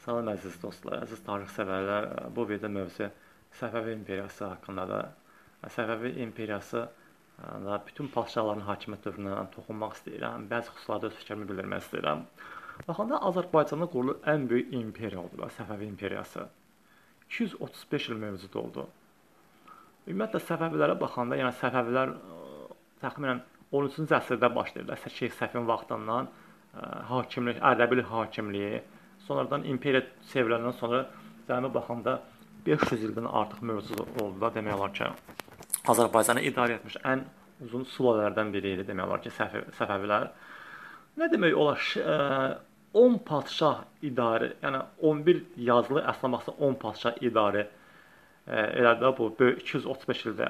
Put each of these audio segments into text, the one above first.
Salam əziz dostlar, əziz tarix sevərlər. Bu videoda mövzu Səfəvi imperiyası haqqındadır. Səfəvi imperiyası da bütün padşahların hakimiyyət dövrünə toxunmaq istəyirəm. Bəzi xüsuslarda öz fikrimi bildirmək istəyirəm. Baxanda Azərbaycanda qurulur ən böyük imperiya oldu, Səfəvi imperiyası. 235 il mövcud oldu. Ümumiyyətlə Səfəvilərə baxanda, yəni Səfəvilər təxminən 13-cü əsrdə başlayırlar. Şeyx Səfin vaxtından hakimlik, Ərəbil hakimliyi, sonradan imperiya çevriləndən sonra cəmi baxanda 500 ildən artıq mövcud oldu da demək olar ki, Azərbaycanı idarə etmiş ən uzun sülalələrdən biri idi demək olar ki, Səfəvilər. Nə demək olar? 10 padşah idarə, yəni 11 yazılı əsnaması 10 padşah idarə elədi bu 235 ildə.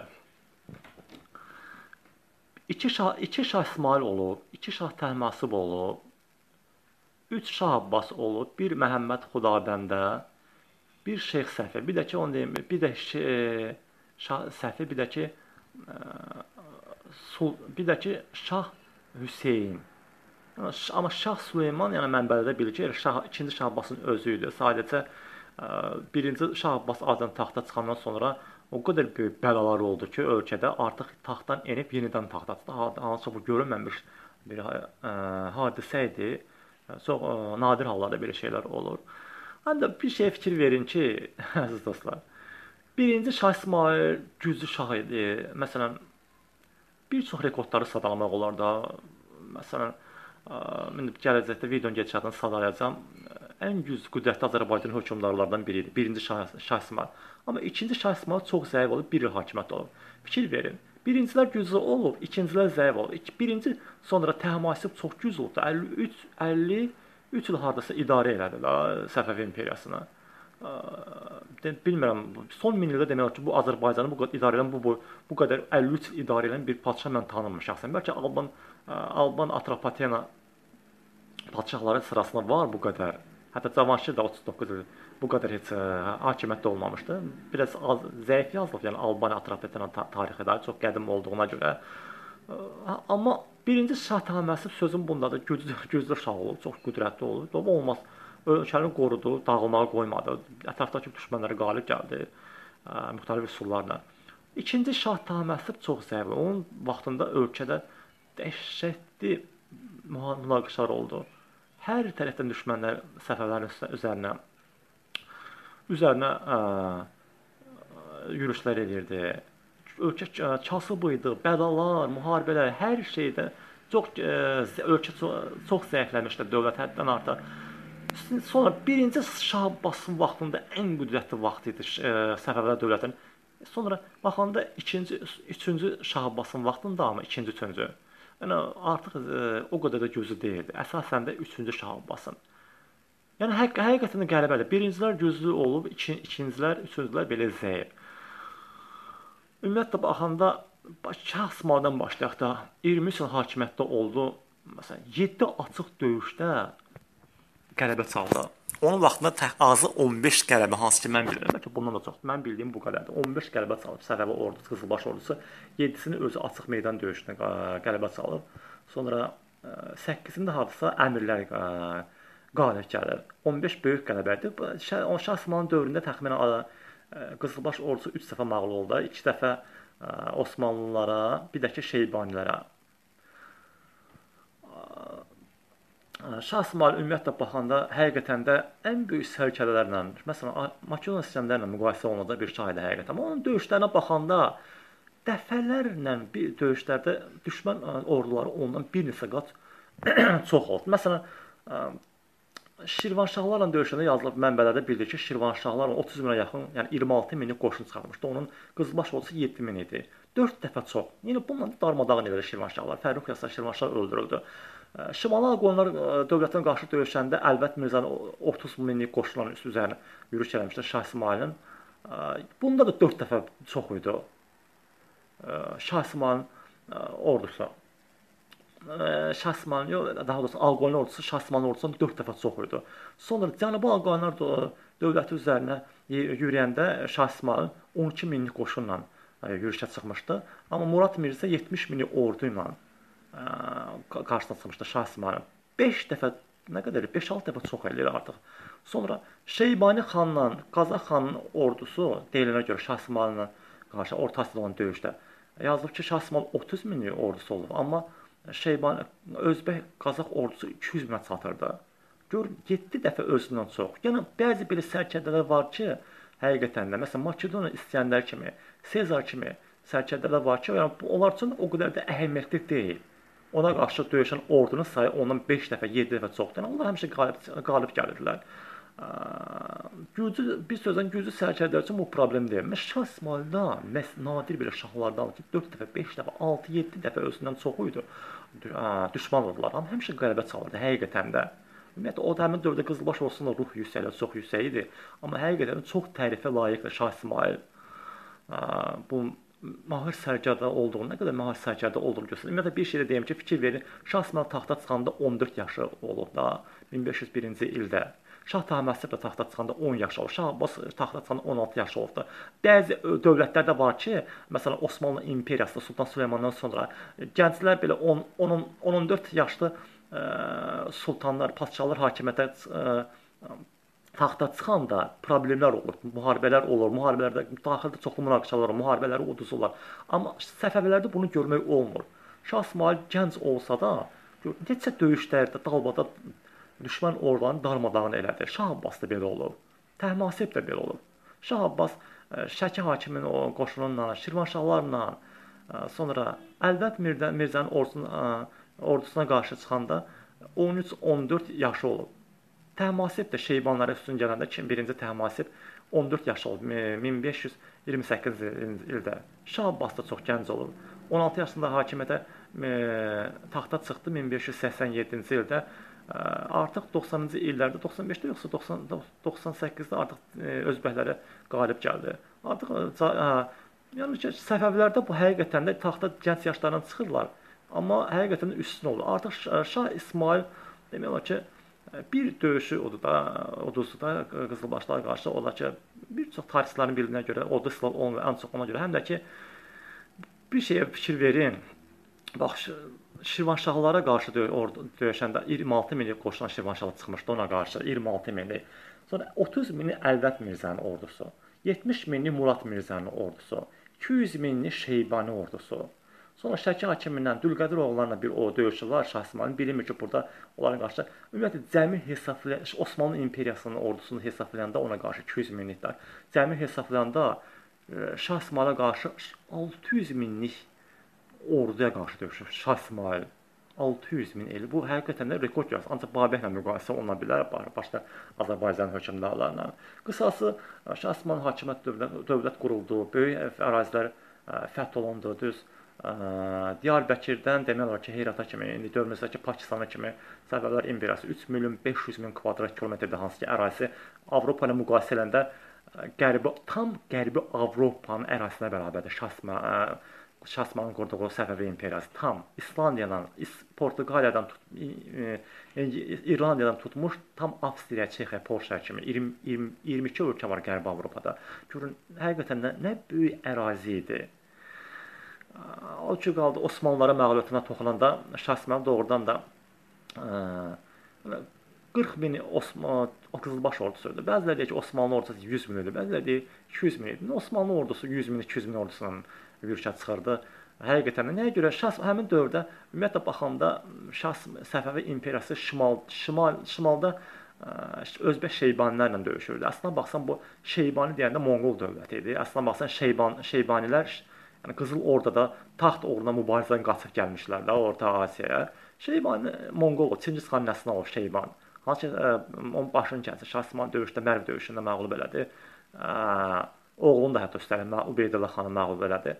2 şah İsmail olub, 2 şah Təhmasib olub, 3 Şah Abbas olub, 1 Məhəmməd Xudabəndə, 1 Şeyx Səfi, bir də ki, onu deyim, bir də Şah Səfi, bir də ki Şah Hüseyn. Amma Şah Süleyman, yəni mənbələrdə bilir ki, 2-ci Şah Abbasın özü idi. Sadəcə 1-ci Şah Abbas adını taxta çıxandan sonra o qədər böyük bəlalar oldu ki, ölkədə artıq taxtdan enib yenidən taxta çıxdı. Hansı bu görünməmiş bir hadisə idi. Çox nadir hallarda belə şeylər olur. Həm də bir şeyə fikir verin ki, əziz dostlar, 1-ci Şah İsmail güclü şah idi. Məsələn, bir çox rekordları sadalamaq olar da. Məsələn, gələcəkdə videonun gedişatını sadalayacağam. Ən güclü, qüdrətli Azərbaycan hökmdarlardan biri idi. 1-ci Şah İsmail. Amma 2-ci Şah İsmail çox zəif olub, 1 il hakimiyyət olub. Fikir verin. Birincilər güclü olub, ikincilər zəif olub. Birinci sonra Təhmasib çox güclü oldu. 53 il hardasa idarə elədi Səfəvi imperiyasını. Bilmirəm, son 1000 ildə demək olar ki, bu Azərbaycanı bu qədər idarə edən, bu qədər 53 il idarə edən bir padşah mən tanımıram şəxsən. Bəlkə Alban Atropatena padşahları sırasında var bu qədər. Hətta Cavanşir də 39 il bu qədər heç hakimiyyətdə olmamışdı. Biraz zəif yazılıb, yəni Albaniya Atropatena tarixi də çox qədim olduğuna görə. Amma 1-ci Şah Təhmasib sözüm bundadır, güclü şah olub, çox qüdrətli olub. Amma olmaz, ölkəni qorudu, dağılmağa qoymadı, ətrafdakı düşmənlərə qalib gəldi müxtəlif üsullarla. 2-ci Şah Təhmasib çox zəif, onun vaxtında ölkədə dəhşətli münaqişələr oldu. Hər tərəfdən düşmənlər Səfəvlərin üzərinə yürüşlər edirdi. Ölkə kasıb idi, bəlalar, müharibələr, hər şeydə ölkə çox zəifləmişdi, dövlət həddən artıq. Sonra 1-ci Şah Abbasın vaxtında ən qüdrətli vaxt idi Səfəvilər dövlətinin. Sonra baxanda 3-cü Şah Abbasın vaxtında, amma 2-ci, 3-cü. Yəni artıq o qədər də gözü deyildi. Əsasən də 3-cü Şah Abbasın. Yəni həqiqətən də qəribədir. Birincilər güclü olub, ikincilər, üçüncülər belə zəif. Ümumiyyətlə baxanda Şah İsmaildən başlayaq da 23 il hakimiyyətdə oldu. Məsələn, 7 açıq döyüşdə qələbə çaldı. Onun vaxtında azı 15 qələbə, hansı ki mən bilirəm. Bəlkə bundan da çox. Mən bildiyim bu qədərdir. 15 qələbə çalıb Səfəvi ordusu, Qızılbaş ordusu. 7-sini özü açıq meydan döyüşünə qələbə çalıb. Sonra 8-cində hardasa əmirlər qalib gəlir. 15 böyük qələbədir. Şah İsmailin dövründə təxminən Qızılbaş ordusu 3 dəfə məğlub oldu. 2 dəfə Osmanlılara, bir də ki Şeybanilərə. Şah İsmail ümumiyyətlə baxanda həqiqətən də ən böyük sərkələlərlə, məsələn, Makedon sistemlərlə müqayisə olunacaq bir şah idi həqiqətən. Amma onun döyüşlərinə baxanda dəfələrlə bir döyüşlərdə düşmən orduları ondan bir neçə qat çox oldu. Məsələn, Şirvanşahlarla döyüşəndə yazılıb mənbələrdə bildirir ki, Şirvanşahlar 30 minə yaxın, yəni 26 minlik qoşun çıxarmışdı. Onun Qızılbaş ordusu 7 min idi. 4 dəfə çox. Yəni bununla darmadağın edir Şirvanşahlar. Fərrux Yasar Şirvanşah öldürüldü. Şimali Aqonlar dövlətinə qarşı döyüşəndə Əlbət Mirzənin 30 minlik qoşunların üzərinə yürüş eləmişdi Şah İsmailin. Bunda da 4 dəfə çox idi Şah İsmailin ordusu. Şah İsmailin, daha doğrusu Aqonlar ordusu Şah İsmailin ordusundan 4 dəfə çox idi. Sonra Cənubi Aqonlar dövləti üzərinə yürüyəndə Şah İsmail 12 minlik qoşunla yürüşə çıxmışdı. Amma Murad Mirzə 70 minlik ordu ilə qarşısına çıxmışdı Şah İsmailin. 5 dəfə nə qədər 5-6 dəfə çox eləyir artıq. Sonra Şeybani xanla Qazax xanın ordusu deyilənə görə Şah İsmayılla qarşı Orta Asiyada olan döyüşdə yazılıb ki, Şah İsmayıl 30 minlik ordusu olub, amma Şeybani Özbək Qazax ordusu 200 minə çatırdı. Gör 7 dəfə özündən çox. Yəni bəzi belə sərkərdələr var ki, həqiqətən də məsələn Makedoniya İskəndər kimi, Sezar kimi sərkərdələr var ki, yəni onlar üçün o qədər də əhəmiyyətli deyil. Ona qarşı döyüşən ordunun sayı ondan 5 dəfə, 7 dəfə çoxdur. Yəni onlar həmişə qalib gəlirlər. Güclü bir sözlə güclü sərkərdələr üçün bu problem deyil. Mən Şah İsmayılda nadir belə şahlardan ki 4 dəfə, 5 dəfə, 6, 7 dəfə özündən çoxu idi. Düşman oldular. Amma həmişə qələbə çalırdı həqiqətən də. Ümumiyyətlə o da həmin dövrdə Qızılbaş olsun da ruh yüksəlir, çox yüksək idi. Amma həqiqətən çox tərifə layiqdir Şah İsmayıl. Bu mahir sərkərdə olduğunu, nə qədər mahir sərkərdə olduğunu göstərir. Ümumiyyətlə bir şey də deyim ki, fikir verin. Şah İsmayıl taxta çıxanda 14 yaşı olub da 1501-ci ildə. Şah Təhmasib də taxta çıxanda 10 yaşı olub. Şah Abbas taxta çıxanda 16 yaşı olubdu. Bəzi dövlətlərdə var ki, məsələn Osmanlı imperiyasında Sultan Süleymandan sonra gənclər belə 10-14 yaşlı sultanlar, padşahlar hakimiyyətə taxta çıxanda problemlər olur, müharibələr olur, müharibələrdə daxildə çoxlu münaqişələr olur, müharibələri uduzurlar. Amma Səfəvilərdə bunu görmək olmur. Şah İsmayıl gənc olsa da, neçə döyüşlərdə, dalbada düşmən ordularını darmadağın elədi. Şah Abbas da belə olub, Təhmasib də belə olub. Şah Abbas Şəki hakiminin o qoşununla, Şirvanşahlarla, sonra Əlvənd Mirzənin ordusuna qarşı çıxanda 13-14 yaşı olub. Təhmasib də Şeybanlara üstün gələndə birinci Təhmasib 14 yaş olub 1528-ci ildə. Şah Abbas da çox gənc olub. 16 yaşında hakimiyyətə taxta çıxdı 1587-ci ildə. Artıq 90-cı illərdə, 95-də yoxsa 98-də artıq özbəklərə qalib gəldi. Artıq yəni ki, Səfəvilərdə bu həqiqətən də taxta gənc yaşlardan çıxırlar. Amma həqiqətən də üstün olur. Artıq Şah İsmayıl demək olar ki, bir döyüşü uduzdu da Qızılbaşlara qarşı. O da ki, bir çox tarixçilərin bildiyinə görə ordu silahlı olmuyor, ən çox ona görə. Həm də ki, bir şeyə fikir verin. Bax, Şirvanşahlara qarşı döyüşəndə 26 minlik qoşulan Şirvanşahlar çıxmışdı ona qarşı, 26 minlik. Sonra 30 minlik Əlvənd Mirzənin ordusu, 70 minlik Murad Mirzənin ordusu, 200 minlik Şeybani ordusu. Sonra Şəki hakimindən Dülqədir oğullarla bir o döyüşçülər Şah İsmayılın bilinmir ki, burada onların qarşı ümumiyyətlə cəmi hesablayanda Osmanlı imperiyasının ordusunu hesablayanda ona qarşı 200 minliklər, cəmi hesablayanda Şah İsmayıla qarşı 600 minlik orduya qarşı döyüşür Şah İsmayıl. 600 min eli. Bu həqiqətən də rekord yazır. Ancaq Babəklə müqayisə oluna bilər başqa Azərbaycan hökmdarlarla. Qısası Şah İsmayılın hakimiyyət dövlət quruldu, böyük ərazilər fəth olundu, düz Diyarbəkirdən demək olar ki, Heyrata kimi, indi dövrümüzdəki Pakistana kimi Səfəvilər imperiyası 3 milyon 500 min kvadrat kilometrdə hansı ki, ərazisi Avropa ilə müqayisə edəndə tam qərbi Avropanın ərazisinə bərabərdir. Şah İsmayılın qurduğu Səfəvi imperiyası tam İslandiyadan, Portuqaliyadan, İrlandiyadan tutmuş tam Avstriya, Çexiya, Polşa kimi 22 ölkə var qərbi Avropada. Görün, həqiqətən də nə böyük ərazi idi. O ki qaldı Osmanlılara məğlubiyyətinə toxunanda Şah İsmayıl doğrudan da 40 min Qızılbaş ordusu idi. Bəziləri deyir ki, Osmanlı ordusu 100 min idi, bəziləri deyir 200 min idi. Osmanlı ordusu 100 min, 200 min ordusunun yürüşə çıxırdı. Həqiqətən də nəyə görə həmin dövrdə ümumiyyətlə baxanda Səfəvi imperiyası şimalda Özbək Şeybanilərlə döyüşürdü. Əslində baxsan bu Şeybani deyəndə Monqol dövləti idi. Əslində baxsan Şeybanilər yəni Qızıl Ordada taxt uğruna mübarizədən qaçıb gəlmişlər də Orta Asiyaya. Şeybani Monqol, Çingiz xan nəslinə olub Şeyban. Hansı ki, onun başını kəsdi. Şah İsmayıl döyüşdə, Mərv döyüşündə məğlub elədi. Oğlunu da hətta üstəlik Ubeydullah xanı məğlub elədi.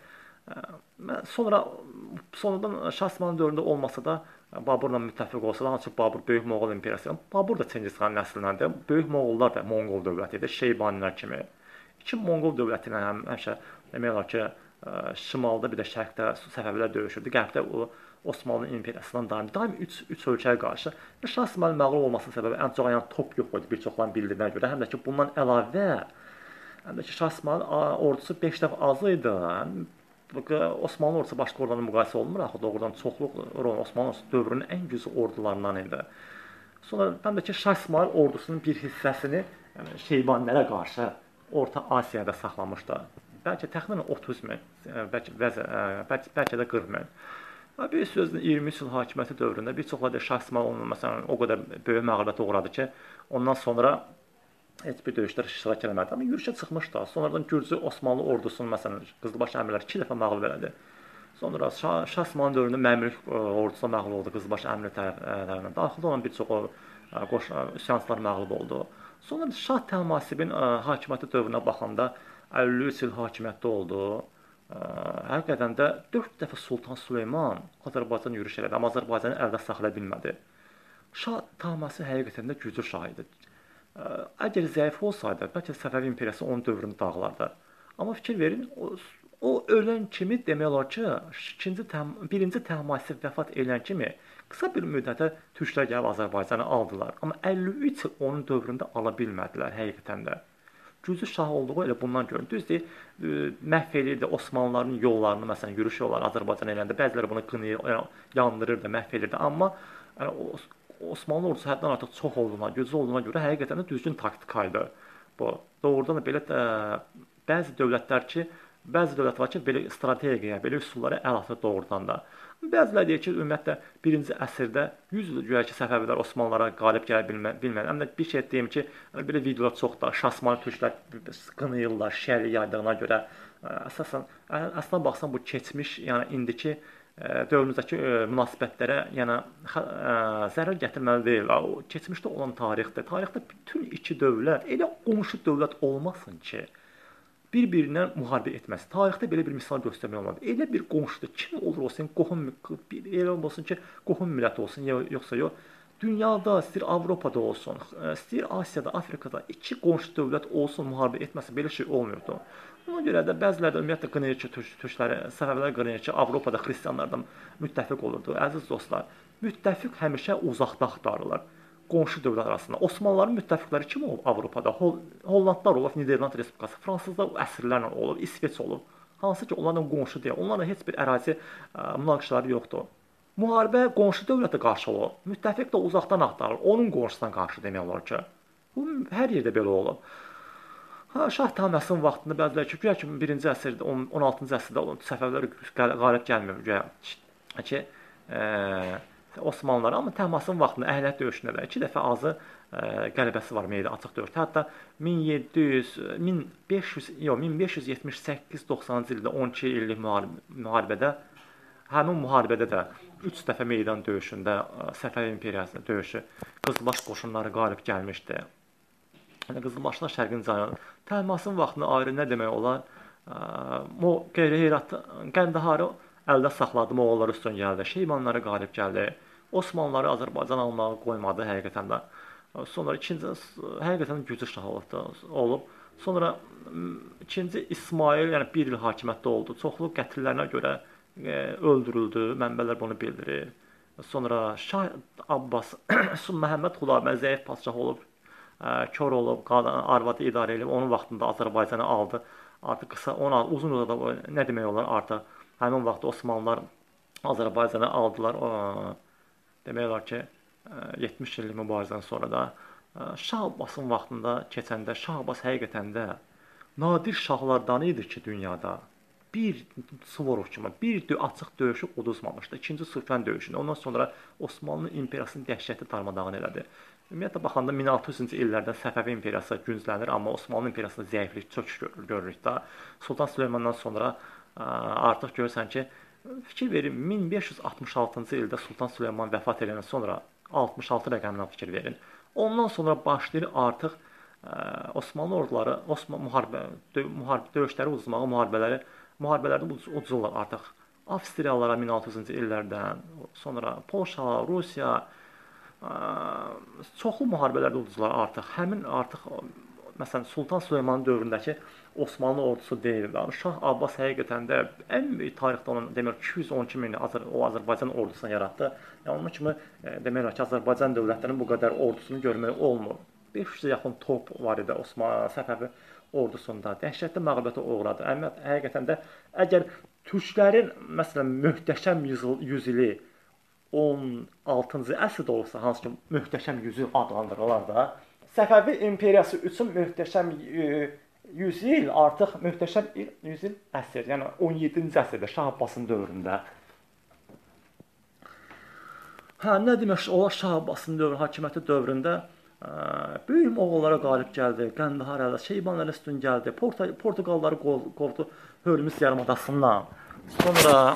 Sonradan Şah İsmayılın dövründə olmasa da Baburla müttəfiq olsa da, hansı ki, Babur Böyük Moğol imperiyası. Babur da Çingiz xan nəslindəndir. Böyük Moğollar da Monqol dövləti idi, Şeybanilər kimi. İki Monqol dövləti ilə həmişə demək olar ki, şimalda bir də şərqdə Səfəvilər döyüşürdü. Qərbdə o Osmanlı imperiyasından daim 3 ölkəyə qarşı. Şah İsmayılın məğlub olmasının səbəbi ən çox yəni top yox idi bir çoxların bildiyinə görə. Həm də ki, bundan əlavə həm də ki, Şah İsmayılın ordusu 5 dəfə az idi. Osmanlı ordusu başqa ordularla müqayisə olunmur axı. Doğrudan çoxluq Osmanlı dövrünün ən güclü ordularından idi. Sonra həm də ki Şah İsmayıl ordusunun bir hissəsini yəni Şeybanilərə qarşı Orta Asiyada saxlamışdı. Bəlkə təxminən 30 min, bəlkə də 40 min. Bir sözlə 23 il hakimiyyəti dövründə bir çoxları Şah İsmayıl onun məsələn o qədər böyük məğlubiyyətə uğradı ki, ondan sonra heç bir döyüşdə iştirak eləmədi. Amma yürüşə çıxmışdı. Sonradan Gürcü Osmanlı ordusunun məsələn Qızılbaş əmirləri 2 dəfə məğlub elədi. Sonra Şah İsmayılın dövründə Məmlük ordusuna məğlub oldu Qızılbaş əmiri tərəfindən. Daxildə olan bir çoxu üsyançılar məğlub oldu. Sonra Şah Təhmasibin hakimiyyəti dövrünə baxanda 53 il hakimiyyətdə oldu. Həqiqətən də 4 dəfə Sultan Süleyman Azərbaycan yürüş elədi, amma Azərbaycanı əldə saxlaya bilmədi. Şah Təhmasib həqiqətən də güclü şah idi. Əgər zəif olsaydı, bəlkə Səfəvi imperiyası onun dövrünü dağılardı. Amma fikir verin, o ölən kimi demək olar ki, birinci Təhmasib vəfat edən kimi qısa bir müddətə türklər gəlib Azərbaycanı aldılar. Amma 53 il onun dövründə ala bilmədilər həqiqətən də. Güclü şah olduğu elə bundan görünür. Düzdür, məhv edirdi Osmanlıların yollarını, məsələn, yürüş yolları Azərbaycan eləndə bəziləri bunu qınayır, yandırırdı, məhv edirdi. Amma Osmanlı ordusu həddən artıq çox olduğuna, güclü olduğuna görə həqiqətən də düzgün taktika idi bu. Doğrudan da belə bəzi dövlətlər var ki, belə strategiya, belə üsullara əl atır doğrudan da. Bəziləri deyir ki, ümumiyyətlə 1-ci əsrdə 100 il güya ki, Səfəvilər Osmanlılara qalib gələ bilmədi. Həm də bir şey deyim ki, belə videolar çoxdur. Şah İsmayıl türklər qınayırlar, şəri yaydığına görə. Əslində baxsan bu keçmiş, yəni indiki dövrümüzdəki münasibətlərə yəni zərər gətirməli deyil. O keçmişdə olan tarixdir. Tarixdə bütün iki dövlət elə qonşu dövlət olmasın ki, bir-birindən müharibə etməsi. Tarixdə belə bir misal göstərmək olmadı. Elə bir qonşudur. Kim olur olsun, elə olsun ki, qohum milləti olsun, yoxsa yox. Dünyada, istəyir Avropada olsun, istəyir Asiyada, Afrikada iki qonşu dövlət olsun, müharibə etməsə belə şey olmuyordu. Ona görə də bəziləri də ümumiyyətlə qınayır ki, türkləri, Səfəvilər qınayır ki, Avropada xristianlardan müttəfiq olurdu. Əziz dostlar, müttəfiq həmişə uzaqda axtarılır. Qonşu dövlət arasında. Osmanlıların müttəfiqləri kim olub Avropada? Hollandlar olub, Niderland Respublikası, fransızlar əsrlərlə olub, İsveç olub. Hansı ki, onlarla qonşu deyil. Onlarla heç bir ərazi münaqişələri yoxdur. Müharibə qonşu dövlətə qarşı olur. Müttəfiq də uzaqdan axtarılır. Onun qonşusuna qarşı demək olar ki. Bu hər yerdə belə olub. Şah Təhmasibin vaxtında bəziləri ki, güya ki 1-ci əsrdə, 16-cı əsrdə Səfəvilər qalib gəlmir güya ki, Osmanlılar, amma Təhmasibin vaxtında Əhəmiyyət döyüşündə də 2 dəfə azı qələbəsi var meydə açıq döyüşdə. Hətta 1578-90-cı ildə 12 illik müharibədə, həmin müharibədə də 3 dəfə meydan döyüşündə Səfəvi imperiyasının döyüşü Qızılbaş qoşunları qalib gəlmişdi. Qızılbaşlar şərqin canı. Təhmasibin vaxtında ayrı nə demək olar? Qəndaharı əldə saxladı, Moğollar üstün gəldi, Şeybanları qalib gəldi, Osmanlıları Azərbaycan almağı qoymadı həqiqətən də. Sonra həqiqətən güclü şah olub. Sonra ikinci İsmayıl, yəni 1 il hakimiyyətdə oldu. Çoxlu qətllərinə görə öldürüldü, mənbələr bunu bildirir. Sonra Şah Abbas, Məhəmməd Xudayar zəif padşah olub, kör olub, arvadı idarə edib, onun vaxtında Azərbaycanı aldı. Artıq qısa, uzun da nə demək olar artıq. Həmin vaxt Osmanlılar Azərbaycanı aldılar. Demək olar ki, 70 illik mübarizədən sonra da Şah Abbasın vaxtında keçəndə Şah Abbas həqiqətən də nadir şahlardan idi ki, dünyada bir Suvorov kimi bir açıq döyüşü uduzmamışdı. İkinci Sufyan döyüşündə. Ondan sonra Osmanlı imperiyasının dəhşətli darmadağın elədi. Ümumiyyətlə baxanda 1600-cü illərdə Səfəvi imperiyası güclənir, amma Osmanlı imperiyasında zəiflik çöküş görürük də. Sultan Süleymandan sonra artıq görürsən ki, fikir verin, 1566-cı ildə Sultan Süleyman vəfat edəndən sonra 66 rəqəmindən fikir verin. Ondan sonra başlayır artıq Osmanlı orduları döyüşləri uzmağı, müharibələri ucuzurlar artıq. Avstriyalılara 1600-cü illərdən, sonra Polşa, Rusiya çoxlu müharibələrdə uduzurlar artıq. Həmin artıq məsələn Sultan Süleymanın dövründəki Osmanlı ordusu deyildi. Şah Abbas həqiqətən də ən böyük tarixdə onun demək 212 min o Azərbaycan ordusunu yaratdı. Yəni onun kimi demək olar ki, Azərbaycan dövlətlərinin bu qədər ordusunu görmək olmur. 500-ə yaxın top var idi Osmanlı Səfəvi ordusunda. Dəhşətli məğlubiyyətə uğradı. Həqiqətən də əgər türklərin məsələn möhtəşəm yüzili 16-cı əsrdə olsa, hansı ki möhtəşəm yüzü adlandırırlar da, Səfəvi imperiyası üçün möhtəşəm yüzyıl artıq möhtəşəm yüzyıl əsr, yəni 17-ci əsrdə Şah Abbasın dövründə. Hə, nə demək olar Şah Abbasın hakimiyyəti dövründə böyük Moğollara qalib gəldi, Qəndahar əldə, Şeybanlara üstün gəldi, Portuqalları qovdu Hörmüz yarımadasından. Sonra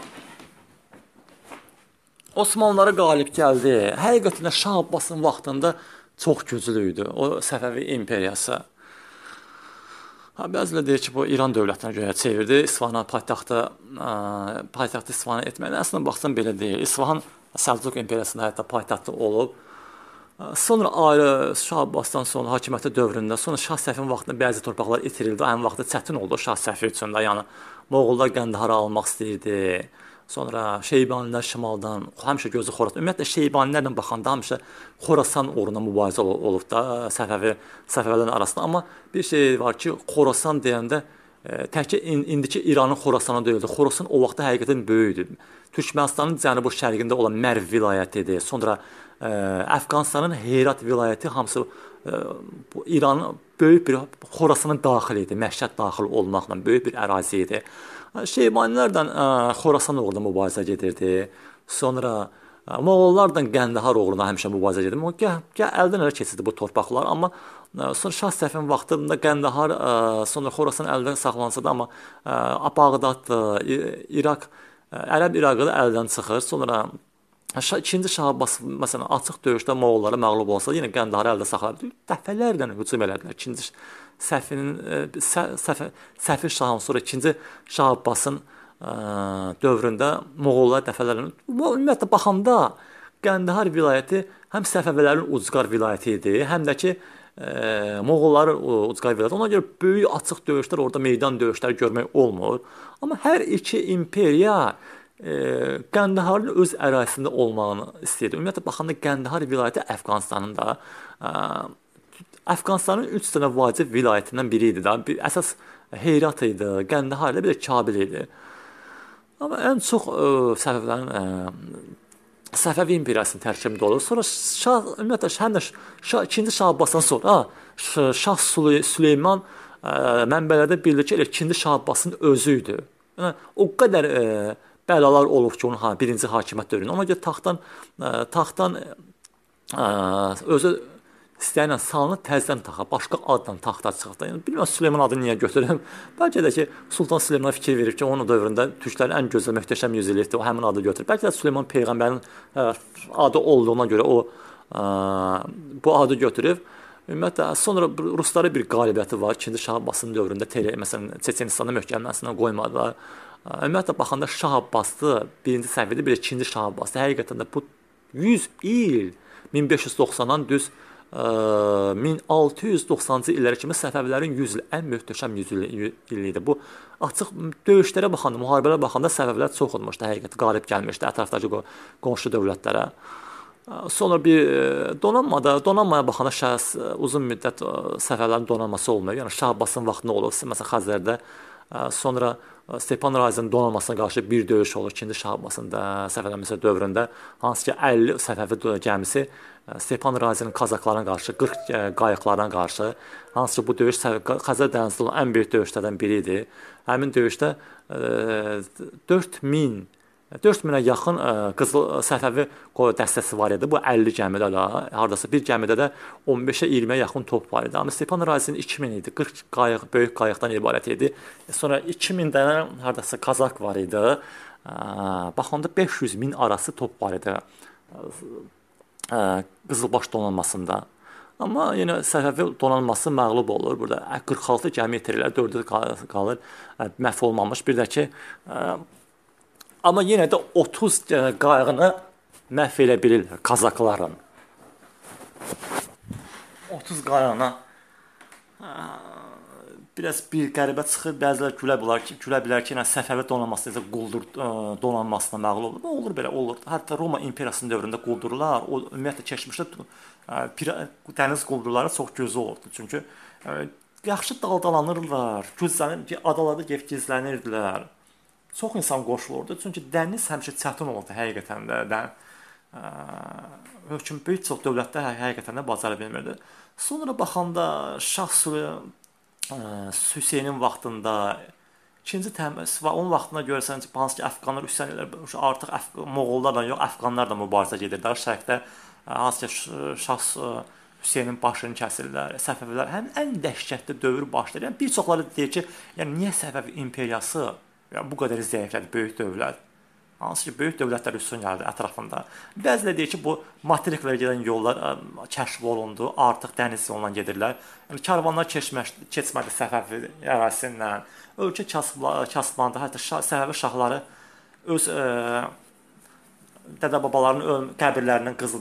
Osmanlılara qalib gəldi. Həqiqətən Şah Abbasın vaxtında çox güclü idi o Səfəvi imperiyası. Bəziləri deyir ki, bu İran dövlətinə görə çevirdi. İsfahana paytaxtı İsfahana etməklə. Əslində baxsan belə deyil. İsfahan Səlcuq imperiyasında hətta paytaxtı olub. Sonra ayrı Şah Abbasdan sonra hakimiyyəti dövründə, sonra Şah Səfinin vaxtında bəzi torpaqlar itirildi. Həmin vaxtda çətin oldu Şah Səfi üçün də. Yəni Moğollar Qəndaharı almaq istəyirdi. Sonra Şeybanilər şimaldan, həmişə gözü Xorasan. Ümumiyyətlə Şeybanilərlə baxanda həmişə Xorasan uğruna mübarizə olub da Səfəvilərin arasında. Amma bir şey var ki, Xorasan deyəndə təkcə indiki İranın Xorasanı deyildi. Xorasan o vaxtda həqiqətən böyük idi. Türkmənistanın cənubi şərqində olan Mərv vilayətidir. Sonra Əfqanistanın Herat vilayəti hamısı bu İranın böyük bir Xorasanın daxili idi. Məşhəd daxil olmaqla böyük bir ərazi idi. Şeybanilərdən Xorasan uğruna mübarizə gedirdi. Sonra Moğollardan Qəndahar uğruna həmişə mübarizə gedirdi. Əldən ələ keçirdi bu torpaqlar. Amma sonra Şah Səfin vaxtında Qəndahar, sonra Xorasan əldə saxlansa da, amma Bağdad, İraq, Ərəb İraqı da əldən çıxır. Sonra İkinci Şah Abbas məsələn açıq döyüşdə Moğollara məğlub olsa, yenə Qəndaharı əldə saxladı. Dəfələrlə hücum elədilər. İkinci Səfir Şahın sonra ikinci Şah Abbasın dövründə Moğollar dəfələrlə ümumiyyətlə baxanda Qəndahar vilayəti həm Səfəvilərin ucqar vilayəti idi, həm də ki Moğolların ucqar vilayəti. Ona görə böyük açıq döyüşlər, orada meydan döyüşləri görmək olmur. Amma hər iki imperiya Qəndaharın öz ərazisində olmağını istəyirdi. Ümumiyyətlə baxanda Qəndahar vilayəti Əfqanistanın da Əfqanistanın 3 dənə vacib vilayətindən biri idi da. Əsas Herat idi, Qəndahar idi, bir də Kabil idi. Amma ən çox Səfəvi imperiyasının tərkibində olur. Sonra ümumiyyətlə həm də ikinci Şah Abbasdan sonra Şah Süleyman mənbələrdə bildirir ki, elə ikinci Şah Abbasın özü idi. Yəni o qədər bəlalar olub ki, onun birinci hakimiyyət dövründə. Ona görə taxtdan özü istəyirlə salını təzdən taxa, başqa adla taxta çıxdı. Yəni bilmirəm Süleyman adını niyə götürürəm. Bəlkə də ki, Sultan Süleyman fikir verir ki, onun dövründə türklərin ən gözəl, möhtəşəm yüzyılıydı, o həmin adı götürür. Bəlkə də Süleyman peyğəmbərin adı olduğuna görə o bu adı götürüb. Ümumiyyətlə sonra ruslara bir qalibiyyəti var. İkinci Şah Abbasın dövründə məsələn Çeçenistanda möhkəmlənsinə qoymadılar. Ümumiyyətlə baxanda Şah Abbasdı birinci səviyyədə, bir də ikinci Şah Abbasdı. Həqiqətən də bu 100 il 1590-dan düz 1690-cı illərə kimi Səfəvilərin 100 il ən möhtəşəm 100 il idi. Bu açıq döyüşlərə baxanda, müharibələrə baxanda Səfəvilər çox olmuşdu, həqiqətən qalib gəlmişdi ətrafdakı qonşu dövlətlərə. Sonra bir donanmaya baxanda uzun müddət Səfəvilərin donanması olmuyor. Yəni Şah Abbasın vaxtında olur. Məsələn Xəzərdə sonra Stepan Razinin donanmasına qarşı bir döyüş olur. İkinci Şah Abbasın da Səfəvilərin dövründə hansı ki 50 Səfəvi gəmisi Stepan Razinin Kazaklarına qarşı, 40 qayıqlarına qarşı, hansı ki bu döyüş Xəzər dənizində olan ən böyük döyüşlərdən biri idi. Həmin döyüşdə 4000-ə yaxın Qızıl Səfəvi dəstəsi var idi. Bu 50 gəmidə hardasa bir gəmidə də 15-ə 20-yə yaxın top var idi. Amma Stepan Razinin 2000 idi. 40 qayıq, böyük qayıqdan ibarət idi. Sonra 2000 dənə hardasa Kazak var idi. Baxanda 500.000 arası top var idi Qızılbaş donanmasında. Amma yenə Səfəvi donanması məğlub olur. Burada 46 gəmi itirirlər, 4-ü qalır məhv olmamış. Bir də ki amma yenə də 30 qayığını məhv edə bilirlər Kazakların. 30 qayığına biraz bir qəribə çıxır, bəzilər gülə bilər ki, Səfəvi donanması necə quldur donanmasına məğlub olur. Olur belə, olur. Hətta Roma imperiyasının dövründə quldurlar, o ümumiyyətlə keçmişdə dəniz quldurları çox gözü olurdu. Çünki yaxşı daldalanırlar, adalarda gizlənirdilər. Çox insan qoşulurdu, çünki dəniz həmişə çətin olurdu həqiqətən də. hökm bir çox dövlətlər həqiqətən də bacara bilmirdi. Sonra baxanda Şah Hüseynin vaxtında İkinci təməs və onun vaxtına görəsən ki, hansı ki, Əfqanlar üsyan edirlər, artıq Moğollarla yox, Əfqanlarla mübarizə gedirlər. Şərqdə hansı ki, Şah Hüseynin başını kəsirlər, Səfəvilər həm ən dəhşətli dövr başlayır. Yəni bir çoxları deyir ki, yəni niyə Səfəvi imperiyası yəni bu qədər zəiflədi, böyük dövlət. Hansı ki, böyük dövlətlər üstün gəldi ətrafında. Bəziləri deyir ki, bu materiklərə gedən yollar kəşf olundu, artıq dəniz yolundan gedirlər. Yəni karvanlar keçmədi Səfəvi ərazisindən. Ölkə kasıblandı. Hətta Səfəvi şahları öz dədə-babalarının qəbirlərindən qızıl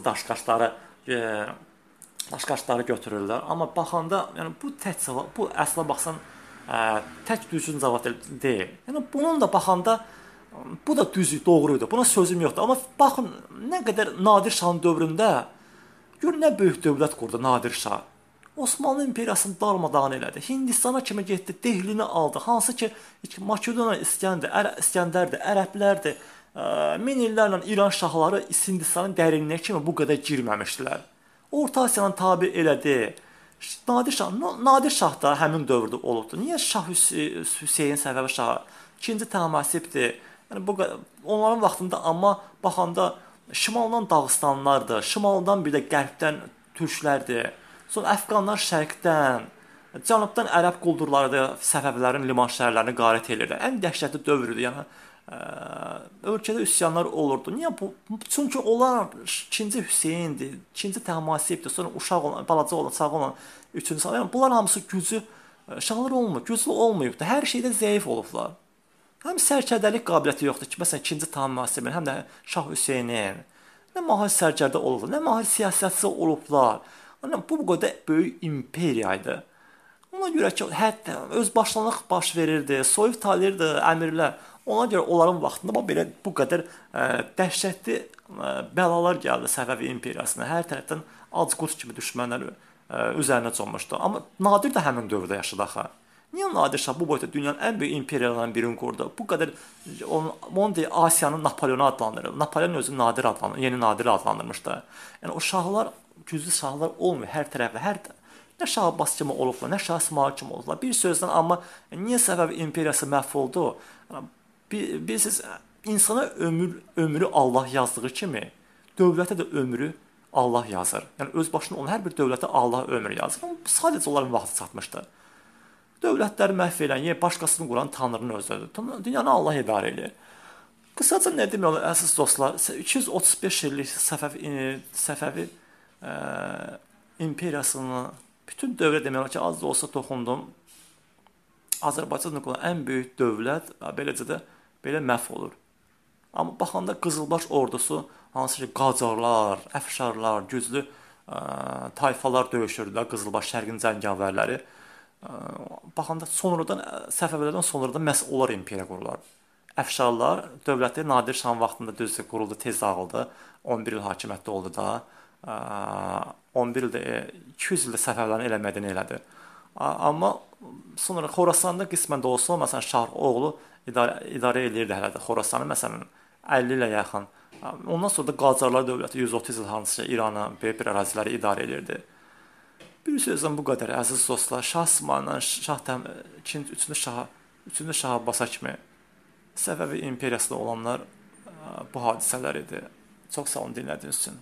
daşqaşları götürürlər. Amma baxanda, yəni bu əslə baxsan tək düzgün cavab deyil. Yəni bunun da baxanda bu da düzdür, doğruydu. Buna sözüm yoxdur. Amma baxın, nə qədər Nadir Şahın dövründə gör nə böyük dövlət qurdu Nadir Şah. Osmanlı imperiyasını darmadağın elədi. Hindistana kimi getdi, Dehlini aldı. Hansı ki, Makedoniya İskəndərdir, Ərəblərdir. Min illərlə İran şahları Hindistanın dərinliyə kimi bu qədər girməmişdilər. Orta Asiyanın tabi elədi. Nadir Şah da həmin dövrdə olubdu. Niyə Şah Hüseyin Səfəvi Şahı ikinci Təhmasibdir? Yəni onların vaxtında amma baxanda şimaldan Dağıstanlardır, şimaldan bir də qərbdən türklərdir. Sonra Əfqanlar şərqdən, cənubdan ərəb quldurlarıdır, Səfəvilərin liman şəhərlərini qarət edirlər. Ən dəhşətli dövrdür. Yəni ölkədə üsyanlar olurdu. Niyə bu? Çünki onlar 2-ci Hüseyndir, 2-ci Təhmasibdir, sonra uşaq olan, balaca olan, sağ olan 3-cü. Yəni bunlar hamısı gücü şahlar olmur, güclü olmayıbdı. Hər şeydə zəif olublar. Həm sərkərdəlik qabiliyyəti yoxdur ki, məsələn 2-ci Təhmasibin, həm də Şah Hüseynin nə mahir sərkərdə olublar, nə mahir siyasətçi olublar. Yəni bu qədər böyük imperiya idi. Ona görə ki, hətta özbaşınalıq baş verirdi, soyuq talirdi əmirlər. Ona görə onların vaxtında belə bu qədər dəhşətli bəlalar gəldi Səfəvi imperiyasına. Hər tərəfdən ac-qurt kimi düşmənlər üzərinə çönmüşdü. Amma Nadir də həmin dövrdə yaşadı axı. Niyə Nadir Şah bu boyda dünyanın ən böyük imperiyalarından birini qurdu? Bu qədər onu deyir, Asiyanın Napoleonu adlandırır. Napoleon özü Nadir adlandırır, yeni Nadir adlandırmışdı. Yəni o şahlar, güclü şahlar olmuyor hər tərəfdə. Nə Şah Abbas kimi olublar, nə Şah İsmayıl kimi olublar. Bir sözdən amma niyə Səfəvi imperiyası məhv oldu? Bilirsiniz, insana ömrü Allah yazdığı kimi, dövlətə də ömrü Allah yazır. Yəni öz başına olan hər bir dövlətə Allah ömrü yazır. Amma sadəcə onların vaxtı çatmışdı. Dövlətləri məhv edən, başqasını quran Tanrının özüdür. Dünyanı Allah idarə edir. Qısaca nə demək olar, əziz dostlar, 235 illik Səfəvi imperiyasını bütün dövrə demək olar ki, az da olsa toxundum. Azərbaycan ən böyük dövlət beləcə də belə məhv olur. Amma baxanda Qızılbaş ordusu, hansı ki Qacarlar, Əfşarlar, güclü tayfalar döyüşürdülər, Qızılbaş şərqin cəngavərləri. Baxanda sonradan Səfəvilərdən sonradan məhz onlar imperiya qurular. Əfşarlar dövləti Nadir Şahın vaxtında düzdür quruldu, tez dağıldı. 11 il hakimiyyətdə oldu da. 11 ildə 200 ildə Səfəvilərin eləmədiyini elədi. Amma sonra Xorasanda qismən də olsa, məsələn Şah oğlu idarə edirdi hələ də Xorasanı, məsələn 50 ilə yaxın. Ondan sonra da Qacarlar dövləti 130 il hansıca İranı, böyük bir əraziləri idarə edirdi. Bir sözdən bu qədər, əziz dostlar. Şah İsmayıldan üçüncü Şah Abbasa kimi Səfəvi imperiyasında olanlar bu hadisələr idi. Çox sağ olun dinlədiyiniz üçün.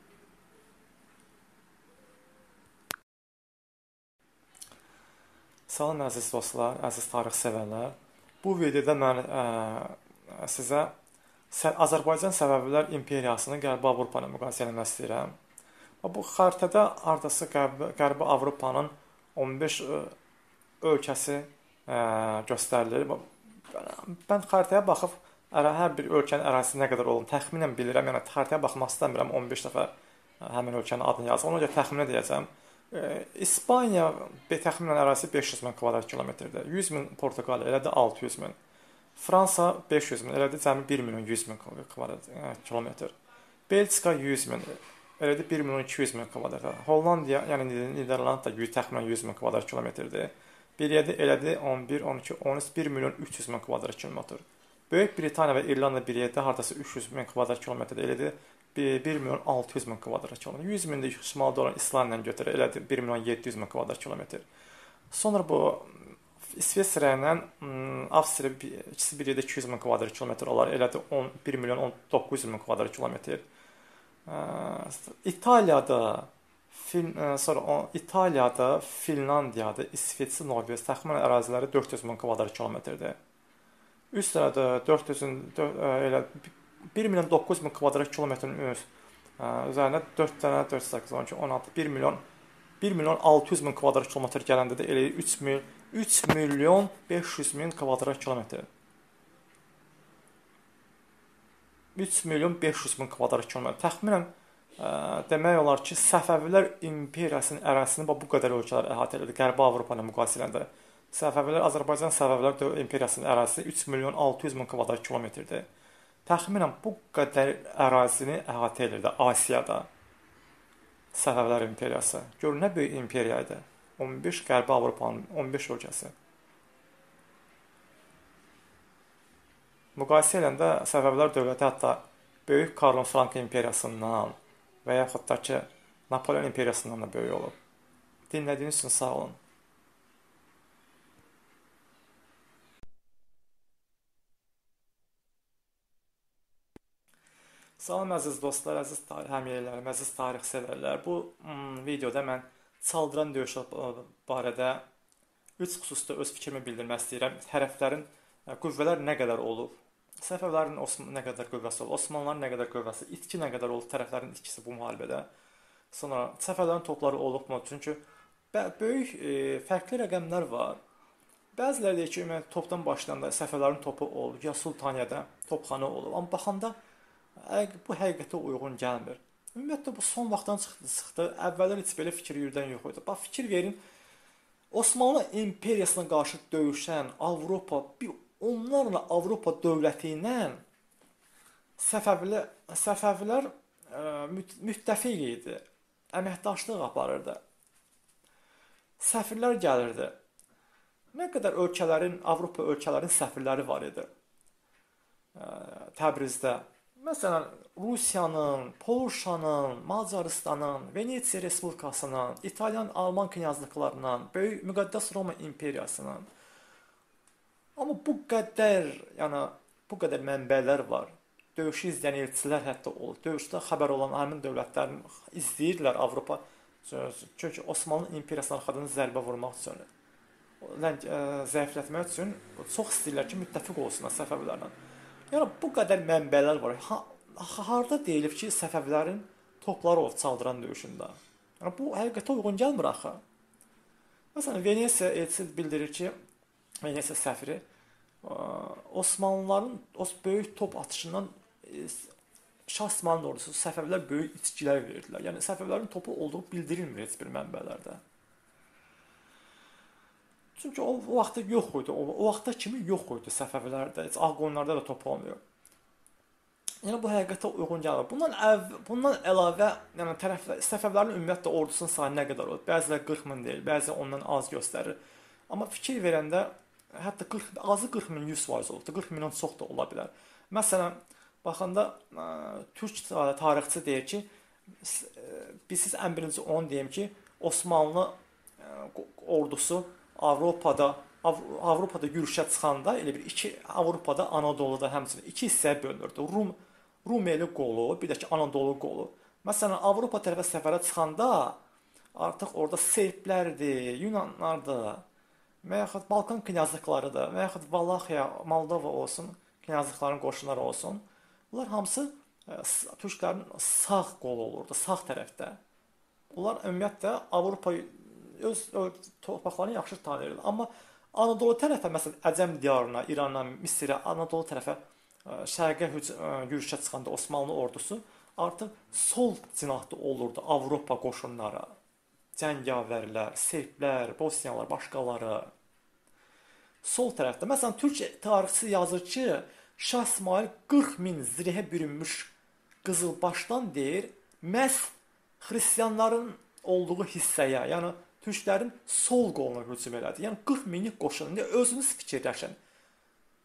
Salam əziz dostlar, əziz tarix sevərlər. Bu videoda mən sizə Azərbaycan Səfəvilər imperiyasını Qərbi Avropa ilə müqayisə etmək istəyirəm. Bu xəritədə hardasa Qərbi Avropanın 15 ölkəsi göstərilir. Mən xəritəyə baxıb hər bir ölkənin ərazisi nə qədər olduğunu təxminən bilirəm. Yəni xəritəyə baxmaq istəmirəm, 15 dəfə həmin ölkənin adını yazım. Ona görə təxminən deyəcəm. İspaniya təxminən ərazisi 500 min kvadrat kilometrdir. 100 min Portuqaliya, elədir 600 min. Fransa 500 min, elədir cəmi 1 milyon 100 min kvadrat kilometr. Belçika 100 min, elədir 1 milyon 200 min kvadrat. Hollandiya, yəni Niderland da təxminən 100 min kvadrat kilometrdir. Biriyədə elədir 11, 12, 13, 1 milyon 300 min kvadrat kilometr. Böyük Britaniya və İrlanda biriyədə hardasa 300 min kvadrat kilometrdir, elədir 1 milyon 600 min kvadrat kilometr. 100 min də şimalda olan İslandla götürək, elədir 1 milyon 700 min kvadrat kilometr. Sonra bu İsveçrə ilə Avstriya ikisi bir yerdə 200 min kvadrat kilometr olar, elədir 1 milyon 900 min kvadrat kilometr. İtaliyada sonra İtaliyada, Finlandiyada, İsveçdə, Norveç təxminən əraziləri 400 min kvadrat kilometrdir. Üst sırada 1 milyon 900 min kvadrat kilometrin üzərinə 4 dənə 4, 8, 12, 16, 1 milyon 600 min kvadrat kilometr gələndə də elə 3 milyon 500 min kvadrat kilometr. 3 milyon 500 min kvadrat kilometr. Təxminən demək olar ki, Səfəvilər imperiyasının ərazisini bu qədər ölkələr əhatə edir. Qərbi Avropa ilə müqayisələndə Azərbaycan Səfəvilər imperiyasının ərazisi 3 milyon 600 min kvadrat kilometrdir. Təxminən bu qədər ərazini əhatə edirdi Asiyada Səfəvilər imperiyası. Gör nə böyük imperiya idi. 15 Qərbi Avropanın 15 ölkəsi. Müqayisə edəndə Səfəvilər dövləti hətta böyük Karl Frank imperiyasından və yaxud da ki, Napoleon imperiyasından da böyük olub. Dinlədiyiniz üçün sağ olun. Salam əziz dostlar, əziz həmyerlilərim, əziz tarix sevərlər. Bu videoda mən Çaldıran döyüşü barədə 3 xüsusda öz fikrimi bildirmək istəyirəm. Tərəflərin qüvvələr nə qədər olub, Səfəvlərin nə qədər qüvvəsi olub, Osmanlıların nə qədər qüvvəsi, itki nə qədər olub, tərəflərin itkisi bu müharibədə. Sonra Səfəvlərin topları olubmu? Çünki böyük fərqli rəqəmlər var. Bəziləri deyir ki, topdan başlayanda Səfəvlərin topu olub, ya Sultaniyədə topxana olub. Amma baxanda bu həqiqətə uyğun gəlmir. Ümumiyyətlə bu son vaxtdan çıxdı. Əvvəllər heç belə fikir yürüdən yox idi. Bax fikir verin. Osmanlı imperiyasına qarşı döyüşən Avropa, onlarla Avropa dövləti ilə Səfəvilər müttəfiq idi. Əməkdaşlıq aparırdı. Səfirlər gəlirdi. Nə qədər Avropa ölkələrin səfirləri var idi. Təbrizdə. Məsələn, Rusiyanın, Polşanın, Macarıstanın, Venesiya Respublikasının, İtalyan, Alman knyazlıqlarının, böyük müqəddəs Roma imperiyasının. Amma bu qədər mənbələr var. Döyüşü izləyən elçilər hətta olur. Döyüşdə xəbər olan həmin dövlətlərin izləyirlər Avropa. Çünki Osmanlı imperiyasına arxadan zərbə vurmaq üçün, zəiflətmək üçün çox istəyirlər ki, müttəfiq olsunlar Səfəvilərlə. Yəni bu qədər mənbələr var. Harda deyilib ki, Səfəvlərin topları olub Çaldıran döyüşündə? Yəni bu həqiqətə uyğun gəlmir axı. Məsələn, Venesiya elçisi bildirir ki, Venesiya səfiri Osmanlıların böyük top atışından Şah İsmayılın ordusu Səfəvilər böyük itkilər verdilər. Yəni Səfəvlərin topu olduğu bildirilmir heç bir mənbələrdə. Çünki o vaxtda yox idi. O vaxta kimi yox idi Səfəvilərdə. Heç Ağqoyunlarda da top olmuyor. Yəni bu həqiqətə uyğun gəlir. Bundan əlavə, yəni Səfəvlərin ümumiyyətlə ordusunun sayı nə qədər olur? Bəziləri 40 min deyil, bəziləri ondan az göstərir. Amma fikir verəndə hətta azı 40 min 100% olub. 40 milyon çox da ola bilər. Məsələn, baxanda türk tarixçisi deyir ki, siz ən birinci onu deyim ki, Osmanlı ordusu Avropada yürüşə çıxanda elə bir Avropada, Anadoluda həmçinin iki hissəyə bölünürdü. Rumeli qolu, bir də ki Anadolu qolu. Məsələn, Avropa tərəfə səfərə çıxanda artıq orada Serblərdir, Yunanlardır, və yaxud Balkan knyazlıqlarıdır, və yaxud Valaxiya, Moldova olsun, knyazlıqların qoşunları olsun. Bunlar hamısı türklərin sağ qolu olurdu, sağ tərəfdə. Bunlar ümumiyyətlə Avropa öz torpaqlarını yaxşı tanıyırdı. Amma Anadolu tərəfə, məsələn, Əcəm diyarına, İrana, Misirə, Anadolu tərəfə şərqə yürüşə çıxanda Osmanlı ordusu artıq sol cinahda olurdu Avropa qoşunları, cəngavərlər, serblər, bosniyalar, başqaları. Sol tərəfdə, məsələn, türk tarixçisi yazır ki, Şah İsmayıl 40 min zirehə bürünmüş qızılbaşdan deyir, məhz xristianların olduğu hissəyə, yəni türklərin sol qoluna hücum elədi. Yəni 40 minlik qoşun. Özünüz fikirləşin.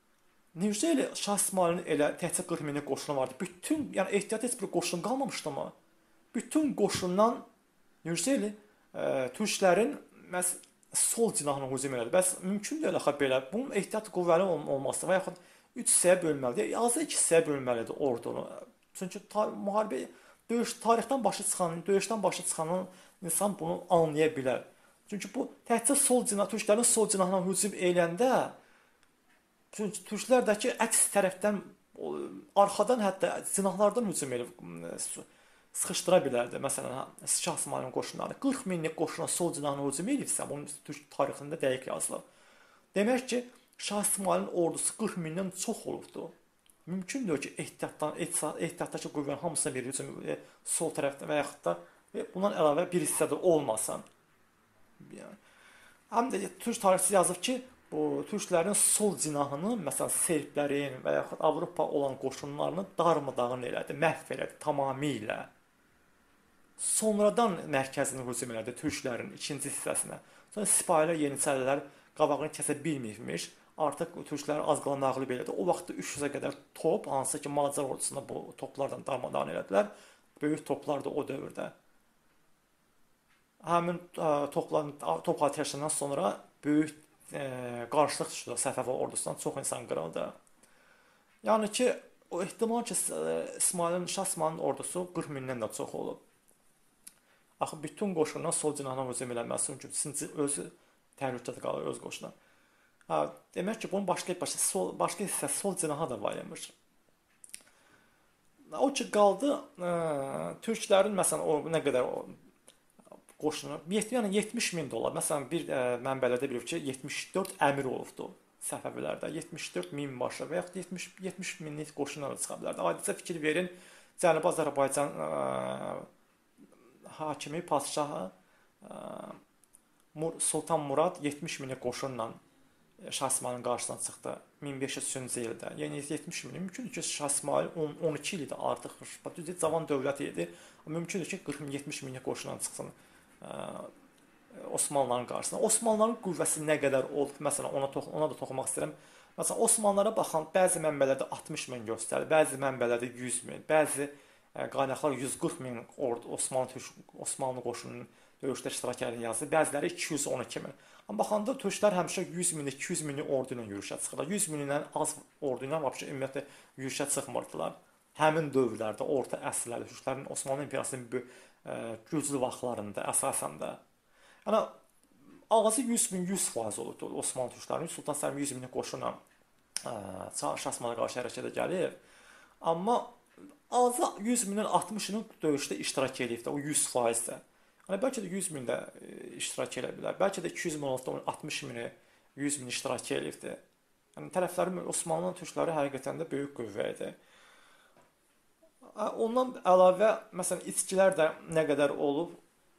Necə elə Şah İsmayılın elə təkcə 40 minlik qoşunu vardı. Bütün, yəni ehtiyat heç bir qoşun qalmamışdı mı? Bütün qoşundan necə elə türklərin məhz sol cinahına hücum elədi. Bəs mümkün deyil axı belə. Bunun ehtiyat qüvvəli olması və yaxud 3 hissəyə bölməlidir. Azı 2 hissəyə bölməlidir ordunu. Çünki müharibə tarixdən başa çıxan, döyüşdən başa çıxan insan bunu anlaya bilər. Çünki bu təkcə sol cinah, türklərin sol cinahına hücum eləndə çünki türklərdəki əks tərəfdən arxadan hətta cinahlardan hücum edib sıxışdıra bilərdi. Məsələn, Şah İsmayılın qoşunları 40 minlik qoşuna sol cinahına hücum edibsə, bunun türk tarixində dəqiq yazılır. Demək ki, Şah İsmayılın ordusu 40 mindən çox olubdu. Mümkün deyil ki, ehtiyatdakı qüvvənin hamısına bir hücum sol tərəfdə və yaxud da bundan əlavə bir hissədə olmasın. Yəni, həm də türk tarixçisi yazıb ki, bu türklərin sol cinahını, məsələn, serblərin və yaxud Avropa olan qoşunlarını darmadağın elədi, məhv elədi tamamilə. Sonradan mərkəzini hücum elədi türklərin ikinci hissəsinə. Sonra sipahilər, yeniçərilər qabağını kəsə bilmirmiş. Artıq türklər az qala məğlub elədi. O vaxtda 300-ə qədər top, hansı ki Macar ordusuna bu toplardan darmadağın elədilər. Böyük toplar da o dövrdə. Həmin top atəşindən sonra böyük qarşılıq düşdü Səfəvi ordusundan, çox insan qırıldı. Yəni ki, o ehtimal ki, Şah İsmayılın ordusu 40 mindən də çox olub. Axı bütün qoşundan sol cinahına hücum eləməsi üçün özü təhlükədə qalır öz qoşuna. Demək ki, bunun başqa hissəsi sol cinaha da var imiş. O ki qaldı türklərin məsələn o nə qədər qoşunu yəni 70 min dollar. Məsələn bir mənbələrdə bilir ki 74 əmir olubdu Səfəvilərdə. 74 min başı və yaxud 70 minlik qoşunlar da çıxa bilərdi. Adicə fikir verin, Cənubi Azərbaycan hakimi, padşahı Sultan Murad 70 minlik qoşunla Şah İsmayılın qarşısına çıxdı 1503-cü ildə. Yəni 70 min mümkündür ki, Şah İsmayıl 12 il idi artıq. Düzdür, cavan dövlət idi. Mümkündür ki, 40-70 minlik qoşunla çıxsın Osmanlıların qarşısına. Osmanlıların qüvvəsi nə qədər olub? Məsələn, ona da toxunmaq istəyirəm. Məsələn, Osmanlılara baxan bəzi mənbələrdə 60 min göstərir, bəzi mənbələrdə 100 min, bəzi qaynaqlar 140 min Osmanlı qoşununun döyüşdə iştirak edəni yazır. Bəziləri 212 min. Amma baxanda türklər həmişə 100 minlik, 200 minlik ordu ilə yürüşə çıxırlar. 100 minindən az ordu ilə ümumiyyətlə yürüşə çıxmırdılar. Həmin dövrlərdə, orta əsrlərdə türklərin Osmanlı İmperiyasının güclü vaxtlarında əsasən də. Yəni azı 100 min 100% olubdu Osmanlı türklərinin. Sultan Səlim 100 minlik qoşunla Şah İsmayıla qarşı hərəkətə gəlir. Amma azı 100 mindən 60-ının döyüşdə iştirak edibdi, o 100%-də. Yəni bəlkə də 100 min də iştirak edə bilər. Bəlkə də 200 min olub da 60 mini, 100 min iştirak edibdi. Yəni tərəfləri Osmanlı türkləri həqiqətən də böyük qüvvə idi. Ondan əlavə məsələn içkilər də nə qədər olub?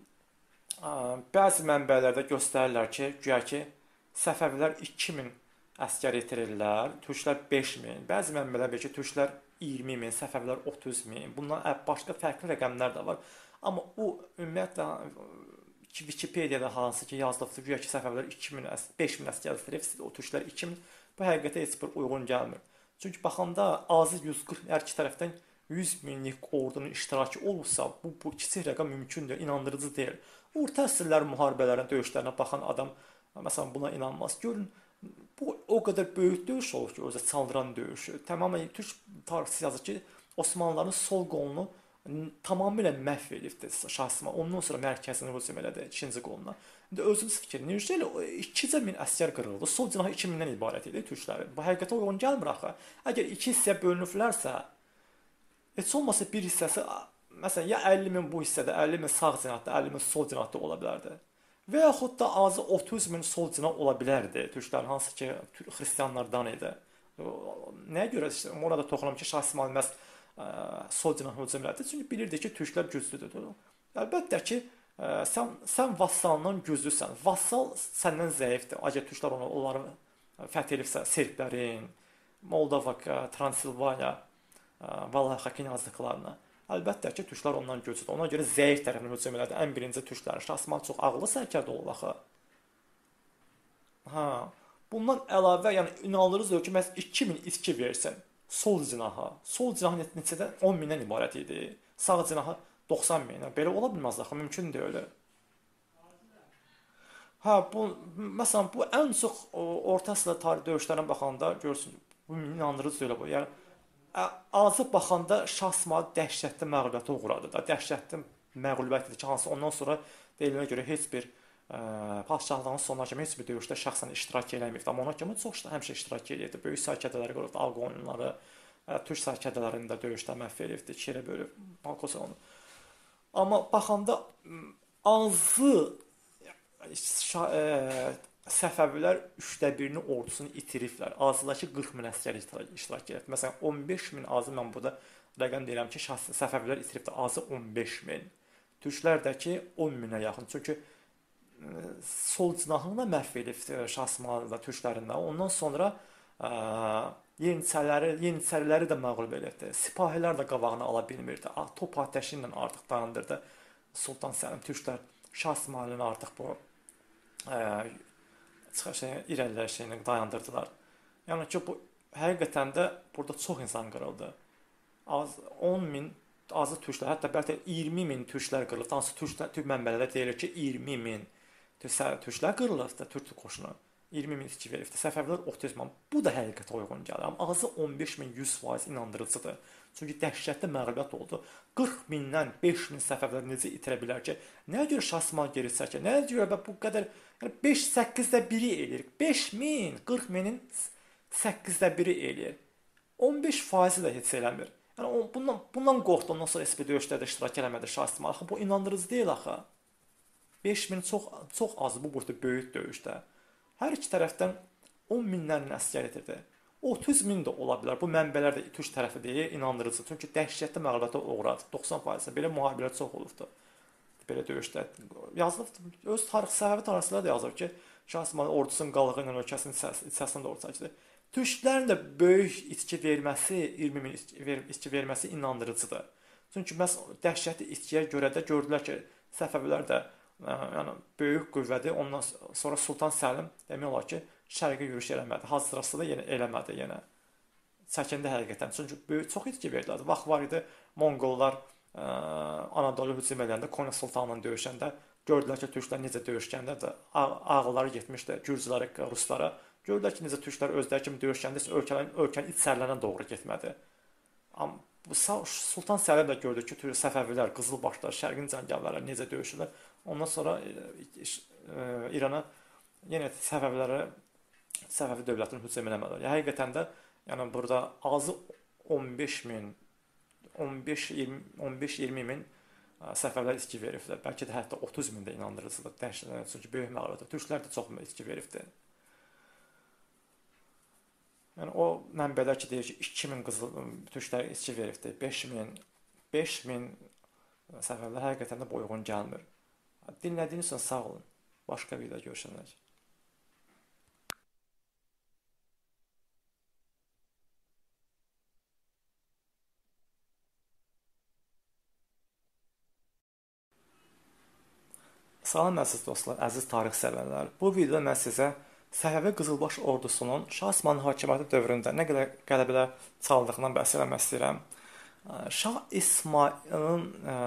Bəzi mənbələrdə göstərirlər ki, güya ki Səfəvilər 2000 əsgər itirirlər, türklər 5000. Bəzi mənbələr deyir ki, türklər 20 min, Səfəvilər 30 min. Bundan başqa fərqli rəqəmlər də var. Amma o ümumiyyətlə Wikipediyada hansı ki yazılıbdır, güya ki Səfəvilər 5000 əsgər itirir, o türklər 2000. Bu həqiqətə heç bir uyğun gəlmir. Çünki baxanda azı 140 hər iki tərəfdən 100 minlik ordunun iştirakı olursa, bu kiçik rəqəm mümkündür, inandırıcı deyil. Orta əsrlər müharibələrinə, döyüşlərinə baxan adam məsələn buna inanmaz. Görün, bu o qədər böyük döyüş olur ki, özü Çaldıran döyüşü. Tamamilə türk tarixçisi yazır ki, Osmanlıların sol qolunu tamamilə məhv edibdi Şah İsmayıl. Ondan sonra mərkəzini hücum elədi ikinci qoluna. İndi özünüz fikir, necə elə 2,000 əsgər qırıldı. Sol cinahı 2000-dən ibarət idi türklərin. Bu həqiqətə uyğun gəlmir axı. Əgər iki hissəyə bölünüblərsə, heç olmasa bir hissəsi məsələn ya 50 min bu hissədə, 50 min sağ cinahda, 50 min sol cinahda ola bilərdi. Və yaxud da azı 30 min sol cinah ola bilərdi türklərin, hansı ki xristianlardan idi. Nəyə görə orada toxunum ki, Şah İsmayıl məhz sol cinah hücum elədi. Çünki bilirdi ki, türklər güclüdür. Əlbəttə ki, sən vassalından güclüsən. Vassal səndən zəifdir. Əgər türklər onları fəth edibsə, serblərin, Moldova, Transilvaniya, Valaxa knyazlıqlarına. Əlbəttə ki, türklər ondan güclüdür. Ona görə zəif tərəfini hücum elədi. Ən birinci türklərin. Şah İsmayıl çox ağıllı sərkərdə olub axı. Bundan əlavə, yəni inanılırız ki, məhz 2000 içki versin. Sol cinahı. Sol cinahı neçədən 10 mindən ibarət idi. Sağ cinahı 90 min. Belə ola bilməz axı, mümkün deyil. Hə, bu məsələn bu ən çox orta əsrlə tarix döyüşlərinə baxanda görürsün, bu inandırıcı deyil bu. Yəni azı baxanda Şah İsmayıl dəhşətli məğlubiyyətə uğradı da. Dəhşətli məğlubiyyət idi ki, hansı ondan sonra deyilənə görə heç bir padşahlığın sonuna kimi heç bir döyüşdə şəxsən iştirak eləməyib. Amma ona kimi çox həmişə iştirak edirdi. Böyük sərkərdələri qurdu, Ağqoyunluları, Türk sərkərdələrini də döyüşdə məhv edibdi, ikiyə bölüb Balkosonu. Amma baxanda azı Səfəvilər 1/3-ni ordusunu itiriblər. Azıdakı 40 min əsgər iştirak edib. Məsələn, 15 min azı mən burada rəqəm deyirəm ki, Səfəvilər itiribdir. Azı 15 min. Türklərdəki 10 minə yaxın. Çünki sol cinahını da məhv edib Şah İsmayıl da türklərində. Ondan sonra Yeniçəriləri də məğlub edibdi. Sipahilər də qabağını ala bilmirdi. Top atəşi ilə artıq dayandırdı Sultan Səlim. Türklər Şah İsmayılın artıq bu irəliləyişini dayandırdılar. Yəni ki, bu həqiqətən də burada çox insan qırıldı. 10 min azı türklər, hətta bəlkə 20 min türklər qırılıb. Hansı türk mənbələrdə deyilir ki, 20 min türklər qırılıbdı, türk qoşunu. 20 min içki veribdi. Səfəvilər 30 min. Bu da həqiqətə uyğun gəlir. Amma azı 15 min 100% inandırıcıdır. Çünki dəhşətli məğlubiyyət oldu. 40 mindən 5 min Səfəvilər necə itirə bilər ki? Nəyə görə Şah İsmayıl geri çəkir? Nəyə görə bu qədər? Yəni 5-8-də 1-i eləyir. 5 min 40 minin 8-də 1-i eləyir. 15% də heç eləmir. Yəni bundan qorxdu, ondan sonra SP döyüşlərdə iştirak eləmədi Şah İsmayıl. Axı bu inandırıcı deyil axı. 5 min çox az bu burada böyük döyüşdə. Hər iki tərəfdən 10 minlərlə əsgər itirdi. 30 min də ola bilər. Bu mənbələr də türk tərəfi deyil, inandırıcı. Çünki dəhşətli məğlubiyyətə uğradı. 90% belə müharibələr çox olubdu. Belə döyüşdə yazılıb. Öz Səfəvi tarixçilər də yazıb ki, Şah İsmayıl ordusunun qalığı ilə ölkəsinin içərisində doğru çəkdi. Türklərin də böyük içki verməsi, 20 min içki verməsi inandırıcıdır. Çünki məhz dəhşətli içkiyə görə də gördülər ki, Səfəvilər də yəni böyük qüvvədir. Ondan sonra Sultan Səlim demək olar ki, şərqə yürüş eləmədi. Hazırası da yenə eləmədi yenə. Çəkində həqiqətən. Çünki böyük çox itki verdilər. Vaxt var idi Monqollar Anadolu hücum edəndə Konya Sultanla döyüşəndə gördülər ki, türklər necə döyüşkəndə də ağılları getmişdi Gürcülərə, Ruslara. Gördülər ki, necə türklər özləri kimi döyüşkəndə ölkənin iç sərlərinə doğru getmədi. Amma bu Sultan Səlim də gördü ki, Səfəvilər, Qızılbaşlar, Şərqin cəngavərləri necə döyüşürlər. Ondan sonra İrana yenə Səfəvi dövlətinin hücum eləmədilər. Yəni həqiqətən də yəni burada azı 15 min 15-20 min Səfəvilər içki veriblər. Bəlkə də hətta 30 min də inandırıcıdır. Dəhşətli, çünki böyük məğlubiyyət. Türklər də çox içki veribdi. Yəni o mənbələr ki deyir ki 2000 türklər içki veribdi. 5000 Səfəvilər həqiqətən də bu uyğun gəlmir. Dinlədiyiniz üçün sağ olun. Başqa bir videoda görüşənəcək. Salam əziz dostlar, əziz tarix sevərlər. Bu videoda mən sizə Səfəvi Qızılbaş ordusunun Şah İsmayılın hakimiyyəti dövründə nə qədər qələbələr çaldığından bəhs etmək istəyirəm. Şah İsmayıl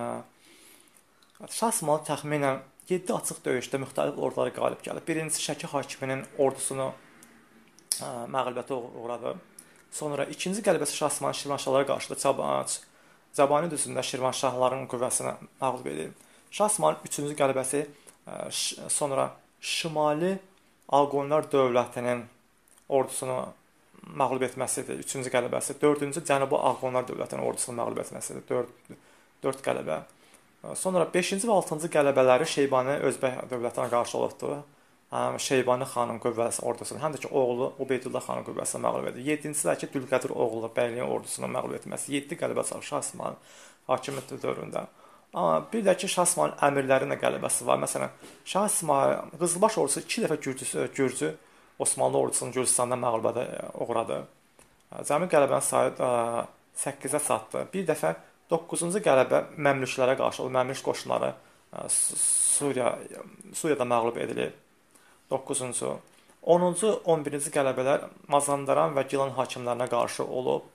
təxminən 7 açıq döyüşdə müxtəlif ordulara qalib gəlib. Birincisi Şəki hakiminin ordusunu məğlubiyyətə uğradı. Sonra ikinci qələbəsi Şah İsmayılın Şirvanşahlara qarşı Cabani düzündə Şirvanşahların qüvvəsinə məğlub edildi. Şah İsmayılın üçüncü qələbəsi sonra Şimali Ağqoyunlar dövlətinin ordusunu məğlub etməsidir. Üçüncü qələbəsi. Dördüncü Cənubi Ağqoyunlar dövlətinin ordusunu məğlub etməsidir. 4 qələbə. Sonra 5-ci və 6-cı qələbələri Şeybani Özbək dövlətinə qarşı olubdu. Həm Şeybani xanın qüvvəsi ordusunu, həm də ki oğlu Ubeydullah xanın qüvvəsini məğlub etdi. 7-ci də ki Dülqədir oğlu Bəyliyin ordusunu məğlub etməsi. 7 qələbə çaldı Şah İsmayılın hakimiyyəti dövründə. Amma bir də ki Şah İsmayılın əmirlərinin də qələbəsi var. Məsələn, Şah İsmayıl Qızılbaş ordusu 2 dəfə Gürcü Osmanlı ordusunu Gürcüstanda məğlubiyyətə uğradı. Cəmi qələbənin sayı 8-ə çatdı. Bir dəfə 9-cu qələbə Məmlüklərə qarşı, o Məmlük qoşunları Suriyada məğlub edilib. 9-cu. 10-cu, 11-ci qələbələr Mazandaran və Gilan hakimlərinə qarşı olub.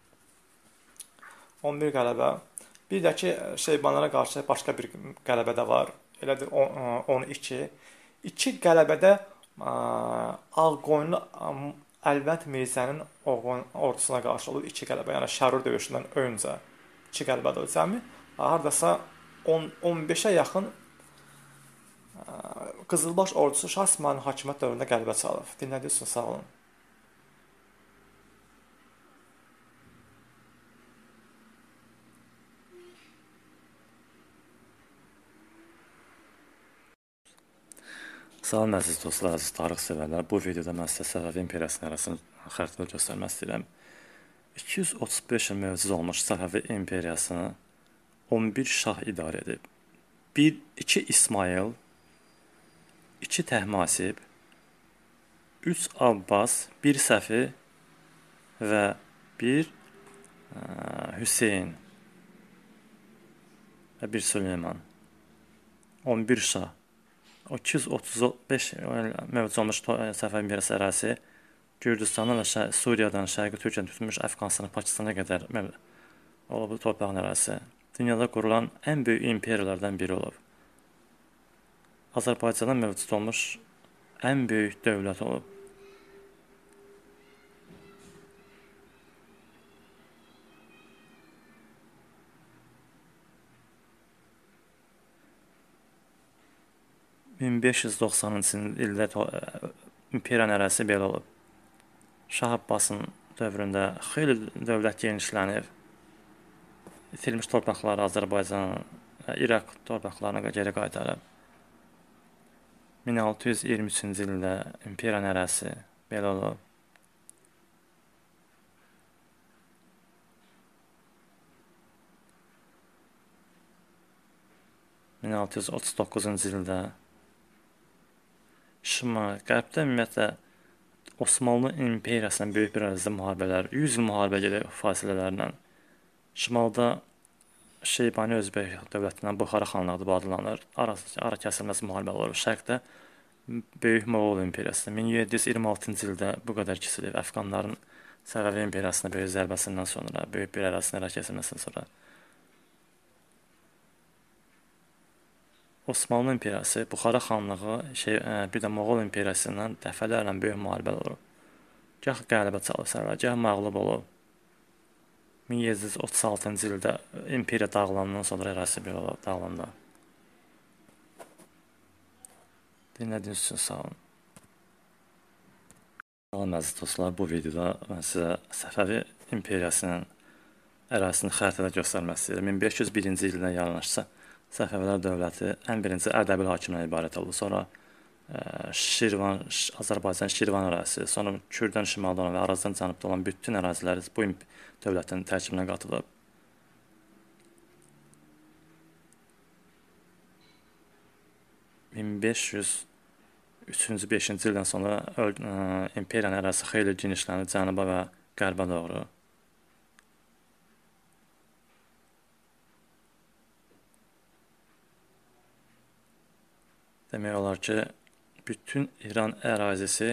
11 qələbə. Bir də ki, Şeybanlara qarşı başqa bir qələbə də var. Elədir 12. 2 qələbədə Ağqoyunlu Əlvənd Mirzənin ordusuna qarşı olub 2 qələbə. Yəni Şərur döyüşündən öncə 2 qələbə də cəmi. Hardasa 15-ə yaxın Qızılbaş ordusu Şah İsmayılın hakimiyyət dövründə qələbə çalıb. Dinlədiyiniz üçün sağ olun. Salam əziz dostlar, əziz tarix sevərlər. Bu videoda mən sizə Səfəvi imperiyasının arasını xəritədə göstərmək istəyirəm. 235 il mövcud olmuş Səfəvi imperiyasını 11 şah idarə edib. 2 İsmayıl, 2 Təhmasib, 3 Abbas, 1 Səfi və 1 Hüseyin və 1 Süleyman. 11 şah. 235 mövcud olmuş Səfəvi imperiyası ərazisi Gürcüstandan və Suriyadan, Şərqi Türkiyədən tutmuş Əfqanistana, Pakistana qədər olub bu torpağın ərazisi. Dünyada qurulan ən böyük imperiyalardan biri olub. Azərbaycanda mövcud olmuş ən böyük dövlət olub. ...1590-cı ildə imperiyanın ərazisi belə olub. Şah Abbasın dövründə xeyli dövlət genişlənib. İtilmiş torpaqları Azərbaycan və İraq torpaqlarına geri qaytarıb. 1623-cü ildə imperiyanın ərazisi belə olub. ...1639-cu ildə Qərbdə ümumiyyətlə Osmanlı imperiyasının böyük bir ərazi müharibələr, 100 il müharibə gedir fasilələrlə. Şimalda Şeybani Özbək dövlətindən Buxara xanlığı adlanır. Ara kəsilməz müharibə olur. Şərqdə Böyük Moğol imperiyası 1726-cı ildə bu qədər kiçilib. Əfqanların Səfəvi imperiyasına böyük zərbəsindən sonra, böyük bir ərazinin ara kəsilməsindən sonra Osmanlı imperiyası, Buxara xanlığı, bir də Moğol imperiyasından dəfələrlə böyük müharibələr olub. Gah qələbə çalıb, gah məğlub olub. 1736-cı ildə imperiya dağılandan sonra ərazisi belə olub, dağılanda. Dinlədiyiniz üçün sağ olun. Salam əziz dostlar, bu videoda mən sizə Səfəvi imperiyasının ərazisini xəritədə göstərmək istəyirəm. 1501-ci ildə yaranmışsa Səfəvilər dövləti ən birinci Ərdəbil hakimindən ibarət oldu. Sonra Şirvan, Azərbaycan Şirvan ərazisi, sonra Kürdən şimalda olan və Arazdan cənubda olan bütün ərazilər bu dövlətin tərkibinə qatılıb. ...1503-5-ci ildən sonra imperiyanın ərazisi xeyli genişlənib cənuba və qərbə doğru. Demək olar ki, bütün İran ərazisi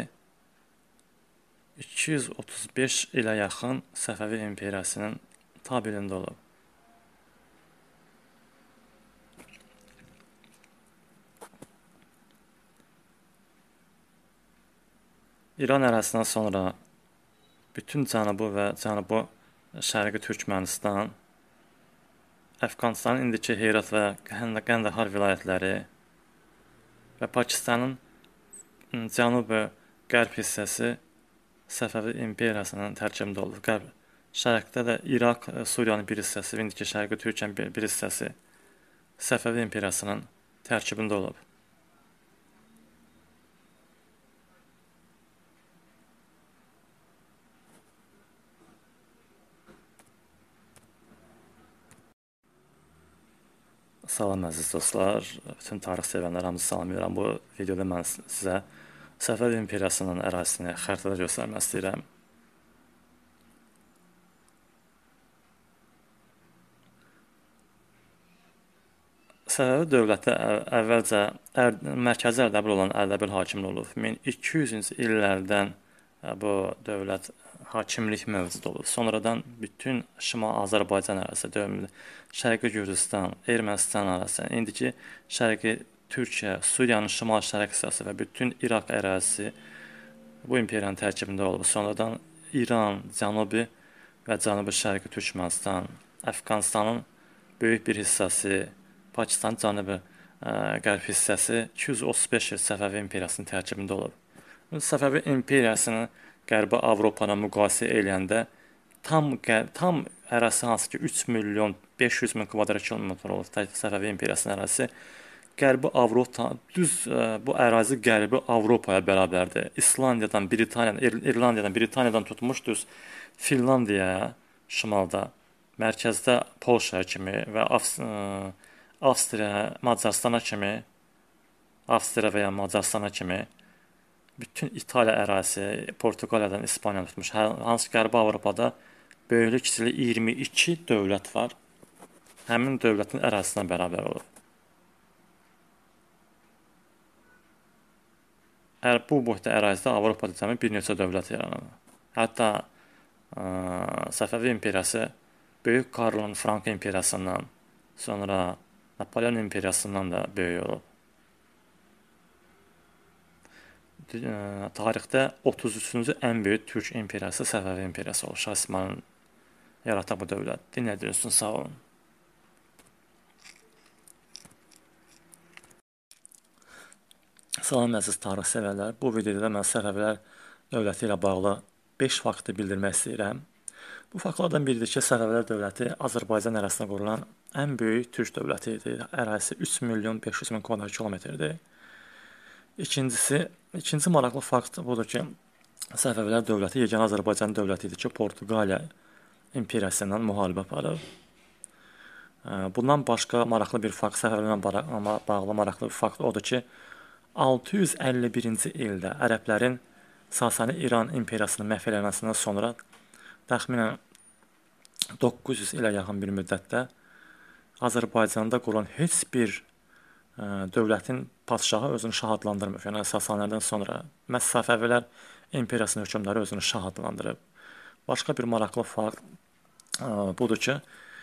235 ilə yaxın Səfəvi imperiyasının tabelində olub. İran ərazisindən sonra bütün cənubu və cənubu Şərqi Türkmənistan, Əfqanistanın indiki Herat və Qəndahar vilayətləri və Pakistanın cənub və qərb hissəsi Səfəvi imperiyasının tərkibində olub. Şərqdə də İraq, Suriyanın bir hissəsi, indiki Şərqi Türkiyənin bir hissəsi Səfəvi imperiyasının tərkibində olub. Salam əziz dostlar, bütün tarix sevənlər hamısı salamlayıram. Bu videoda mən sizə Səfəvi imperiyasının ərazisini xəritədə göstərmək istəyirəm. Səfəvi dövləti əvvəlcə mərkəzi Ərdəbil olan Ərdəbil hakimli olub. 1200-cü illərdən bu dövlət hakimlik mövcud olub. Sonradan bütün Şimal Azərbaycan ərazisi, Şərqi Gürcüstan, Ermənistan ərazisi, indiki Şərqi Türkiyə, Suriyanın şimal-şərq hissəsi və bütün İraq ərazisi bu imperiyanın tərkibində olub. Sonradan İran, Cənubi və Cənubi-Şərqi Türkmənistan, Əfqanistanın böyük bir hissəsi, Pakistanın cənubi qərb hissəsi 235 il Səfəvi imperiyasının tərkibində olub. Səfəvi imperiyasını Qərbi Avropana müqayisə eləyəndə tam ərazisi hansı ki 3 milyon 500 min kvadrat kilometr olub Səfəvi imperiyasının ərazisi. Qərbi Avropa bu ərazi Qərbi Avropaya bərabərdir. İslandiyadan, İrlandiyadan, Britaniyadan tutmuş düz Finlandiyaya şimalda, mərkəzdə Polşa kimi və Avstriya, Macaristana kimi, Avstriya və ya Macaristana kimi bütün İtaliya ərazisi, Portuqaliyadan İspaniya tutmuş. Hansı Qərbi Avropada böyüklü kiçili 22 dövlət var. Həmin dövlətin ərazisinə bərabər olur. Bu boyda ərazidə Avropada cəmi bir neçə dövlət yaranır. Hətta Səfəvi imperiyası Böyük Karlın Frank imperiyasından, sonra Napolyon imperiyasından da böyük olub. Tarixdə 33-cü ən böyük Türk imperiyası Səfəvi imperiyası olub. Şah İsmayılın yaratan bu dövlət. Dinlədiyiniz üçün sağ olun. Salam əziz tarix sevərlər. Bu videoda mən Səfəvilər dövləti ilə bağlı 5 faktı bildirmək istəyirəm. Bu faktlardan biridir ki, Səfəvilər dövləti Azərbaycan ərazisində qurulan ən böyük Türk dövləti idi. Ərazisi 3 milyon 500 min kvadrat kilometrdir. İkinci maraqlı fakt budur ki, Səfəvilər dövləti yeganə Azərbaycan dövləti idi ki, Portuqaliya imperiyasından müharibə aparıb. Bundan başqa maraqlı bir fakt, Səfəvlərlə bağlı maraqlı bir fakt odur ki, 651-ci ildə ərəblərin Sasani İran imperiyasının məhv edilməsindən sonra təxminən 900 ilə yaxın bir müddətdə Azərbaycanda qurulan heç bir dövlətin padşahı özünü şah adlandırmır. Yəni Sasanilərdən sonra məhz Səfəvilər imperiyasının hökmdarı özünü şah adlandırıb. Başqa bir maraqlı fakt budur ki,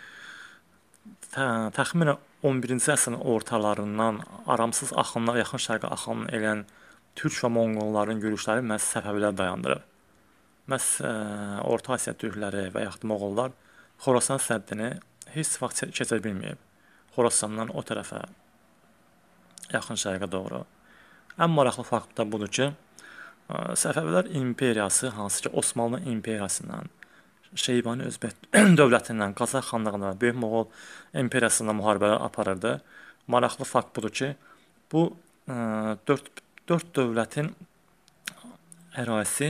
təxminən 11-ci əsrin ortalarından aramsız axınlar, yaxın şərqə axın eləyən Türk və Monqolların yürüşləri məhz Səfəvilər dayandırıb. Məhz Orta Asiya türkləri və yaxud Moğollar Xorasan səddini heç vaxt keçə bilməyib. Xorasandan o tərəfə, yaxın şərqə doğru. Ən maraqlı fakt da budur ki, Səfəvilər imperiyası, hansı ki Osmanlı imperiyasından, Şeybani Özbək dövlətindən, Qazax xanlığından, Böyük Moğol imperiyasından müharibələr aparırdı. Maraqlı fakt budur ki, bu 4 dövlətin ərazisi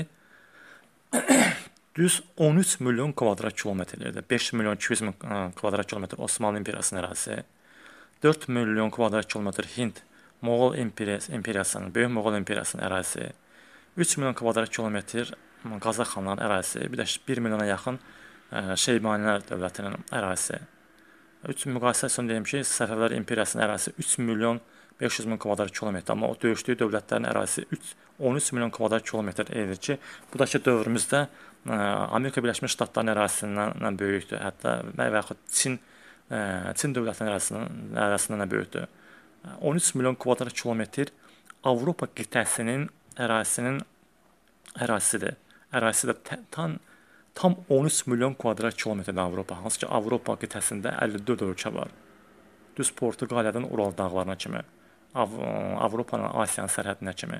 düz 13 milyon kvadrat kilometrlərdir. 5 milyon 200 min kvadrat kilometr Osmanlı imperiyasının ərazisi, 4 milyon kvadrat kilometr Hind Moğol imperiyasının, Böyük Moğol imperiyasının ərazisi, 3 milyon kvadrat kilometr Qazax xanlarının ərazisi, bir də 1 milyona yaxın Şeybanilər dövlətinin ərazisi. Müqayisə üçün deyim ki, Səfəvilər imperiyasının ərazisi 3 milyon 500 min kvadrat kilometr, amma o döyüşdüyü dövlətlərin ərazisi 13 milyon kvadrat kilometr edir ki, bu da ki dövrümüzdə Amerika Birləşmiş Ştatlarının ərazisindən böyükdür, hətta və yaxud Çin dövlətinin ərazisindən də böyükdür. 13 milyon kvadrat kilometr Avropa qitəsinin ərazisidir. Ərazisi də tam 13 milyon kvadrat kilometrdə Avropa, hansı ki Avropa qitəsində 54 ölkə var. Düz Portuqaliyadan Ural dağlarına kimi, Avropanın Asiyanın sərhədinə kimi.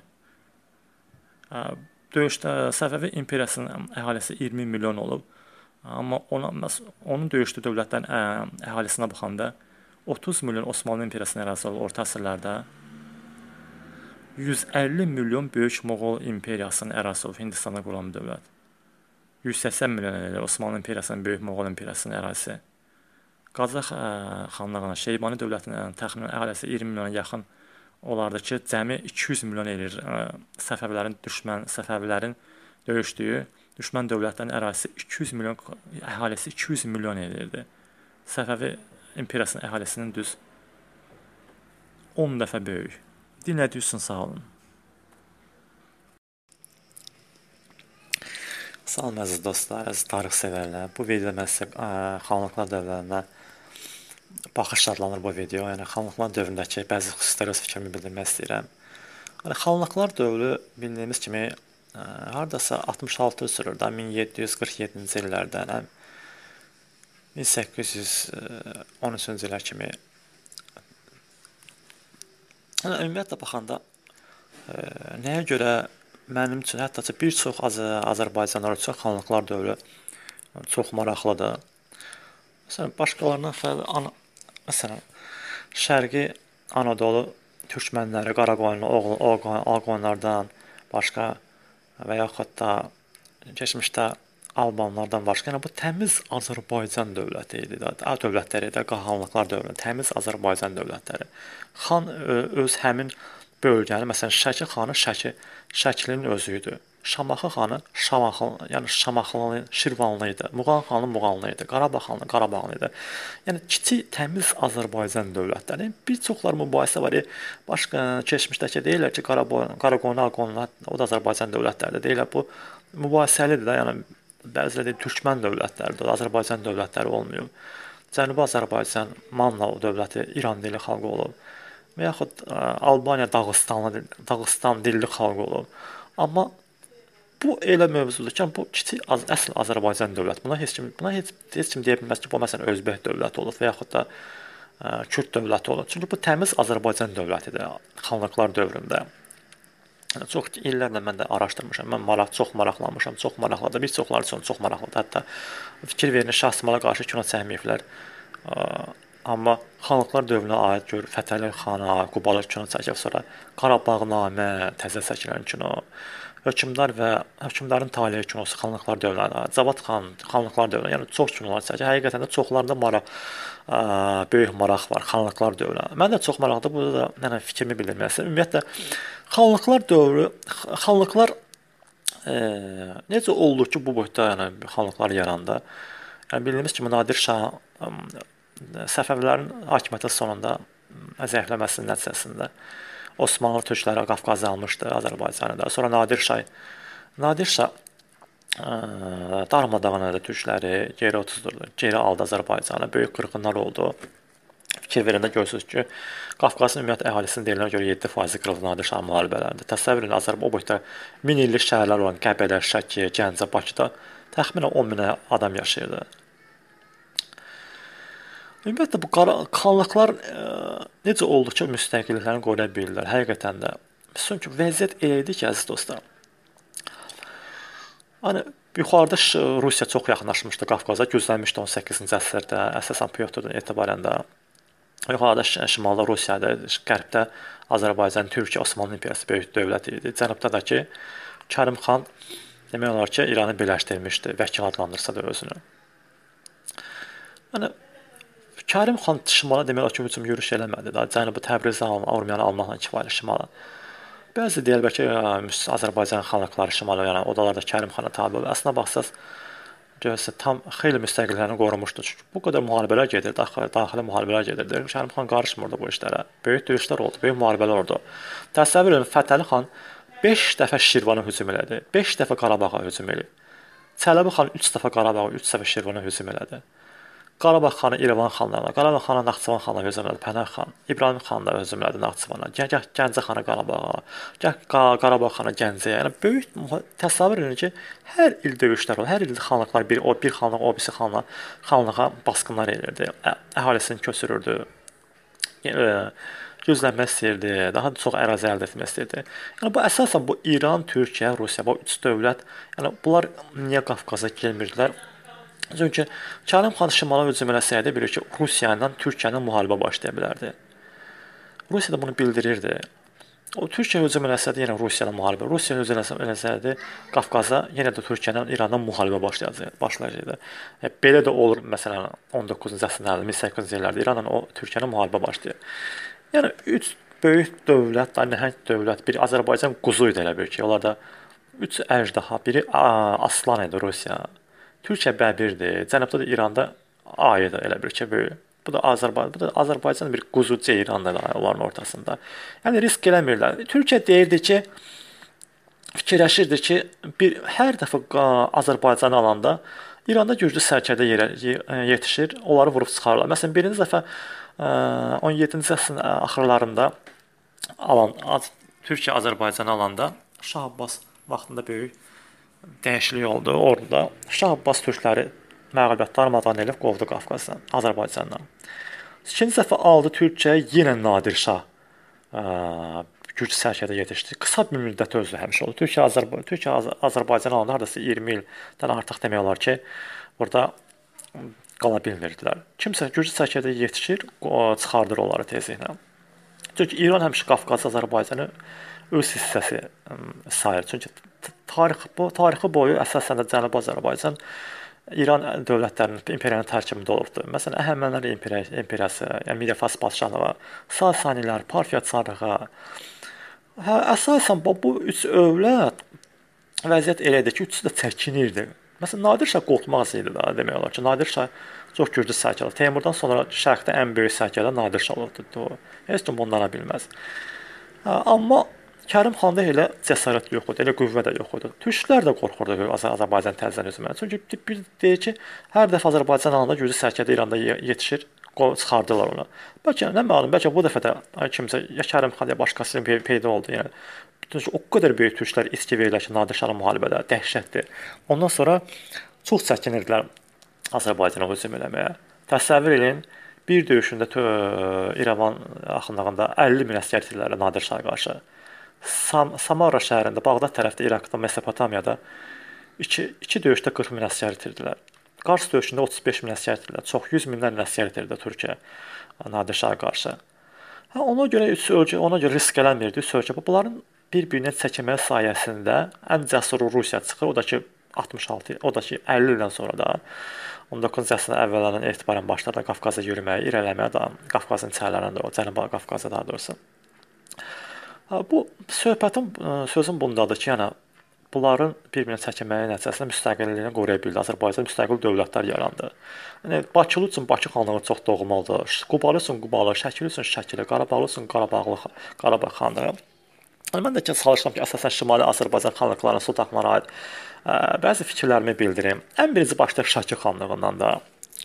Döyüşdə Səfəvi imperiyasının əhalisi 20 milyon olub, amma onun döyüşdüyü dövlətlərin əhalisinə baxanda 30 milyon Osmanlı imperiyasının ərazisi olub orta əsrlərdə. 150 milyon Böyük Moğol imperiyasının ərazisi olub Hindistanda qurulan bir dövlət. 180 milyon edir Osmanlı imperiyasının, Böyük Moğol imperiyasının ərazisi. Qazax xanlığının, Şeybani dövlətinin təxminən əhalisi 20 milyona yaxın olardı ki, cəmi 200 milyon edir Səfəvilərin döyüşdüyü düşmən dövlətlərin ərazisi 200 milyon, əhalisi 200 milyon edirdi. Səfəvi imperiyasının əhalisinin düz 10 dəfə böyük. Dinlədiyiniz üçün sağ olun. Salam əziz dostlar, əziz tarix sevərlər. Bu videoda mən sizə xanlıqlar dövrlərinə baxışlarla bu video, yəni xanlıqlar dövründəki bəzi xüsuslara öz fikrimi bildirmək istəyirəm. Yəni xanlıqlar dövrü bildiyimiz kimi hardasa 66 sürür da 1747-ci illərdən 1813-cü illər kimi. Yəni ümumiyyətlə baxanda nəyə görə mənim üçün hətta bir çox Azərbaycanlılar üçün xanlıqlar dövrü çox maraqlıdır. Məsələn, başqalarından fərqli, məsələn, Şərqi Anadolu türkmənləri, Qaraqoyunlu Ağqoyunlardan başqa və yaxud da keçmişdə Albanlardan başqa, yəni bu təmiz Azərbaycan dövləti idi də, dövlətləri də xanlıqlar dövrü, təmiz Azərbaycan dövlətləri. Xan öz həmin bölgəni, məsələn, Şəki xanı Şəkilinin özü idi. Şamaxı xanı yəni Şamaxılı, Şirvanlı idi. Muğan xanı Muğanlı idi. Qarabağ xanı Qarabağlı idi. Yəni kiçik təmiz Azərbaycan dövlətləri. Bir çoxlar mübahisə var. Başqa keçmişdəki deyirlər ki, Qaraqoyunlu Ağqoyunlular o da Azərbaycan dövlətləridir. Deyirlər bu mübahisəlidir də, yəni bəziləri türkmən dövlətləridir, Azərbaycan dövlətləri olmuyor. Cənubi Azərbaycan Manna dövləti İran dilli xalqı olub. Və yaxud Albaniya Dağıstan dilli xalqı olub. Amma bu elə mövzudur ki, bu kiçik əsl Azərbaycan dövləti. Buna heç kim deyə bilməz ki, bu məsələn Özbək dövləti olub və yaxud da Kürd dövləti olub. Çünki bu təmiz Azərbaycan dövlətidir xanlıqlar dövründə. Çox illərlə mən də araşdırmışam. Mən çox maraqlanmışam, çox maraqlıdır. Bir çoxları üçün çox maraqlıdır. Hətta fikir verin, Şah İsmayıla qarşı kino çəkməyiblər. Amma xanlıqlar dövrünə aid Fətəli xana, Qubalı kino çəkib, sonra Qarabağnamə, təzə çəkilən kino, hökmdarın taleyi kinosu xanlıqlar dövrünə aid, Cavad xan, xanlıqlar dövrünə, yəni çox kinolar çəkir. Həqiqətən də çoxlarında böyük maraq var xanlıqlar dövrünə. Mən də çox maraqlıdır, burada da yəni fikrimi bildirmək istəyirəm. Ümumiyyətlə xanlıqlar dövrü, xanlıqlar necə oldu ki, bu boyda yəni xanlıqlar yarandı? Yəni bildiyimiz kimi Nadir Şah Səfəvilərin hakimiyyəti sonunda zəifləməsinin nəticəsində Osmanlı türkləri Qafqazı almışdı, Azərbaycanı da. Sonra Nadir Şah darmadağın edə türkləri, geri aldı Azərbaycanı, böyük qırğınlar oldu. Fikir verəndə görürsünüz ki, Qafqazın ümumiyyət əhalisinin deyilinə görə 7% qırıldı Nadir Şah müharibələrində. Təsəvvür edin, o boyda 1000 illik şəhərlər olan Qəbələ, Şəki, Gəncə, Bakıda təxminən 10 min adam yaşayırdı. Ümumiyyətlə bu xanlıqlar necə oldu ki, müstəqilliklərini qoruya bilirlər? Həqiqətən də. Çünki vəziyyət elə idi ki, əziz dostlar. Hani yuxarıda Rusiya çox yaxınlaşmışdı Qafqaza, gözlənmişdi 18-ci əsrdə, əsasən Pyotrdan etibarən də. Yuxarıda şimalda Rusiyadır, qərbdə Azərbaycan, Türkiyə, Osmanlı İmperiyası böyük dövlət idi. Cənubda da ki, Kərim xan demək olar ki, İranı birləşdirmişdi, vəkil adlandırsa da özünü. Yəni Kərim xan şimala demək olar ki, hücum yürüş eləmədi. Cənubi Təbrizi Urmiyanı almaqla kifayətli şimala. Bəzi deyir bəlkə Azərbaycan xanlıqları şimala, yəni odalarda Kərim xana tabe oldu. Əslində baxsaq, görəsən tam xeyli müstəqilliklərini qorumuşdu. Çünki bu qədər müharibələr gedir, daxili müharibələr gedirdi. Kərim xan qarışmırdı bu işlərə. Böyük döyüşlər oldu, böyük müharibələr oldu. Təsəvvür edin, Fətəli xan 5 dəfə Şirvana hücum elədi, 5 dəfə Qarabağa hücum elədi. Çələbi xan 3 dəfə Qarabağa, 3 dəfə Şirvana hücum elədi. Qarabağ xanı İrəvan xanlarına, Qarabağ xanı Naxçıvan xanına hücum elədi, Pənah xan, İbrahim xan da hücum elədi Naxçıvana, Gəncə xanı Qarabağa, Qarabağ xanı Gəncəyə. Yəni böyük təsəvvür edin ki, hər il döyüşlər oldu, hər il xanlıqlar bir xanlıq o birisi xanlığa basqınlar edirdi, əhalisini köçürürdü, gözlənmək istəyirdi, daha çox ərazi əldə etmək istəyirdi. Yəni bu əsasən bu İran, Türkiyə, Rusiya, bu üç dövlət, yəni bunlar niyə Qafqaza gəlmirdilər? Çünki Kərim xan şimala hücum eləsəydi, bilir ki, Rusiya ilə Türkiyə ilə müharibə başlaya bilərdi. Rusiya da bunu bildirirdi. O Türkiyə hücum eləsəydi, yenə Rusiya ilə müharibə. Rusiya hücum eləsəydi, Qafqaza yenə də Türkiyə ilə İranla müharibə başlayacaqdı. Belə də olur, məsələn, 19-cu əsrlərdə, 1800-cü illərdə İranla Türkiyə ilə müharibə başlayır. Yəni üç böyük dövlət, nəhəng dövlət, bir Azərbaycan quzu idi elə bir ki, onlarda üç əjdaha, biri aslan idi Rusiya. Türkiyə bəbirdir, cənubda da İranda ayıdır elə bir ki, böyük. Bu da Azərbaycan bir quzu ceyrandır onların ortasında. Yəni risk eləmirlər. Türkiyə deyirdi ki, fikirləşirdi ki, hər dəfə Azərbaycanı alanda İranda güclü sərkərdə yetişir, onları vurub çıxarırlar. Məsələn, birinci dəfə 17-ci əsrin axırlarında Türkiyə Azərbaycanı alanda Şah Abbas vaxtında böyük dəyişiklik oldu. Orada Şah Abbas türkləri məğlubiyyət darmadağın edib qovdu Qafqazdan, Azərbaycandan. İkinci dəfə aldı Türkiyə, yenə Nadir Şah güclü sərkərdə yetişdi. Qısa bir müddət özü həmişə oldu. Türkiyə Azərbaycan alanda hardasa 20 ildən artıq demək olar ki, burada qala bilmirdilər. Kimsə güclü sərkərdə yetişir, çıxardır onları tezliklə. Çünki İran həmişə Qafqaz, Azərbaycanı öz hissəsi sayır. Çünki tarixi boyu əsasən də Cənubi Azərbaycan İran dövlətlərinin, imperiyanın tərkibində olubdur. Məsələn, Əhəmənilər imperiyası, yəni Mirə Fars padşahlığı, Sasanilər, Parfiya çarlığı. Əsasən bu üç övlət vəziyyət elə idi ki, üçü də çəkinirdi. Məsələn, Nadir Şah qorxmaz idi da, demək olar ki, Nadir Şah çox güclü sərkərdə. Teymurdan sonra şərqdə ən böyük sərkərdə Nadir Şah oldu. Heç kim bundan bilməz. Amma Kərim xanda elə cəsarət yox idi, elə qüvvə də yox idi. Türklər də qorxurdu Azərbaycan təzədən özünə. Çünki bir deyir ki, hər dəfə Azərbaycan alanda güclü sərkərdə İranda yetişir, çıxardılar onu. Bəlkə nə məlum, bəlkə bu dəfə də kimsə ya Kərim xan ya başqası peyda oldu. Yəni o qədər böyük türklər içki verirlər ki, Nadir Şahla müharibədə dəhşətdir. Ondan sonra çox çəkinirdilər Azərbaycana hücum eləməyə. Təsəvvür edin, bir döyüşündə İrəvan yaxınlığında 50 min əsgər itirdilər Nadir Şaha qarşı. Samara şəhərində, Bağdad tərəfdə, İraqda, Mesopotamiyada iki döyüşdə 40 min əsgər itirdilər. Qars döyüşündə 35 min əsgər itirdilər. Çox 100 minlərlə əsgər itirdi Türkiyə Nadir Şaha qarşı. Ona görə risk eləmirdi üç ölkə. Bunların bir-birinə çəkilməyi sayəsində ən cəsur Rusiya çıxır. O da ki 66, o da ki 50 ildən sonra da 19-cu əsrin əvvəllərindən etibarən başladı Qafqaza yürüməyə, irəliləməyə da Qafqazın içərilərində, Cənubi Qafqazda daha doğrusu. Bu sözüm bundadır ki, yəni bunların bir-birinə çəkilməyi nəticəsində müstəqilliyini qoruya bildi. Azərbaycan müstəqil dövlətlər yarandı. Yəni Bakılı üçün Bakı xanlığı çox doğmalıdır. Qubalı üçün Qubalı, Şəkili üçün Şəkili, Qarabağlı üçün Qarabağ xanlığı. Mən də çalışıram ki, əsasən Şimali Azərbaycan xanlıqlarına, sultanlara aid bəzi fikirlərimi bildirim. Ən birinci başda Şəki xanlığından da.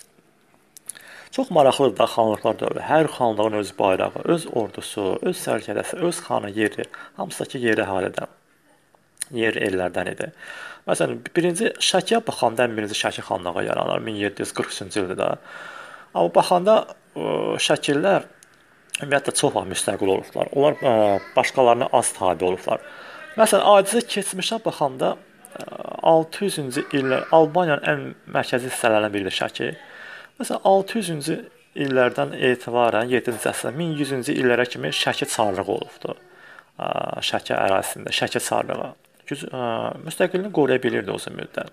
Çox maraqlıdır da xanlıqlar dövrü. Hər xanlığın öz bayrağı, öz ordusu, öz sərkərdəsi, öz xanı yeri, hamısındakı yeri əhalidən, yer ellərdən idi. Məsələn, birinci Şəkiyə baxanda ən birinci Şəki xanlığı yaranır 1743-cü ildə də. Amma baxanda Şəkillər ümumiyyətlə çox vaxt müstəqil olublar. Onlar başqalarına az tabe olublar. Məsələn, acizi keçmişə baxanda 600-cü illər Albaniyanın ən mərkəzi hissələrindən biridir Şəki. Məsələn, 600-cü illərdən etibarən 7-ci əsrdə 1100-cü illərə kimi Şəki çarlığı olubdu. Şəki ərazisində Şəki çarlığı müstəqilliyini qoruya bilirdi uzun müddət.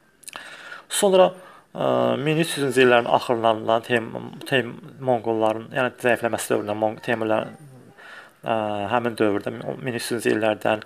Sonra 1300-cü illərin axırlarından Monqolların, yəni zəifləməsi dövründə Teymurların həmin dövrdə 1300-cü illərdən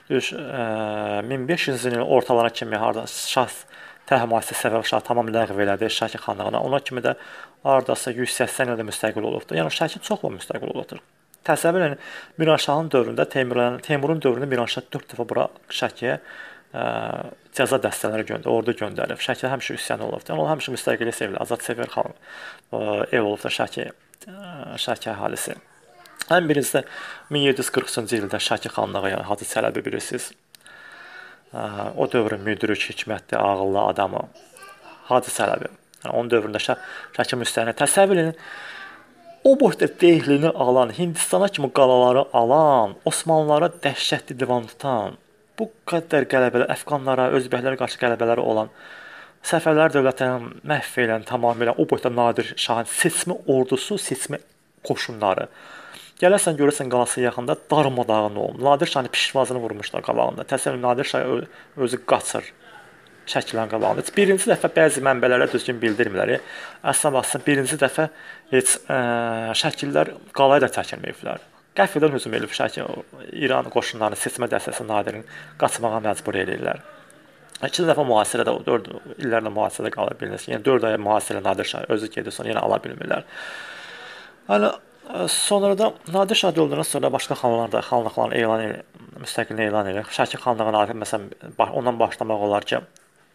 1500-cü ilin ortalarına kimi Şah Təhmasib Səfəvi Şah tamam ləğv elədi Şəki xanlığına. Ona kimi də hardasa 180 ildə müstəqil olubdu. Yəni Şəki çox müstəqil olubdur. Təsəvvür edin, Miranşahın dövründə, Teymurun dövründə Miranşah 4 dəfə bura Şəkiyə cəza dəstələri ordu göndərib. Şəkidə həmişə üsyan olubdu. Yəni o həmişə müstəqillik sevilir, azadsever el olubdur Şəki əhalisi. Ən birincisi 1743-cü ildə Şəki xanlığı, yəni Hacı Çələbi bilirsiniz. O dövrün müdrik, hikmətli, ağıllı adamı Hacı Çələbi. Yəni onun dövründə Şəki müstəqilliyi təsəvvür edin. O boyda dehlini alan, Hindistana kimi qalaları alan, Osmanlılara dəhşətli divan tutan, bu qədər qələbələr, Əfqanlara, Özbəklərə qarşı qələbələri olan, Səfəvilər dövlətinin məhv edən, tamamilə o boyda Nadir Şahın seçmə ordusu, seçmə qoşunları. Gələrsən görürsən qalası yaxında darmadağın olub. Nadir Şahın pişvazını vurmuşlar qabağında. Təsəvvür Nadir Şah özü qaçır Şəkilərin qabağında. Birinci dəfə bəzi mənbələrə düzgün bildirmirlər. Əslində baxsan birinci dəfə heç Şəkillər qalaya da çəkilməyiblər. Qəfildən hücum edib İran qoşunlarını seçmə dəstəsi Nadirin qaçmağa məcbur edirlər. İki dəfə mühasirədə, 4 illərlə mühasirədə qala bilirlər. Yəni 4 ay mühasirə Nadir Şah özü gedir, sonra yenə ala bilmirlər. Yəni sonra da Nadir Şah öldükdən sonra başqa xanlar da xanlıqlarını elan edir, müstəqilliyi elan edir. Şəki xanlığına məsələn ondan başlamaq olar ki,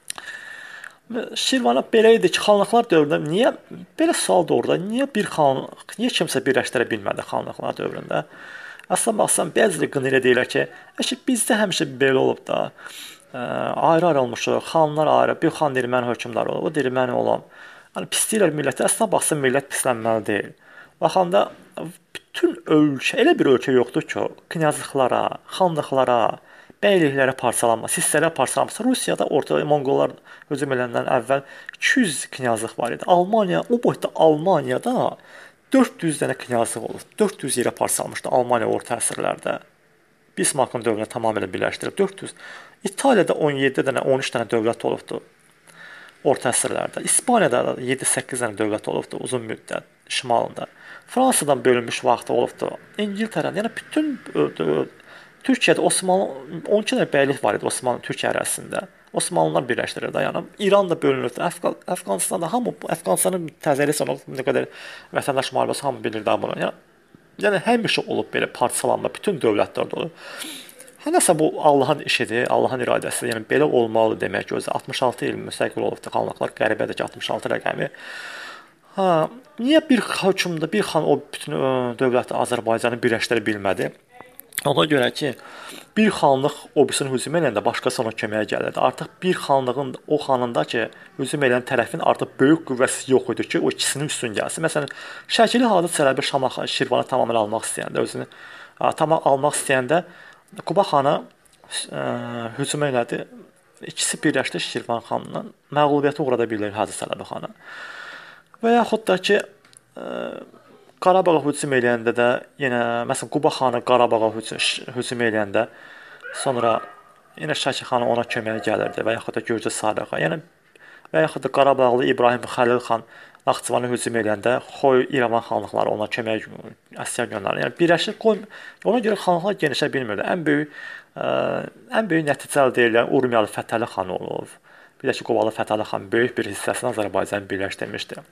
Şirvana belə idi ki, xanlıqlar dövründə niyə belə sual doğurdu? Niyə bir xanlıq, niyə kimsə birləşdirə bilmədi xanlıqlar dövründə? Əslində baxsan, bəziləri qınır deyirlər ki, bizdə həmişə belə olub da. Ayrı-ayrı olmuşuq, xanlar ayrı, bir xan deyir mən hökmdar olub, o deyir mən olam. Yəni pisləyirlər milləti. Əslində baxsan millət pislənməli deyil. Baxanda bütün ölkə, elə bir ölkə yoxdur ki, knyazlıqlara, xanlıqlara, bəyliklərə parçalanmaz, hissələrə parçalanmaz. Rusiyada orta Monqollar hücum edəndən əvvəl 200 knyazlıq var idi. Almaniya, o boyda Almaniyada 400 dənə knyazlıq olub. 400 yerə parçalanmışdı Almaniya orta əsrlərdə. Bismarckın dövrünə tamamilə birləşdirib 400. İtaliyada 17 dənə, 13 dənə dövlət olubdu orta əsrlərdə. İspaniyada 7-8 dənə dövlət olubdu uzun müddət şimalında. Fransadan bölünmüş vaxtı olubdu. İngiltərədə, yəni bütün Türkiyədə Osmanlı 12 dənə bəylik var idi Osmanlı Türkiyə ərazisində. Osmanlılar birləşdirirdi. Yəni İran da bölünürdü. Əfqanistanda hamı Əfqanistanın təzəli sonu nə qədər vətəndaş müharibəsi hamı bilirdi bunu. Yəni həmişə olub belə parçalanma, bütün dövlətlərdə olub. Nəsə bu Allahın işidir, Allahın iradəsidir. Yəni belə olmalı demək ki, özü 66 il müstəqil olubdu xanlıqlar. Qəribədir ki, 66 rəqəmi. Niyə bir hökmdə bir xan o bütün dövləti Azərbaycanı birləşdirə bilmədi? Ona görə ki, bir xanlıq o birisini hücum edəndə başqası ona köməyə gəlirdi. Artıq bir xanlığın o xanında ki, hücum edən tərəfin artıq böyük qüvvəsi yox idi ki, o ikisinin üstün gəlsin. Məsələn, Şəkili Hadis Çələbi Şirvanı tamamilə almaq istəyəndə, özünü tamam almaq istəyəndə Quba xanı hücum elədi. İkisi birləşdi Şirvan xanla. Məğlubiyyətə uğrada bilər Hadis Çələbi xanı. Və yaxud da ki, Qarabağa hücum eləyəndə də yenə məsələn Quba xanı Qarabağa hücum eləyəndə sonra yenə Şəki xanı ona köməyə gəlirdi və yaxud da Gürcü Sarığa. Yəni və yaxud da Qarabağlı İbrahim Xəlil xan Naxçıvana hücum eləyəndə Xoy İrəvan xanlıqları ona kömək əsgər göndərir. Yəni birləşib ona görə xanlıqlar genişə bilmirdi. Ən böyük nəticə əldə edilən Urmiyalı Fətəli xan olub. Bir də ki, Qovalı Fətəli xan böyük bir hissəsini Azərbaycanı birləşdirmişdi.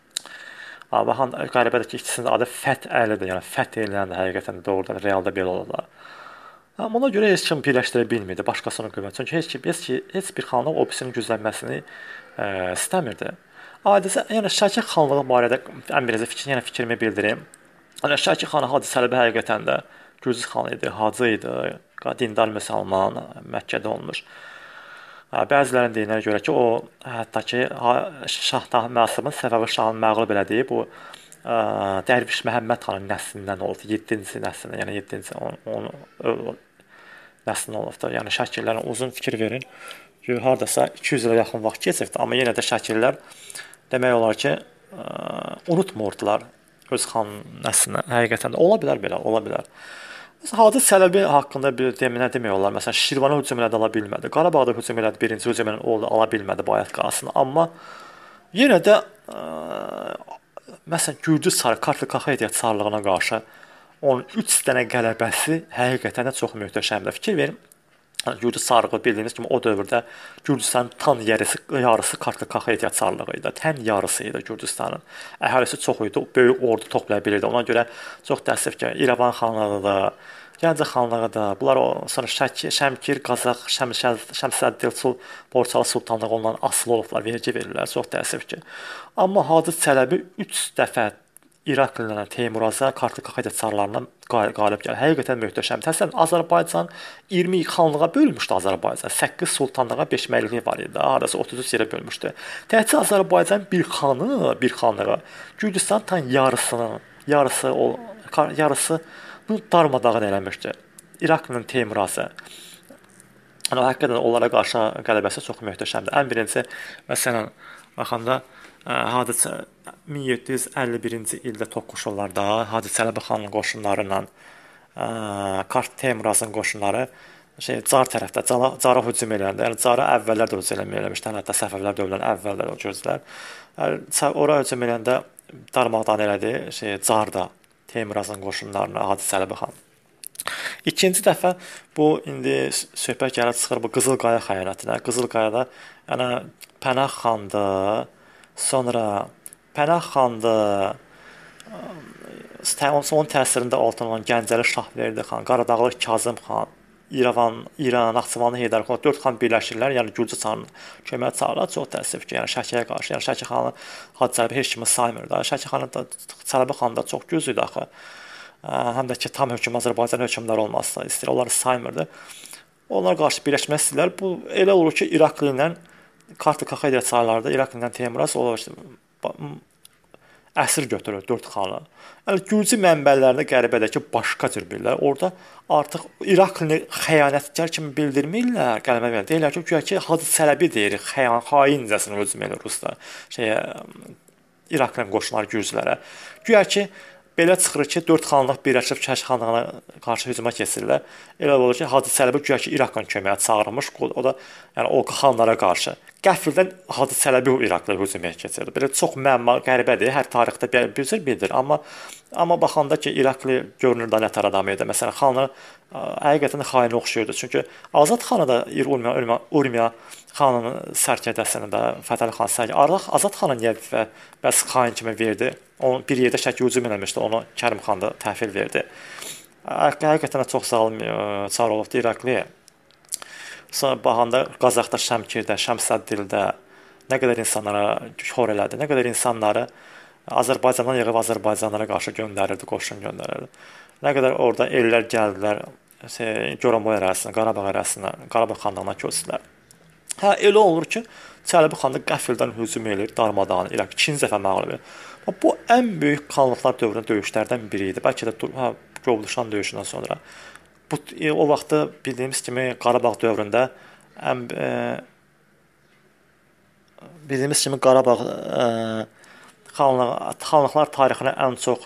Baxın, qəribədir ki, ikisinin adı Fət Əlidir. Yəni Fət eləyəndə həqiqətən doğrudan realda belə olurlar. Ona görə heç kim birləşdirə bilmirdi başqasının qüvvətini. Çünki heç bir xanlıq o birisinin güclənməsini istəmirdi. Adicə, yəni Şəki xanlığı barədə ən birinci fikrimi bildirim. Yəni Şəki xanı Hacı Çələbi həqiqətən də Gürcü xanı idi, hacı idi, dindar müsəlman, Məkkədə olmuş. Bəzilərin deyinə görə ki, o hətta ki Şah Məsudun Səfəvi şahını məğlub elədiyi bu Dərviş Məhəmməd xanın nəslindən oldu. 7-ci nəslindən, yəni 7-ci nəslindən oldu. Yəni Şəkillərin uzun fikir verin. Hardasa 200 ilə yaxın vaxt keçibdi, amma yenə də Şəkillər demək olar ki, unutmurdular öz xan nəslini. Həqiqətən də ola bilər belə, ola bilər. Hacı Çələbi haqqında bir demək olar. Məsələn, Şirvana hücum elədi, ala bilmədi. Qarabağda hücum elədi, birinci hücum oldu, ala bilmədi Bayat qalsın. Amma yenə də məsələn, Gürcü Sarı, Kartlı-Kaxaydiya çarlığına qarşı onun 3 dənə qələbəsi həqiqətən də çox möhtəşəmdir. Fikir verin. Gürcü Sarığı bildiyiniz kimi o dövrdə Gürcüstanın tan yarısı Kartlı-Kaxaydiya çarlığı idi. Tən yarısı idi Gürcüstanın. Əhalisi çox idi, böyük ordu toplaya bilirdi. Ona görə çox təəssüf ki, İrəvan xanlığı da, Gəncə xanlığı da, bunlar sonra Şəmkir, Qazax, Şəmsəddin, Borçalı sultanlığı ondan asılı olublar, vergi verirlər. Çox təəssüf ki. Amma Hacı Çələbi 3 dəfə İraqlılarla Teymuraza, Kartlı-Kaxaydiya çarlarına qalib gəlir. Həqiqətən möhtəşəm. Təsəvvür Azərbaycan 20 xanlığa bölmüşdü Azərbaycan. 8 sultanlığa 5 məliki var idi. Hardasa 33 yerə bölmüşdü. Təkcə Azərbaycan bir xanlığı Gürcüstanın tam yarısını darmadağın eləmişdi. İraqlının Teymuraza. Yəni həqiqətən onlara qarşı qələbəsi çox möhtəşəmdir. Ən birinci məsələn baxanda Hadisə 1751-ci ildə toqquşurlar da Hacı Çələbi xanın qoşunları ilə Kart Teymurazın qoşunları Car tərəfdə Cara hücum eləyəndə, yəni Cara əvvəllər də hücum eləmişdilər, hətta Səfəvilər dövründən əvvəllər o gözlər. Ora hücum eləyəndə darmadağın elədi Car da Teymurazın qoşunlarını Hacı Çələbi xan. İkinci dəfə bu indi söhbət gəlib çıxır bu Qızılqaya xəyanətinə. Qızılqayada yəni Pənah xandı, sonra Pənah xandı, onun təsirində altına olan Gəncəli Şahverdi xan, Qaradağlı Kazım xan, İran, Naxçıvanlı Heydər xan, 4 xan birləşirlər, yəni Gürcü xanın köməyə çağırırlar. Çox təəssüf ki, yəni Şəkiyə qarşı, yəni Şəki xanı Hacı Çələbi heç kimi saymır da. Şəki xanı da Çələbi xan da çox güclü idi axı. Həm də ki, tam hökm Azərbaycan hökmdarı olmazsa istəyir, onları saymırdı. Onlar qarşı birləşmək istəyirlər. Bu elə olur ki, İraqlı ilə Kartlı Kaxaydiya çaylarda İraqlı ilə Teymuriz o işte, əsir götürür 4 xanı. Yəni Gürcü mənbələrində qəribədir ki, başqa cür bilirlər. Orada artıq İraqlı xəyanətkar kimi bildirmirlər, qələmə verir. Deyirlər ki, güya ki, Hacı Çələbi deyir, xaincəsini hücum edir ruslar. İraqlı qoşunlar Gürcülərə. Güya ki, belə çıxır ki, 4 xanlıq birləşib Şəki xanlığına qarşı hücuma keçirlər. Elə olur ki, Hacı Çələbi güya ki, İraqın köməyə çağırmış. O da yəni o xanlara qarşı. Qəfildən Hacı Çələbi İraqla hücuma keçirdi. Belə çox məmma qəribədir. Hər tarixdə bir cür bildir. Amma baxanda ki, İraqlı görünür da nətər adam idi. Məsələn, xanı həqiqətən xainə oxşuyurdu. Çünki Azad xanı da Urmiya xanın sərkərdəsini də Fətəli xan sərkərdəsi. Azad xanı niyə bəs xain kimi verdi? Onu bir yerdə Şəki hücum eləmişdi. Onu Kərim xan da təhvil verdi. Həqiqətən də çox zalım çar olubdu İraqlı. Sonra baxanda Qazaxda, Şəmkirdə, Şəmsəddildə nə qədər insanlara xor elədi, nə qədər insanları Azərbaycandan yığıb Azərbaycanlara qarşı göndərirdi, qoşun göndərirdi. Nə qədər orada ellər gəldilər, Goranboy ərazisinə, Qarabağ ərazisinə, Qarabağ xanlığına köçdülər. Hə, elə olur ki, Çələbi xan da qəfildən hücum eləyir, darmadağın İraq ikinci dəfə məğlub edir. Bu ən böyük xanlıqlar dövründə döyüşlərdən biri idi. Bəlkə də Gobulşan döyüşündən sonra. O vaxtda bildiyimiz kimi Qarabağ dövründə Qarabağ xanlıqlar tarixinə ən çox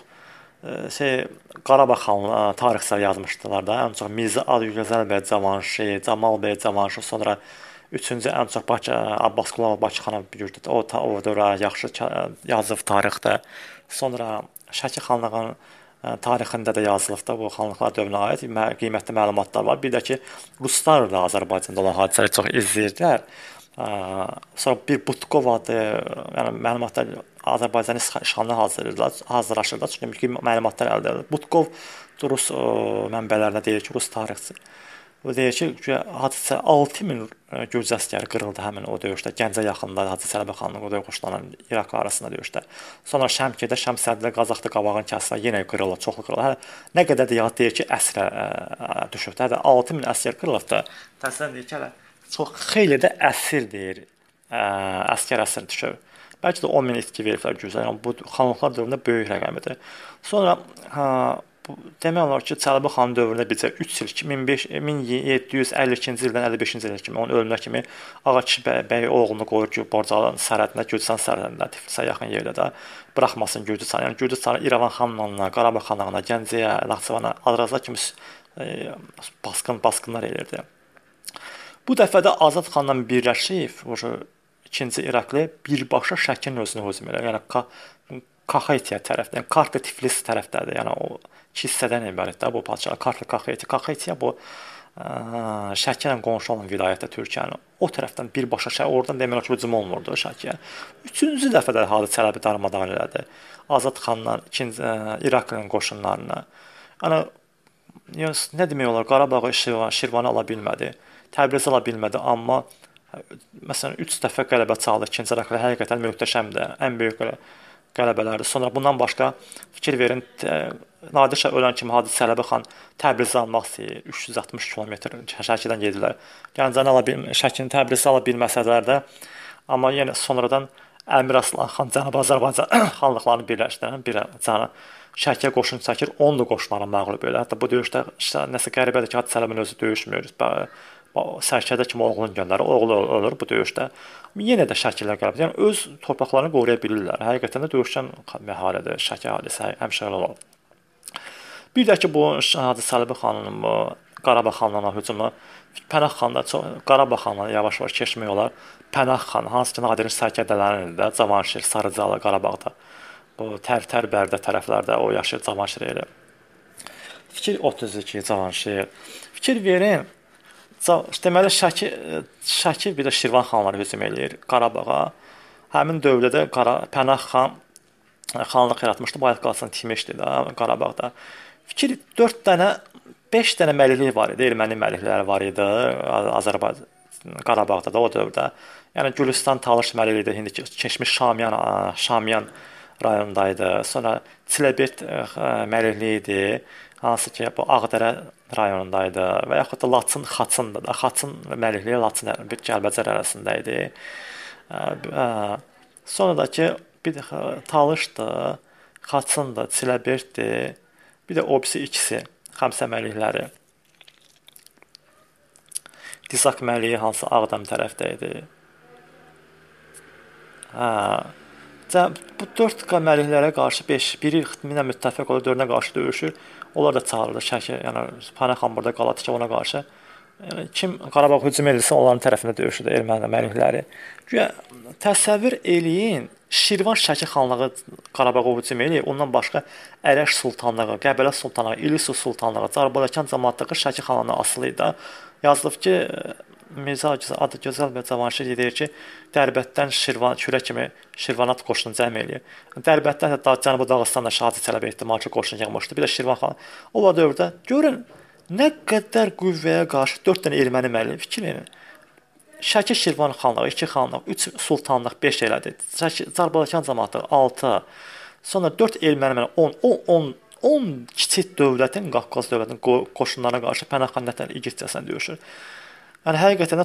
Qarabağ xanlığı tarixçilər yazmışdılar da. Ən çox Mirzə Adıgözəl bəy Cavanşir, Camal bəy Cavanşir, sonra üçüncü ən çox Abbas Qulava Bakıxanov bilirdi. O dövrə yaxşı yazıb tarixdə. Sonra Şəki xanlığının tarixində də yazılıbda bu xanlıqlar dövrünə aid qiymətli məlumatlar var. Bir də ki, ruslar da Azərbaycanda olan hadisələri çox izləyirdilər. Sonra bir Butkov adı, yəni məlumatlar Azərbaycan işğalına hazırlaşırlar. Çünki məlumatlar əldə edilir. Butkov rus mənbələrində deyir ki, rus tarixçi. O deyir ki, hadisə 6000 Gürcü əsgəri qırıldı həmin o döyüşdə. Gəncə yaxınında Hacı Çələbi xanlığı o döyüşlərin İraqla arasında döyüşdə. Sonra Şəmkirdə, Şəmsəddə, Qazaxda qabağın kəsdilər, yenə qırıldı, çoxlu qırıldı. Nə qədər də yad deyir ki, əsrə düşüb. Hətta 6000 əsgər qırılıbdı. Təsəvvür edin ki, çox xeyli də əsir deyir. Əsgər əsir düşüb. Bəlkə də 10.000 itki veriblər Gürcülərə. Yəni bu xanlıqlar dövründə böyük rəqəm idi. Sonra demək olar ki, Çələbi xan dövründə bizə 3 il 1752-ci ildən 55-ci ilə kimi onun ölümünə kimi Ağakişi bəy oğlunu qoyur ki, Borcalı sərhədində, Gürcüstan sərhədində, Tiflisə yaxın yerdə də buraxmasın Gürcüstanı. Yəni Gürcüstanı İrəvan xanlığına, Qarabağ xanlığına, Gəncəyə, Naxçıvana, Azərbaycana kimi basqınlar edirdi. Bu dəfə də Azad xanla birləşib, ikinci İraqlı birbaşa Şəkinin özünü hücum edir. Yəni Kaxetiya tərəfdən, Kartlı Tiflis tərəfdədir. Yəni o iki hissədən ibarətdir bu padşah. Kartlı Kaxetiya. Kaxetiya bu Şəki ilə qonşu olan vilayətdə Türkiyənin. O tərəfdən birbaşa oradan demək olar ki, hücum olmurdu Şəkiyə. Üçüncü dəfə də Hacı Çələbi darmadağın elədi. Azad xanla İraqlının qoşunlarına. Yəni nə demək olar, Qarabağı, Şirvanı ala bilmədi. Təbrizi ala bilmədi, amma məsələn 3 dəfə qələbə çaldı. İkinci İraqlı həqiqətən möhtəşəmdir. Ən böyük qələbələrdir. Sonra bundan başqa fikir verin, Nadir Şah ölən kimi Hacı Çələbi xan Təbrizi almaq istəyir. 360 kilometr Şəkidən gedilər. Gəncəni Şəkini Təbrizi ala bilməsələr də, amma yenə sonradan Əmir Aslan xan Cənubi Azərbaycan xanlıqlarını birləşdirən Şəkiyə qoşun çəkir, onu da qoşunlara məğlub edir. Hətta bu döyüşdə nəsə qəribədir ki, Hacı Çələbin özü döyüşmür. Sərkərdə kimi oğlunu göndərir, oğlu ölür bu döyüşdə. Yenə də Şəkilər qalıb. Yəni öz torpaqlarını qoruya bilirlər. Həqiqətən də döyüşən məharədir, Şəki əhalisi həmişə elə olur. Bir də ki, bu Hacı Çələbi xanının bu Qarabağ xanlığına hücumu Pənah xanla Qarabağ xanla yavaş-yavaş keçmək olar. Pənah xan, hansı ki, Nadirin sərkərdələrinin də Cavanşir, Sarıcalı, Qarabağda, bu Tərbərdə tərəflərdə o yaşayır Cavanşir elə. Fikir 32 Cavanşir. Fikir verin. Deməli Şəki bir də Şirvan xanları hücum eləyir Qarabağa. Həmin dövrdə Pənah xan xanlıq yaratmışdı. Bu qalsın tikmişdi də Qarabağda. Fikir 4 dənə 5 dənə məliklik var idi. Erməni məlikləri var idi Azərbaycan Qarabağda da o dövrdə. Yəni Gülüstan Talış məlikliyi də indi keçmiş Şamiyan rayonundaydı. Sonra Çilebert məlikliyi idi. Hansı ki bu Ağdərə rayonundaydı və yaxud da Laçın Xaçındı da. Xaçın məlikliyi Laçın bir Kəlbəcər arasında idi. Sonra da ki bir də Talışdı, Xaçındı, Çiləbertdi. Bir də o birisi ikisi Xəmsə məlikləri. Dizak məliyi hansı Ağdam tərəfdə idi. Bu 4 məliklərə qarşı 1-i xidmətlə müttəfiq olur, 4-ə qarşı döyüşür. Onlar da çağırılır Şəki, yəni Pənah xan burada qala tikə ona qarşı. Yəni kim Qarabağ hücum edirsə onların tərəfində döyüşür erməni məlikləri. Güya təsəvvür eləyin, Şirvan Şəki xanlığı Qarabağa hücum eləyir. Ondan başqa Ərəş sultanlığı, Qəbələ sultanlığı, İlisu sultanlığı, Carbalakan cəmaatlığı Şəki xanlığına asılı idi. Yazılıb ki, Mirzə adı gözəl və Cavanşir deyir ki, Dərbətdən Şirvan Kürə kimi Şirvanat qoşunu cəm eləyir. Dərbətdən hətta Cənubi Dağıstanda Şadi Çələbi ehtimalki qoşun yığmışdı. Bir də Şirvan xan. O dövrdə görün nə qədər qüvvəyə qarşı 4 dənə erməni məliyi fikir verin. Şəki Şirvan xanlığı 2 xanlıq, 3 sultanlıq 5 elədi. Carbalakan cəmaatı 6. Sonra 4 erməni 10 kiçik dövlətin, Qafqaz dövlətinin qoşunlarına qarşı Pənah xan nətər igidcəsinə döyüşür. Yəni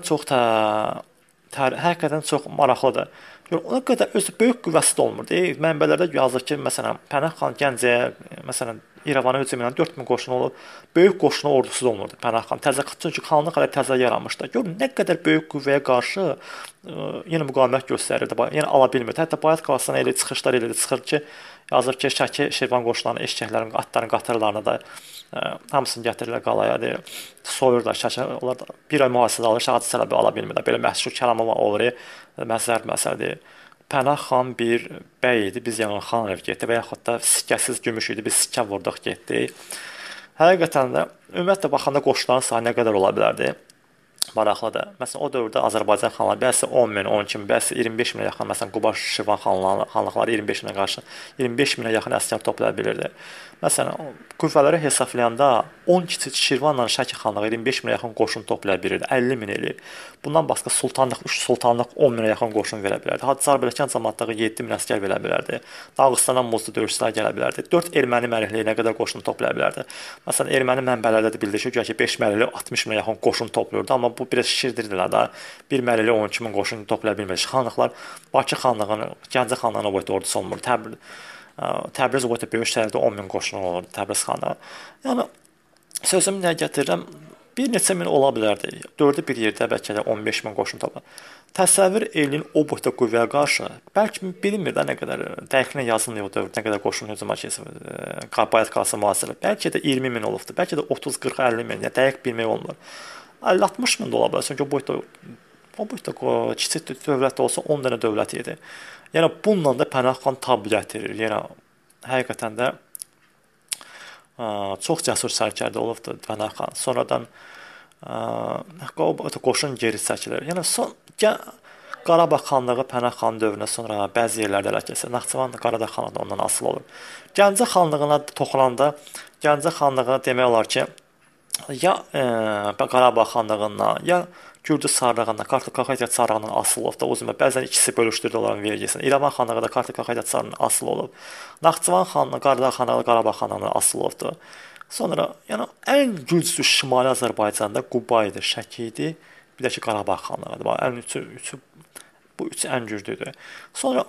həqiqətən çox maraqlıdır. Ona qədər öz böyük qüvvəsi də olmur. Mənbələrdə yazır ki, məsələn, Pənah xan Gəncəyə, məsələn, İrəvana hücum edən 4000 qoşunu olub, böyük qoşunu ordusu da olmurdu Pənah xan. Çünki xanlıq hələ təzə yaranmışdı. Görün nə qədər böyük qüvvəyə qarşı yenə müqavimət göstərirdi. Yəni ala bilmirdi. Hətta Bayat qalasına elə çıxışlar elədi. Çıxır ki, yazır ki, Şəki Şirvan qoşunlarının eşkəklərin, atların qatırlarını da hamısını gətirirlər qalaya, deyir. Soyurlar Şəki. Onlar da bir ay mühasirə alır, Şadi Çələbi ala bilmirlər. Belə məşhur kəlamı olur, məsəldir. Pənah xan bir bəy idi, biz yanına xan ev getdi və yaxud da sikkəsiz gümüş idi, biz sikkə vurduq getdi. Həqiqətən də ümumiyyətlə baxanda qoşunların sayı nə qədər ola bilərdi? Maraqlıdır. Məsələn, o dövrdə Azərbaycan xanları bəzi 10 min, 12 min, bəzi 25 minə yaxın, məsələn, Quba Şirvan xanlıqları 25 minə qarşı 25 minə yaxın əsgər toplaya bilirdi. Məsələn, qüvvələri hesablayanda 10 kiçik Şirvanla Şəki xanlığı 25 minə yaxın qoşun toplaya bilirdi, 50 min eləyir. Bundan başqa sultanlıq, 3 sultanlıq 10 minə yaxın qoşun verə bilərdi. Carbalakan cəmaatlığı 7 min əsgər verə bilərdi. Dağıstandan muzlu döyüşçülər gələ bilərdi. 4 erməni məlikliyinə qədər qoşun toplaya bilərdi. Məsələn, erməni mənbələrdə də bildirir ki, 5 məlili 60 minə yaxın qoşun toplayırdı, amma bu biraz şişirdirdilər da. Bir məlili 12 min qoşun toplaya bilmir. Xanlıqlar Bakı xanlığının, Gəncə xanlığının o boyda ordusu olmur. Təbriz o boyda böyük şəhərdə 10 min qoşun olurdu Təbriz xanlığı. Yəni sözümü nə gətirirəm? Bir neçə min ola bilərdi. 4-ü bir yerdə bəlkə də 15 min qoşun topla. Təsəvvür eləyin o boyda qüvvəyə qarşı. Bəlkə bilinmir də nə qədər dəqiqlə yazılmır o dövrdə nə qədər qoşun hücuma keçib. Bayat qalası mühasirə. Bəlkə də 20 min olubdu. Bəlkə də 30, 40, 50 min. Yəni dəqiq bilmək olmur. 50-60 min də ola bilər. Çünki o boyda kiçik dövlət olsa 10 dənə dövlət idi. Yəni bununla da Pənah xan tab gətirir. Yəni həqiqətən də çox cəsur sərkərdə olubdu Pənah xan. Sonradan qoşun geri çəkilir. Yəni Qarabağ xanlığı Pənah xan dövrünə sonra bəzi yerlərdə ələ keçir. Naxçıvan Qaradağ xanlığı da ondan asılı olur. Gəncə xanlığına toxunanda Gəncə xanlığı demək olar ki, ya Qarabağ xanlığından, ya Gürcü Sarrağından, Kartlı-Kakayca Sarrağından asılı olub da o zaman bəzən ikisi bölüşdürüldü onların vergisini. İrəvan xanlığı da Kartlı-Kakayca Sarrağından asılı olub. Naxçıvan xanlığı, Qaradağ xanlığı Qarabağ xanlığından asılı olubdu. Sonra yəni ən güclü Şimali Azərbaycanda Quba idi, Şəki idi, bir də ki Qarabağ xanlığıdır. Ən bu üçü ən güclüdür. Sonra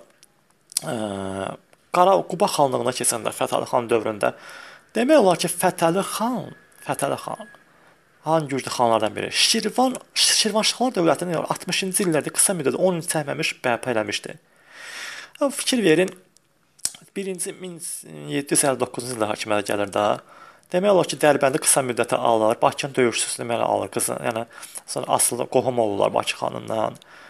Quba xanlığına keçəndə Fətəli xan dövründə demək olar ki Fətəli xan hangi güclü xanlardan biri. Şirvanşahlar dövlətini 60-cı illərdə qısa müddətdə 10 il çəkməmiş bərpa eləmişdi. Fikir verin, 1-ci 1759-cu ildə hakimiyyətə gəlir də. Demək olar ki, Dərbəndi qısa müddətə alır, Bakının döyüşçüsünü alır qızı. Yəni sonra asılı qohum olurlar Bakı xanından.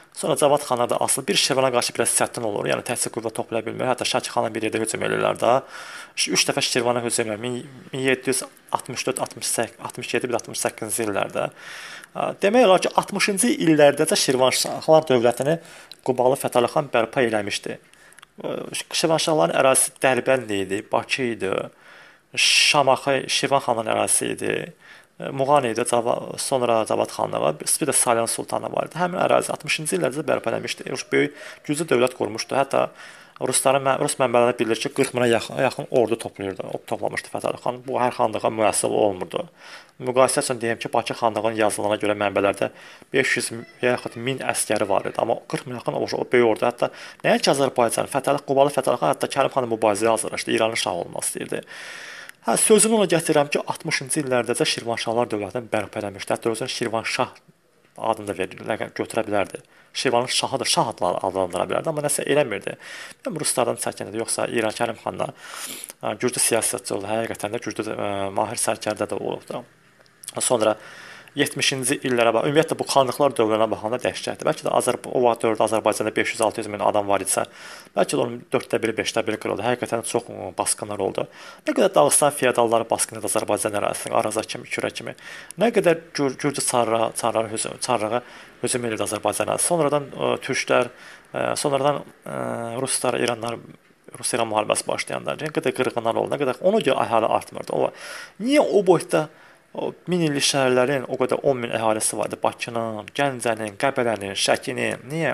Sonra Cavad xanlar da asılı bir Şirvana qarşı biraz çətin olur. Yəni təkcə qüvvə toplaya bilmir. Hətta Şəki xanla bir yerdə hücum edirlər də. 3 dəfə Şirvana hücum edirlər. 1764, 68, 67, bir 68-ci illərdə. Demək olar ki, 60-cı illərdəcə Şirvanşahlar dövlətini Qubalı Fətəli xan bərpa eləmişdi. Şirvanşahların ərazisi Dərbənd idi, Bakı idi, Şamaxı Şirvan xanın ərazisi idi. Muğan idi, sonra Cavad xanlığı, bir də Salyan sultanı var idi. Həmin ərazi 60-cı illərdə bərpa eləmişdi. Böyük güclü dövlət qurmuşdu. Hətta rus mənbələrində bildirilir ki, 40 minə yaxın ordu toplamışdı Fətəli xan. Bu hər xanlığa müəssir olmurdu. Müqayisə üçün deyim ki, Bakı xanlığının yazılarına görə mənbələrdə 500 yaxud 1000 əsgəri var idi. Amma 40 min yaxın o böyük ordu. Hətta nəinki Azərbaycan, Qubalı Fətəli xan hətta Kərim xanla mübarizəyə hazırlaşdı. İranın şahı olmaq istəyirdi. Sözünü ona gətirirəm ki, 60-cı illərdəcə Şirvanşahlar dövlətini bərpa eləmişdi. Hətta özünə Şirvanşah adını da verirlər, götürə bilərdi. Şirvanın şahıdır, şah adlandıra bilərdi, amma nəsə eləmirdi. Ruslardan çəkinirdi, yoxsa İran Kərim xanla güclü siyasətçi oldu, həqiqətən də güclü mahir sərkərdə də olubdu. Sonra 70-ci illərə bax, ümumiyyətlə bu xanlıqlar dövrünə baxanda dəhşətdir. Bəlkə də o vaxt dövrdə Azərbaycanda 500-600 min adam var idisə, bəlkə də onun 4də biri, 5də biri qırıldı. Həqiqətən çox basqınlar oldu. Nə qədər Dağıstan feodalları basqın idi Azərbaycan ərazisinə, Araza kimi, Kürə kimi. Nə qədər Gürcü çarlara hücum edirdi Azərbaycan ərazisi. Sonradan türklər, sonradan ruslar, Rus-İran müharibəsi başlayanda nə qədər qırğınlar oldu, nə qədər ona görə əhali artmırdı. Niyə o boyda o 1000 illik şəhərlərin o qədər 10 min əhalisi vardı. Bakının, Gəncənin, Qəbələnin, Şəkinin. Niyə?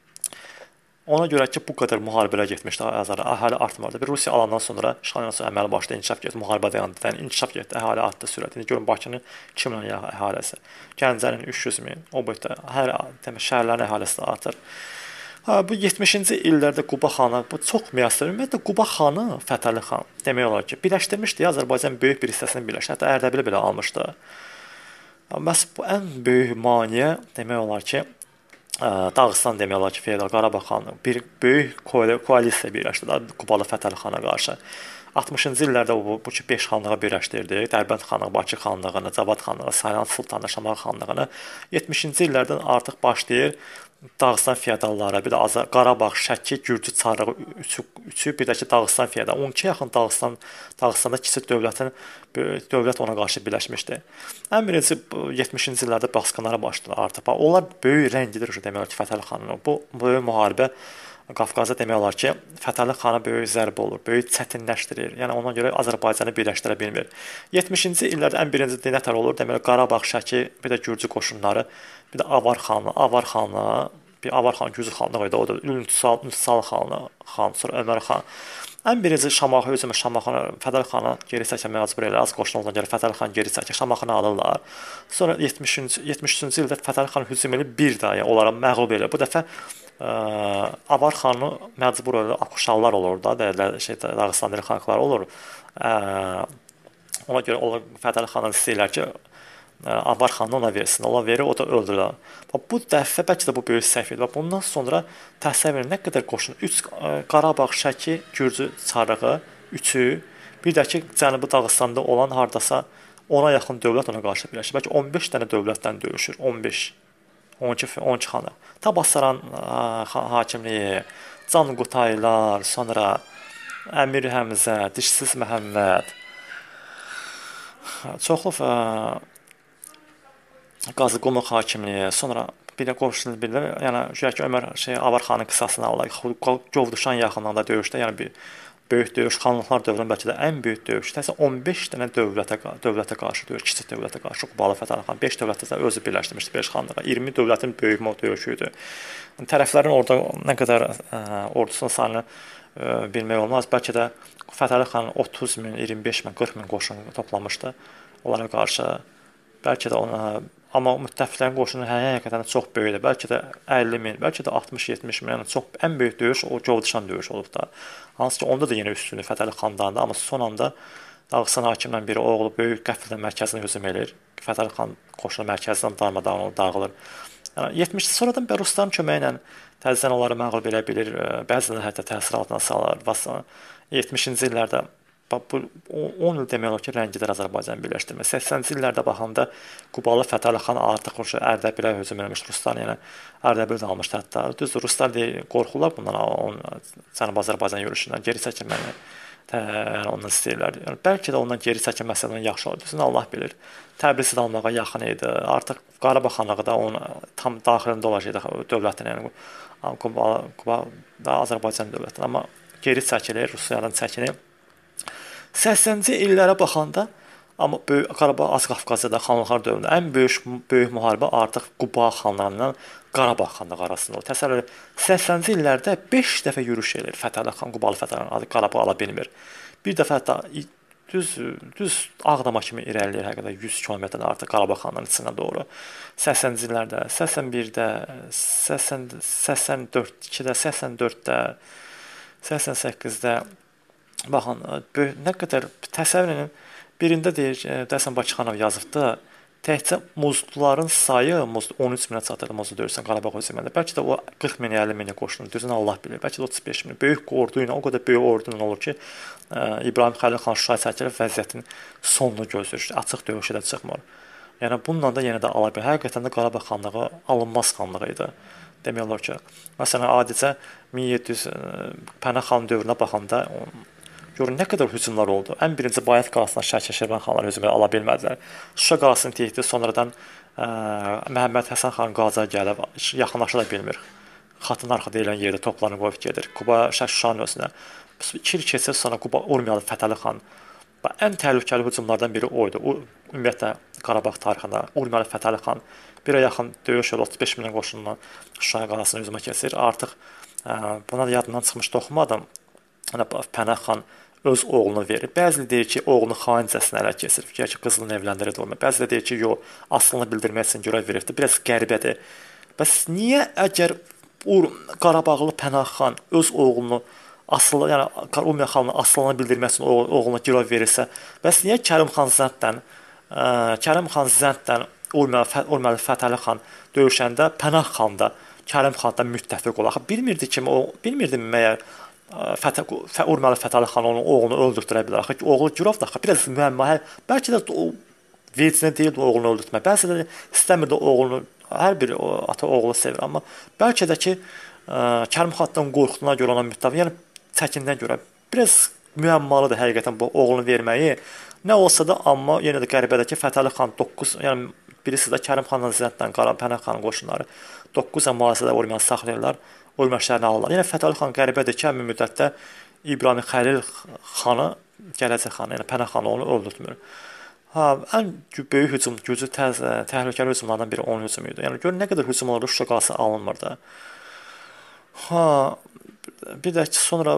Ona görə ki, bu qədər müharibələr getmişdi Azərbaycanda. Əhali artmırdı. Bir Rusiya alandan sonra, işğaldan sonra əməli başladı, inkişaf getdi, müharibə dayandı, inkişaf getdi, əhali artdı sürətini. Görün Bakının 2 milyon əhalisi, Gəncənin 300 min, o boyda hər şəhərlərin əhalisi artır. Bu 70-ci illərdə Quba xanı, bu çox müəssir. Ümumiyyətlə Quba xanı Fətəli xan demək olar ki, birləşdirmişdi Azərbaycan böyük bir hissəsini birləşdirdi. Hətta Ərdəbili belə almışdı. Məhz bu ən böyük maneə demək olar ki, Dağıstan demək olar ki, feodal Qarabağ xanı bir böyük koalisiya birləşdirdi Qubalı Fətəli xana qarşı. 60-cı illərdə bu 5 xanlığa birləşdirdi. Dərbənd xanlığı, Bakı xanlığını, Cavad xanlığı, Salyan sultanı, Şamaxı xanlığını. 70-ci illərdən artıq başlayır Dağıstan feodalları, bir də Qarabağ, Şəki, Gürcü çarlığı üçü, bir də ki Dağıstan feodal. 12 yaxın Dağıstanda kiçik dövlət ona qarşı birləşmişdi. Ən birinci 70-ci illərdə basqınlara başladı artıq. Onlar böyük rəngidir demək olar ki, Fətəli xanın. Bu böyük müharibə Qafqazda demək olar ki, Fətəli xana böyük zərbə olur, böyük çətinləşdirir. Yəni ona görə Azərbaycanı birləşdirə bilmir. 70-ci illərdə ən birinci nətər olur? Deməli Qarabağ, Şəki, bir də Gürcü qoşunları, bir də Avar xanı, bir Avar xan, Gürcü xanlığı idi. O da Üntsal xan, sonra Ömər xan. Ən birinci Şamaxı hücumu, Fətəli xanı geri çəkə məcbur edir. Az qoşun olduğuna görə Fətəli xan geri çəkir, Şamaxını alırlar. Sonra 73-cü ildə Fətəli xan hücum edib bir daha onlara məğlub edir. Bu dəfə Avar xanı məcbur olur, Akuşallar olur da, Dağıstanlı xanlıqlar olur. Ona görə onlar Fətəli xanı istəyirlər ki, Avar xanını ona versin. Ona verir, o da öldürür. Bu dəfə bəlkə də bu böyük səhv idi. Bundan sonra təsəvvür nə qədər qoşun, 3 Qarabağ, Şəki, Gürcü çarlığı, 3-ü, bir də ki Cənubi Dağıstanda olan hardasa 10-a yaxın dövlət ona qarşı birləşir. Bəlkə 15 dənə dövlətdən döyüşür. 15, 12 xanı. Tabasaran hakimliyi, Can Qutaylar, sonra Əmir Həmzə, Dişsiz Məhəmməd, çoxlu Qazı Qumluq hakimliyi, sonra bir də qoşulur bilirlər. Yəni güya ki Ömər Avar xanın qisasını alır. Govduşan yaxınlığında döyüşdə, yəni bir böyük döyüş, xanlıqlar dövrünün bəlkə də ən böyük döyüşü. Təzə 15 dənə dövlətə qarşı döyüş, kiçik dövlətə qarşı Qubalı Fətəli xan 5 dövlətə də özü birləşdirmişdi 5 xanlığa. 20 dövlətin böyük döyüşü idi. Tərəflərin orada nə qədər ordusunun sayını bilmək olmaz. Bəlkə də Fətəli xan 30 min, 25 min, 40 min qoşun toplamışdı onlara qarşı. Bəlkə də ona, amma müttəfiqlərin qoşunu həqiqətən çox böyükdür. Bəlkə də 50 min, bəlkə də 60-70 min, yəni çox ən böyük döyüş o Govduşan döyüşü olub da. Hansı ki onda da yenə üstünlük Fətəli xandandı, amma son anda Dağıstan hakimindən biri oğlu böyük qəfildən mərkəzinə hücum edir. Fətəli xan qoşunu mərkəzindən darmadağın olub, dağılır. Yəni 70 sonradan Rusların köməyi ilə təzədən onları məğlub edə bilir, bəziləri hətta təsir altına salır. 70-ci illərdə bu 10 il demək olar ki, rəngidar Azərbaycan birləşdirmə. 80-ci illərdə baxanda Qubalı Fətəli xan artıq Ərdəbilə hücum etmiş, Ruslar yəni Ərdəbili də almışdı hətta. Düzdür, Ruslar qorxurlar bundan, Cənubi Azərbaycan yürüşündən geri çəkilməni. Yəni ondan istəyirlər. Yəni bəlkə də ondan geri çəkilməsədən yaxşı oldu. Düzünü Allah bilir. Təbrizi də almağa yaxın idi. Artıq Qarabağ xanlığı da onun tam daxilində olacaqdı dövlətin, yəni Quba da Azərbaycan dövləti. Amma geri çəkilir, Rusiyadan çəkilir. 80-ci illərə baxanda amma Qarabağ Azqafqaziyada xanlıqlar dövründə ən böyük müharibə artıq Quba xanlığından Qarabağ xanlığı arasında oldu. Təsəvvür edin, 80-ci illərdə 5 dəfə yürüş edir Fətəli xan, Qubalı Fətəli xan Qarabağ ala bilmir. Bir dəfə hətta düz Ağdama kimi irəliləyir, həqiqətən 100 kilometrdən artıq Qarabağ xanlığının içinə doğru. 80-ci illərdə, 81-də, 84-də, 84-də, 88-də baxın, nə qədər təsəvvür edin, birində deyir, Dəsən Bakıxanov yazıbdı, təkcə muzluların sayı 13 minə çatırdı muzlu döyüşsən Qarabağ hücumunda. Bəlkə də o 40 min, 50 minə qoşulur. Düzünü Allah bilir. Bəlkə də 35 min. Böyük ordu ilə, o qədər böyük ordu ilə olur ki, İbrahim Xəlil xan Şuşaya çəkilir, vəziyyətin sonunu gözləyir. Açıq döyüşə də çıxmır. Yəni bununla da yenə də ala bilər. Həqiqətən də Qarabağ xanlığı alınmaz xanlığı idi. Demək olar ki, məsələn, adicə 1700 Pənah xan dövrünə baxanda görün nə qədər hücumlar oldu. Ən birinci Bayat qalasına Şəki Şirvan xanlar hücumu ala bilmədilər. Şuşa qalasını təkdi, sonradan Məhəmməd Həsən xan Qaca gəlib, yaxınlaşa da bilmir. Xatın arxa deyilən yerdə toplarını qoyub gedir. Quba Şuşanın özünə. 2 il keçir, sonra Quba Urmiyalı Fətəli xan. Ən təhlükəli hücumlardan biri o idi. Ümumiyyətlə Qarabağ tarixində Urmiyalı Fətəli xan bir ay yaxın döyüş yolu 35 min qoşunla Şuşa qalasına hücuma keçir. Artıq buna da yadımdan çıxmış toxumadım. Pənah xan öz oğlunu verir. Bəziləri deyir ki, oğlunu xaincəsinə ələ keçirib, ki, qızılını evləndirir olmur. Bəziləri deyir ki, yox, aslını bildirmək üçün görev verirdi. Biraz qəribədir. Bəs niyə əgər Qarabağlı Pənah xan öz oğlunu asılı, yəni Urmiya xanının aslını bildirmək üçün oğluna görev verirsə, bəs niyə Kərim xan Zənddən Urmiyalı Fətəli xan döyüşəndə Pənah xan da Kərim xandan müttəfiq olar? Bilmirdi məyər Urmiyalı Fətəli xan onun oğlunu öldürtürə bilər. Axı oğlu girov da biraz müəmma. Bəlkə də o vecinə deyildi oğlunu öldürtmək. Bəlkə də istəmirdi oğlunu, hər bir ata oğlu sevir, amma bəlkə də ki Kərim xandan qorxduğuna görə ona müttəfiq, yəni çəkindən görə biraz müəmmalıdır həqiqətən bu oğlunu verməyi. Nə olsa da, amma yenə də qəribədəki Fətəli xan 9, yəni birisi də Kərim xanla Zənddən Pənah xanın qoşunları 9 ay mühasirədə Urmiyanı saxlayırlar. Urmiya şəhərini alırlar. Yəni Fətəli xan qəribədir ki, həmin müddətdə İbrahim Xəlil xanı, gələcək xanı, yəni Pənah xanı onu öldürtmür. Ən böyük hücum, güclü təhlükəli hücumlardan biri onun hücumu idi. Yəni gör nə qədər hücum olur, Şuşa qalası alınmırdı. Bir də ki, sonra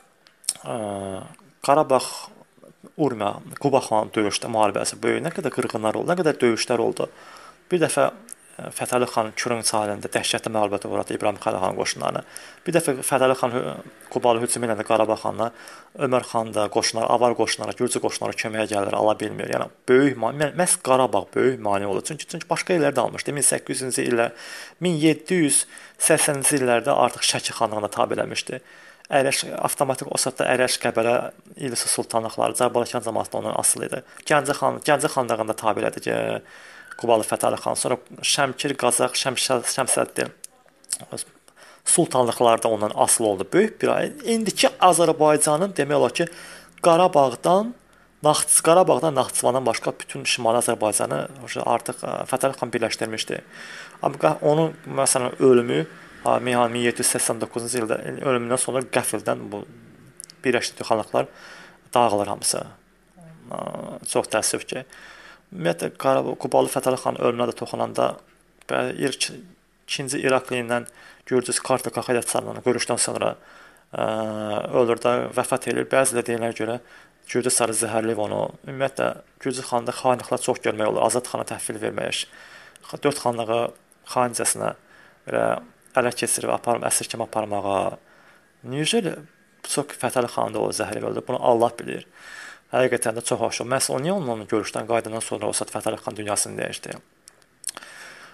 Qarabağ Urmiya, Quba xan döyüşdə müharibəsi böyük, nə qədər qırğınlar oldu, nə qədər döyüşlər oldu. Bir dəfə Fətəli xan Kürün sahilində dəhşətli məğlubiyyətə uğradı İbrahim Xəlil xan qoşunlarını. Bir dəfə Fətəli xan Qubalı hücumu ilə Qarabağ xanla Ömər xan da qoşunlar, avar qoşunları, Gürcü qoşunları köməyə gəlirlər, ala bilmir. Yəni böyük məhz Qarabağ böyük mane oldu. Çünki başqa yerlər də almışdı. 1800-cü illər, 1780-ci illərdə artıq Şəki xanlığına tabe eləmişdi. Avtomatik Osatda Ərəş, Qəbələ, İlisi sultanlıqları, Cərbalakan cəmaəti onun asılı idi. Gəncə xanlığında tabe elədi ki, Qubalı Fətəli xan, sonra Şəmkir, Qazax, Şəmsəddin sultanlıqlarda ondan asılı oldu. Böyük bir indiki Azərbaycanın demək olar ki, Qarabağdan Naxçıvandan başqa bütün Şimali Azərbaycanı artıq Fətəli xan birləşdirmişdi. Amma onun məsələn ölümü 1789-cu ildə ölümündən sonra qəfildən bu birləşdirdiyi xanlıqlar dağılır hamısı. Çox təəssüf ki. Ümumiyyətlə Qubalı Fətəli xan ölümünə də toxunanda ikinci İraqli ilə Gürcüz Kartlı Qaxayat sarılan görüşdən sonra ölür də vəfat edir. Bəzilə deyilənə görə Gürcü sarı zəhərləyib onu. Ümumiyyətlə Gürcü xanında xainliklər çox görmək olur. Azad xana təhvil vermək, 4 xanlığı xaincəsinə ələ keçirib əsir kimi aparmağa. Necə çox Fətəli xanında o zəhərləyib öldü. Bunu Allah bilir. Həqiqətən də çox hoş. Məhz o niyə onun görüşdən qayıdandan sonra o saat Fətəli xan dünyasını dəyişdi.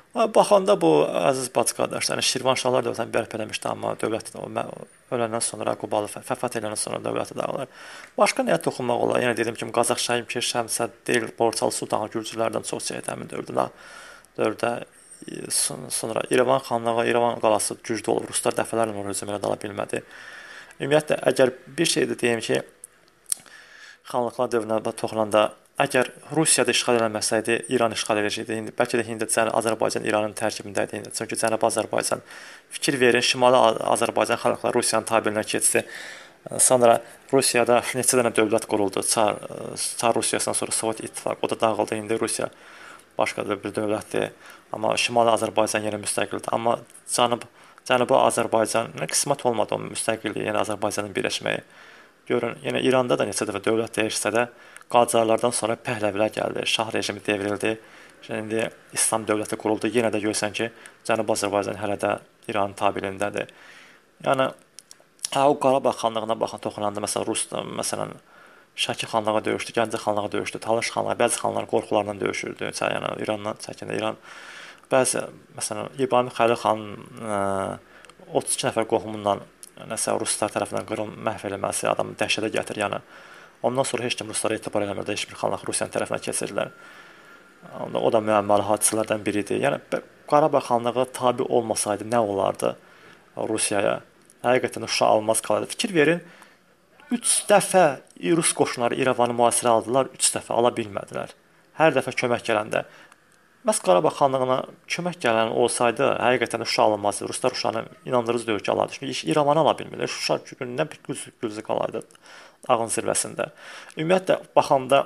Baxanda bu əziz bacı qardaşlar, Şirvanşahlar dövlətini bərpa eləmişdi, amma dövlət öləndən sonra, Qubalı vəfat edəndən sonra dövləti dağılır. Başqa nəyə toxunmaq olar? Yenə dediyim kimi Qazax Şahim Pir Şəmsə deyil, Borçalı Sultan Gürcülərdən çox çəkdi həmin dövrdə. Sonra İrəvan xanlığı, İrəvan qalası güclü olub, ruslar dəfələrlə onu hücum edə bilmədi. Ümumiyyətlə, əgər bir şey də deyim ki, xanlıqlar dövrünə toxunanda, əgər Rusiyada işğal edilməsəydi, İran işğal edəcəkdi. İndi bəlkə də indi Azərbaycan İranın tərkibində idi. Çünki Cənubi Azərbaycan, fikir verin, Şimali Azərbaycan xalqları Rusiyanın tabelininə keçdi. Sonra Rusiyada neçə dənə dövlət quruldu. Çar Rusiyasından sonra Sovet İttifaqı, o da dağıldı. İndi Rusiya başqa bir dövlətdir. Amma Şimali Azərbaycan yenə müstəqildir. Amma Cənubi Azərbaycan qismət olmadı o müstəqilliyi, yəni Azərbaycanın birləşməyi. Görün, yenə İranda da neçə dəfə dövlət dəyişsə də, Qacarlardan sonra Pəhləvilər gəldi, Şah rejimi devrildi. İndi İslam dövləti quruldu. Yenə də görsən ki, Cənubi Azərbaycan hələ də İranın tabeliyindədir. Yəni, o Qarabağ xanlığına baxın, toxunanda, məsələn, Şəki xanlığı döyüşdü, Gəncə xanlığı döyüşdü, Talış xanlığı, bəzi xanlıqlar qorxularla döyüşürdü. Yəni, İrandan çəkində İran. Bəzi, məsələn, İbrahim Xəlil xanın 32 nəfər qohumundan nəsə ruslar tərəfindən məhv edilməsi adamı dəhşətə gətirir. Yəni ondan sonra heç kim ruslara etibar eləmirdi, heç bir xanlıq Rusiyanın tərəfinə keçirdilər. O da müəmmalı hadisələrdən biridir. Yəni Qarabağ xanlığı tabe olmasaydı nə olardı Rusiyaya? Həqiqətən Şuşa alınmaz qalardı. Fikir verin, 3 dəfə Rus qoşunları İrəvanı mühasirə aldılar, 3 dəfə ala bilmədilər. Hər dəfə kömək gələndə məhz Qarabağ xanlığına kömək gələn olsaydı, həqiqətən Şuşa alınmazdı. Ruslar Şuşanı inandırıcı döyüş alardı. Çünki İrəvanı ala bilmirlər. Şuşa günündən bir güclü qalardı dağın zirvəsində. Ümumiyyətlə, baxanda,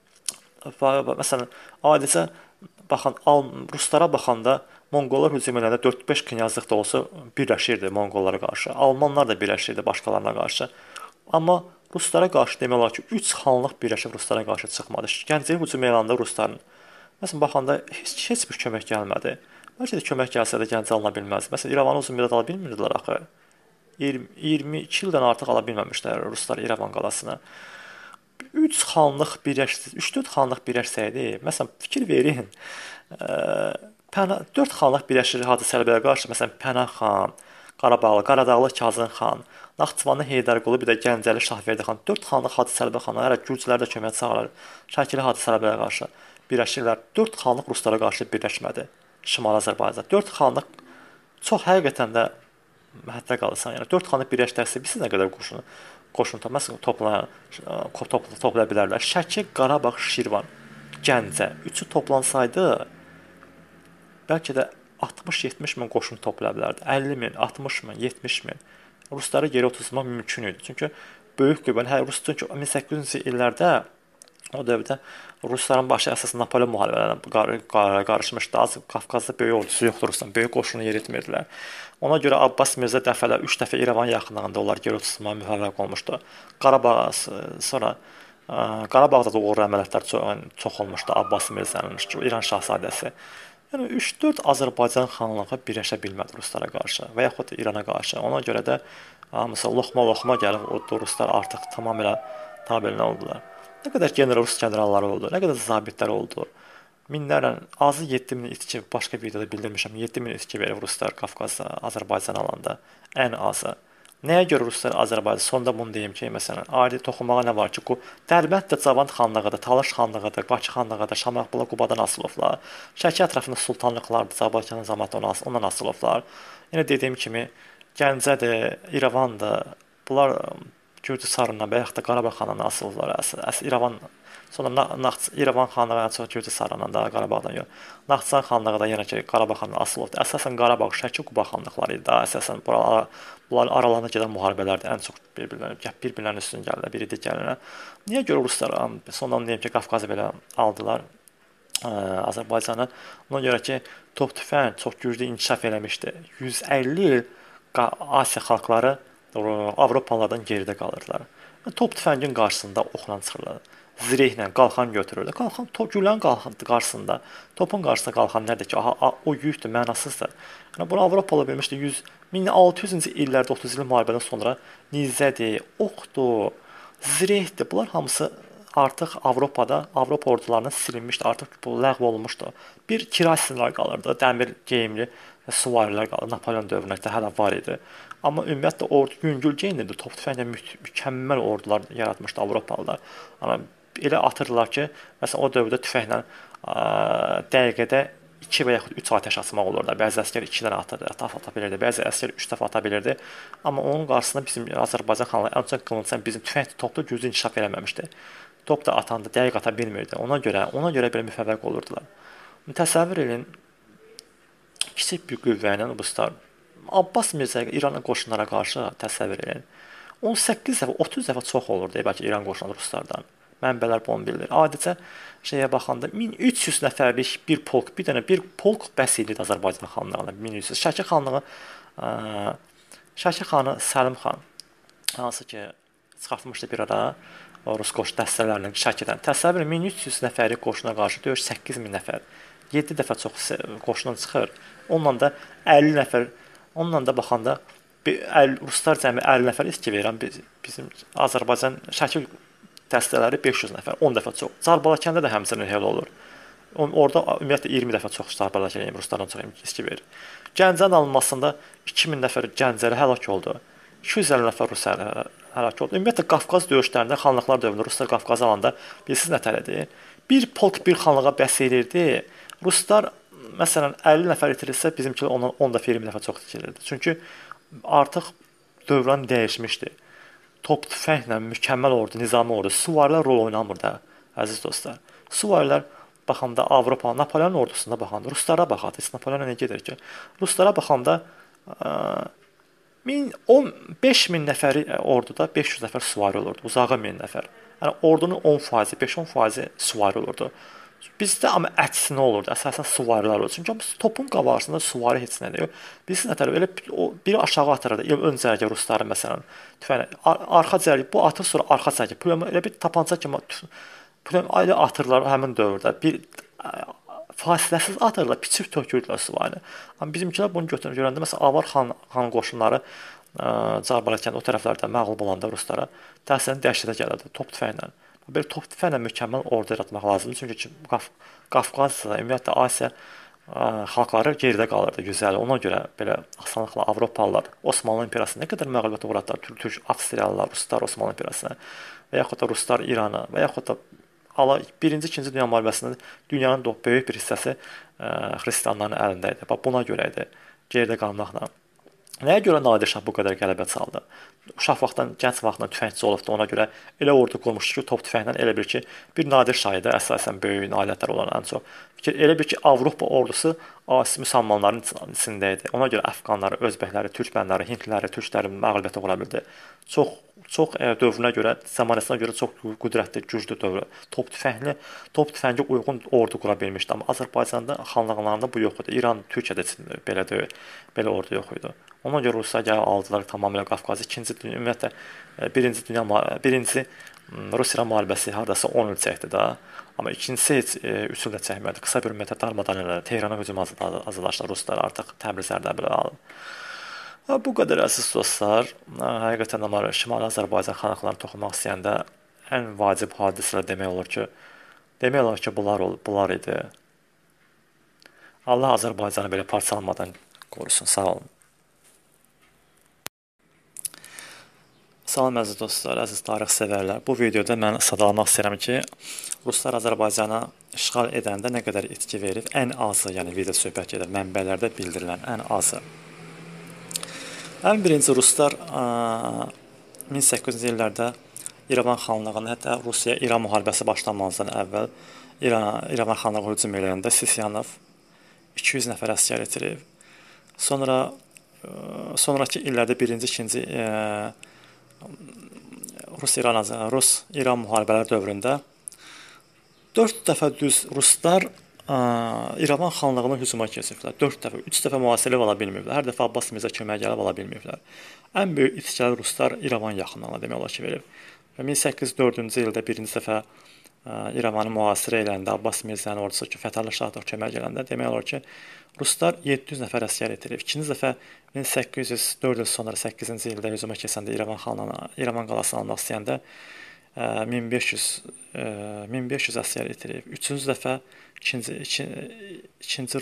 məsələn, adicə Ruslara baxanda Monqollar hücum edəndə 4-5 knyazlıq da olsa birləşirdi Monqollara qarşı. Almanlar da birləşirdi başqalarına qarşı. Amma Ruslara qarşı demək olar ki, 3 xanlıq birləşib Ruslara qarşı çıxmadı. Gəncəyə hücum edəndə Rusların məsələn, baxanda heç bir kömək gəlmədi. Bəlkə də kömək gəlsə də Gəncə alına bilməzdi. Məsələn, İrəvanı uzun müddət ala bilmirdilər axı. 22 ildən artıq ala bilməmişlər ruslar İrəvan qalasını. 3 xanlıq birləşdi, 3-4 xanlıq birləşsəydi, məsələn, fikir verin. 4 xanlıq birləşir Hacı Çələbiyə qarşı, məsələn, Pənah xan, Qarabağlı, Qaradağlı Kazım xan, Naxçıvanlı Heydərqulu, bir də Gəncəli Şahverdi xan, 4 xanlıq Hacı Çələbə xanı, hələ Gürcülər də kömək çağırır. Şəkili Hacı Çələbəyə qarşı birləşirlər. 4 xanlıq ruslara qarşı birləşmədi Şimali Azərbaycan. 4 xanlıq çox həqiqətən də məhətdə qalırsan. Yəni 4 xanlıq birləşdirsə bilirsiz nə qədər qoşun toplaya bilərlər. Şəki, Qarabağ, Şirvan, Gəncə üçü toplansaydı bəlkə də 60-70 min qoşun toplaya bilərdi. 50 min, 60 min, 70 min. Rusları geri oturtmaq mümkün idi. Çünki böyük qüvvə, Ruslar 1800-cü illərdə o dövrdə Rusların başı əsasında Napolyon müharibələrlə qarışmışdı. Az Qafqazda böyük ordusu yoxdur Rusların, böyük qoşunu yeritmirdilər. Ona görə Abbas Mirzə 3 dəfə İrəvan yaxınlığında onlar geri oturtmağa müvəffəq olmuşdu. Qarabağda da uğurlu əməliyyatlar çox olmuşdu Abbas Mirzənin, İran şahzadəsi. Yəni 3-4 Azərbaycan xanlığı birləşə bilmədi ruslara qarşı və yaxud da İrana qarşı. Ona görə də loxma gəlib o ruslar artıq tamamilə tabelinə oldular. Nə qədər Rus generalları oldu, nə qədər zabitlər oldu. Minlərlə, azı 7000 itki, başqa videoda bildirmişəm, 7000 itki verib ruslar Qafqazda, Azərbaycan alanda, ən azı. Nəyə görə ruslar Azərbaycan? Sonda bunu deyim ki, məsələn, ayrı toxunmağa nə var ki, Dərbənd də Cavand xanlığıdır, Talış xanlığıdır, Bakı xanlığıdır, Şamaxılı, Qubadan asılıblar. Şəki ətrafında sultanlıqlardır, Azərbaycanın zamanı ondan asılıblar. Yenə dediyim kimi, Gəncədir, İrəvandır, bunlar Gürcü sarından və yaxud da Qarabağ xanlığına asılıblar. Sonra İrəvan xanlığı ən çox Gürcü sarından da, Qarabağdan yox. Naxçıvan xanlığı da yenə ki, Qarabağ xanlığı asılıbdır. Əsasən Qarabağ, Şəki, Quba xanlıqları idi. Əsasən bunların aralarında gedən müharibələrdir. Ən çox bir-birlərinin üstün gəlirlər, biri digərinə. Niyə görə ruslar sondan deyim ki, Qafqazı belə aldılar Azərbaycanı? Ona görə ki, top tüfəng çox güclü inkişaf eləmişdi. 150 il Asiya xalqları Avropalılardan geridə qalırlar. Top tüfəngin qarşısında oxla çıxırlar. Zirehlə qalxan götürürlər. Güllənin qarşısında, topun qarşısında qalxan nədir ki, o yükdür, mənasızdır. Yəni, bunu Avropalı bilmişdi 1600-cü illərdə 30 illik müharibədən sonra nizədir, oxdur, zirehdir. Bunlar hamısı artıq Avropa ordularının silinmişdi, artıq bu ləğv olunmuşdu. Bir kirayəçilər qalırdı, dəmir geyimli süvarilər qalırdı, Napoleon dövründə hələ var idi. Amma ümumiyyətlə ordu yüngül geyinirdi, top tüfənglə mükəmməl ordular yaratmışdı Avropalılar. Amma elə atırdılar ki, məsələn o dövrdə tüfənglə dəqiqədə 2 və yaxud 3 atəş açmaq olurdu. Bəzi əsgər 2 dənə ata bilirdi, bəzi əsgər 3 dəfə ata bilirdi. Amma onun qarşısında bizim Azərbaycan xanlığı ən çox qılıncan bizim tüfəng topda güclü inkişaf eləməmişdi. Top da atanda dəqiq ata bilmirdi. Ona görə belə müfəvvəq olurdular. Təsəvvür edin, kiçik bir qüvvə ilə ruslar Abbas Mirzəyə İranın qoşunlara qarşı təsəvvür edin. 18 dəfə, 30 dəfə çox olurdu bəlkə İran qoşunları ruslardan. Mənbələr bunu bildirir. Adicə şeyə baxanda 1300 nəfərlik bir polk bəs edirdi Azərbaycan xanlığına. 1300. Şəki xanı Səlim xan hansı ki çıxartmışdı bir ara o rus qoşun dəstələrinin Şəkidən. Təsəvvür edin 1300 nəfərlik qoşuna qarşı döyüş 8000 nəfər. 7 dəfə çox qoşundan çıxır. Onunla da 50 nəfər, onunla da baxanda ruslar cəmi 50 nəfər itki verirəm. Bizim Azərbaycan Şəki dəstələri 500 nəfər, 10 dəfə çox. Zarbələkəndə də həmçinin elə olur. Orada ümumiyyətlə 20 dəfə çox Zarbələkəndə ruslardan çox itki verir. Gəncənin alınmasında 2000 nəfər Gəncəli həlak oldu. 250 nəfər rus həlak oldu. Ümumiyyətlə Qafqaz döyüşlərində xanlıqlar dövründə ruslar Qafqazı alanda bilirsiniz nə tələdir? Bir polk bir xanlığa bəs edirdi. Ruslar məsələn 50 nəfər itirilsə bizimkilər ondan 10 dəfə 20 dəfə çox itirilirdi. Çünki artıq dövrən dəyişmişdi. Top tüfənglə mükəmməl ordu, nizami ordu, süvarilər rol oynamırdı, əziz dostlar. Süvarilər baxanda Avropa, Napoleon ordusunda baxanda, ruslara baxanda, Napoleon nə gedir ki? Ruslara baxanda 5000 nəfəri orduda 500 nəfər süvari olurdu, uzağa 1000 nəfər. Yəni ordunun 10%, 5-10% süvari olurdu. Bizdə amma əksinə olurdu, əsasən süvarilər olurdu. Çünki topun qabağısında süvari heç nə deyil. Bilirsiniz nə tərəf, elə biri aşağı atırdı, ön cərgə rusları məsələn, tüfəng, arxa cərgə, bu atır sonra arxa cərgə. Elə bir tapanca kimi ailə atırlar həmin dövrdə. Bir fasiləsiz atırlar, piçir tökürdülər süvarini. Amma bizimkilər bunu görəndə məsələn Avar xan qoşunları Carbələkəndə o tərəflərdə məğlub olanda ruslara təsirən dəhşətə gəlirdi top tüfənglə. Belə top tüfənglə mükəmməl ordu yaratmaq lazımdır. Çünki Qafqaz, ümumiyyətlə Asiya xalqları geridə qalırdı güzəl. Ona görə belə asanlıqla Avropalılar Osmanlı imperiyasına nə qədər məğlubiyyətə uğratdılar. Türk, Avstriyalılar, ruslar Osmanlı imperiyasına və yaxud da ruslar İranı və yaxud da Birinci, İkinci Dünya müharibəsində dünyanın böyük bir hissəsi xristianların əlində idi. Buna görə idi geridə qalmaqla. Nəyə görə Nadir Şah bu qədər qələbə çaldı? Uşaq vaxtdan, gənc vaxtdan tüfəngçi olubdu. Ona görə elə ordu qurmuşdu ki, top tüfənglə elə bir ki, bir Nadir Şah idi, əsasən böyük nailiyyətlər olan ən çox. Elə bir ki, Avropa ordusu müsəlmanların içində idi. Ona görə Əfqanları, Özbəkləri, Türkmənləri, Hindliləri, türkləri məğlubiyyətə uğra bildi. Çox dövrünə görə, zamanəsinə görə çox qüdrətli, güclü dövrü. Top tüfəngə uyğun ordu qura bilmişdi. Amma Azərbaycanda xanlıqlarında bu yox idi. İran, Türkiyədə belə ordu yox idi. Ona görə Ruslar gəlib aldılar tamamilə Qafqazı. Ümumiyyətlə birinci Rusiya müharibəsi hardasa 10 il çəkdi də. Amma ikincisi heç 3 il də çəkmədi. Qısa bir müddət darmadağın elədi. Tehrana hücum hazırlaşdılar Ruslar artıq Təbrizlərdə belə aldı. Bu qədər əziz dostlar. Həqiqətən də Şimali Azərbaycan xanlıqlarına toxunmaq istəyəndə ən vacib hadisələr demək olar ki, bunlar idi. Allah Azərbaycanı belə parçalanmadan qorusun. Sağ olun. Salam əziz dostlar, əziz tarix sevərlər. Bu videoda mən sadalamaq istəyirəm ki, ruslar Azərbaycana işğal edəndə nə qədər itki verib, ən azı, yəni video söhbət edir, mənbələrdə bildirilən ən azı. Ən birinci ruslar 1800-cü illərdə İrəvan xanlığını, hətta Rusiya-İran müharibəsi başlanmazdan əvvəl İrəvan xanlığı hücum eləyəndə Sisyanov 200 nəfər əsgər itirib. Sonraki illərdə birinci, ikinci Rus-İran müharibələri dövründə 4 dəfə düz ruslar İrəvan xanlığını hücuma keçiblər. 4 dəfə, 3 dəfə mühasirə ala bilməyiblər. Hər dəfə Abbas Mirzə köməyə gəlib ala bilməyiblər. Ən böyük itkilər ruslar İrəvan yaxınlığına demək olar ki, verib. 1804-cü ildə birinci dəfə İrəvanı mühasirə eləndə Abbas Mirzənin ordusu ki, Fətəli Şahdar köməyə gələndə demək olar ki, ruslar 700 nəfər əsgər itirib. İkinci dəfə 1804 il sonra 8-ci ildə hücuma keçəndə İrəvan qalasını almaq istəyəndə 1500 əsgər itirib. Üçüncü dəfə ikinci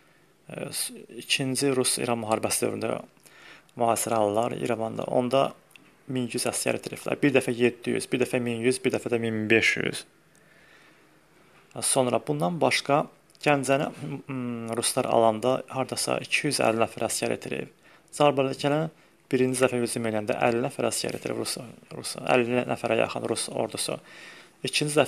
Rus-İran müharibəsi dövründə mühasirə alırlar İrəvanda. Onda 1100 əsgər itiriblər. Bir dəfə 700, bir dəfə 1100, bir dəfə də 1500. Sonra bundan başqa Gəncəni ruslar alanda hardasa 250 nəfər əsgər itirib. Zarbadakılar birinci dəfə hücum edəndə 50 nəfər əsgər itirib Rus 50 nəfərə yaxın Rus ordusu. İkinci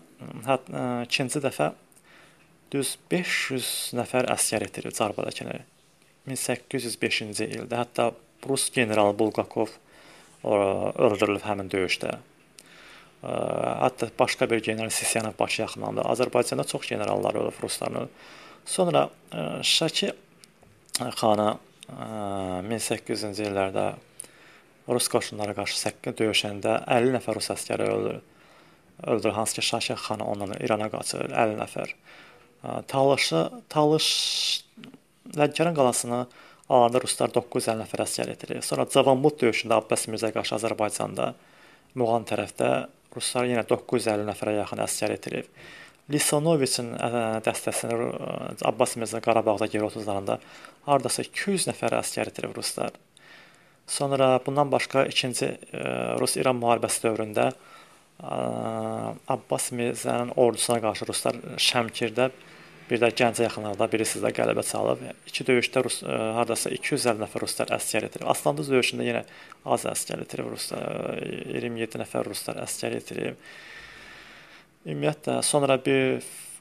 dəfə düz 500 nəfər əsgər itirib Zarbadakılar. 1805-ci ildə hətta Rus generalı Bulgakov öldürülüb həmin döyüşdə. Hətta başqa bir general Sisyanov başı yaxınlandı. Azərbaycanda çox generallar ölüb rusların. Sonra Şəki xanı 1800-cü illərdə Rus qoşunlara qarşı döyüşəndə 50 nəfər Rus əsgəri öldürür. Hansı ki Şəki xanı ondan İrana qaçır 50 nəfər. Talış Lənkəran qalasını alanda ruslar 950 nəfər əsgər itirir. Sonra Cavanbud döyüşündə Abbas Mirzəyə qarşı Azərbaycanda Muğan tərəfdə ruslar yenə 950 nəfərə yaxın əsgər itirib. Lisanoviçin dəstəsini Abbas Mirzə Qarabağda geri 30-larında hardasa 200 nəfər əsgər itirib ruslar. Sonra bundan başqa 2-ci Rus-İran müharibəsi dövründə Abbas Mirzənin ordusuna qarşı ruslar Şəmkirdə, bir də Gəncə yaxınlarda bilirsiniz də qələbə çalıb. İki döyüşdə hardasa 250 nəfər ruslar əsgər itirib. Aslandız döyüşündə yenə az əsgər itirib ruslar. 27 nəfər ruslar əsgər itirib. Ümumiyyətlə sonra bir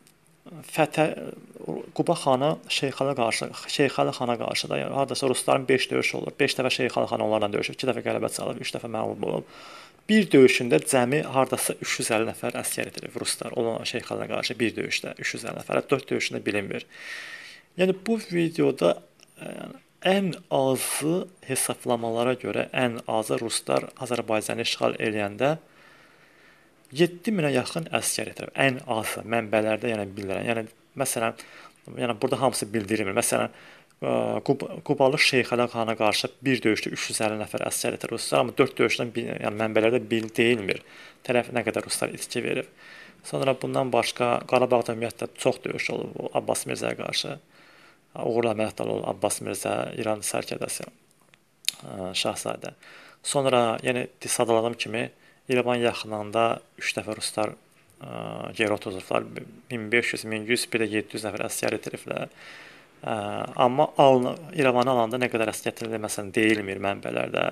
Quba xanı Şeyxəli xana qarşı da hardasa rusların 5 döyüşü olur. 5 dəfə Şeyxəli xan onlarla döyüşüb, 2 dəfə qələbə çalıb, 3 dəfə məğlub olub. Bir döyüşündə cəmi hardasa 350 nəfər əsgər itirib ruslar. Olan Şeyxəlinə qarşı bir döyüşdə 350 nəfər, 4 döyüşündə bilinmir. Yəni bu videoda ən azı hesablamalara görə ən azı ruslar Azərbaycanı işğal eləyəndə 7000-ə yaxın əsgər itirib. Ən azı mənbələrdə yəni bildirən. Yəni məsələn, burada hamısı bildirilmir. Məsələn, Qubalı Şeyxəli xana qarşı bir döyüşdə 350 nəfər əsgər itirib ruslar, amma 4 döyüşdən yəni mənbələrdə deyilmir. Tərəf nə qədər ruslar itki verib. Sonra bundan başqa Qarabağda ümumiyyətlə çox döyüş olub Abbas Mirzəyə qarşı. Uğurla əməliyyatlar olub Abbas Mirzə, İran sərkərdəsi, Şahzadə. Sonra yenə sadaladığım kimi İrəvan yaxınlığında 3 dəfə ruslar geri oturublar. 1500, 1100, bir də 700 nəfər əsgər itiriblər. Amma İrəvanı alanda nə qədər əsgər itirildi məsələn deyilmir mənbələrdə.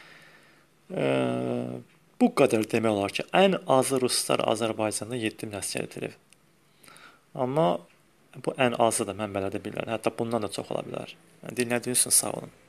Bu qədər demək olar ki, ən azı ruslar Azərbaycanda 7000 əsgər itirib. Amma bu ən azıdır mənbələrdə bilinən. Hətta bundan da çox ola bilər. Dinlədiyiniz üçün sağ olun.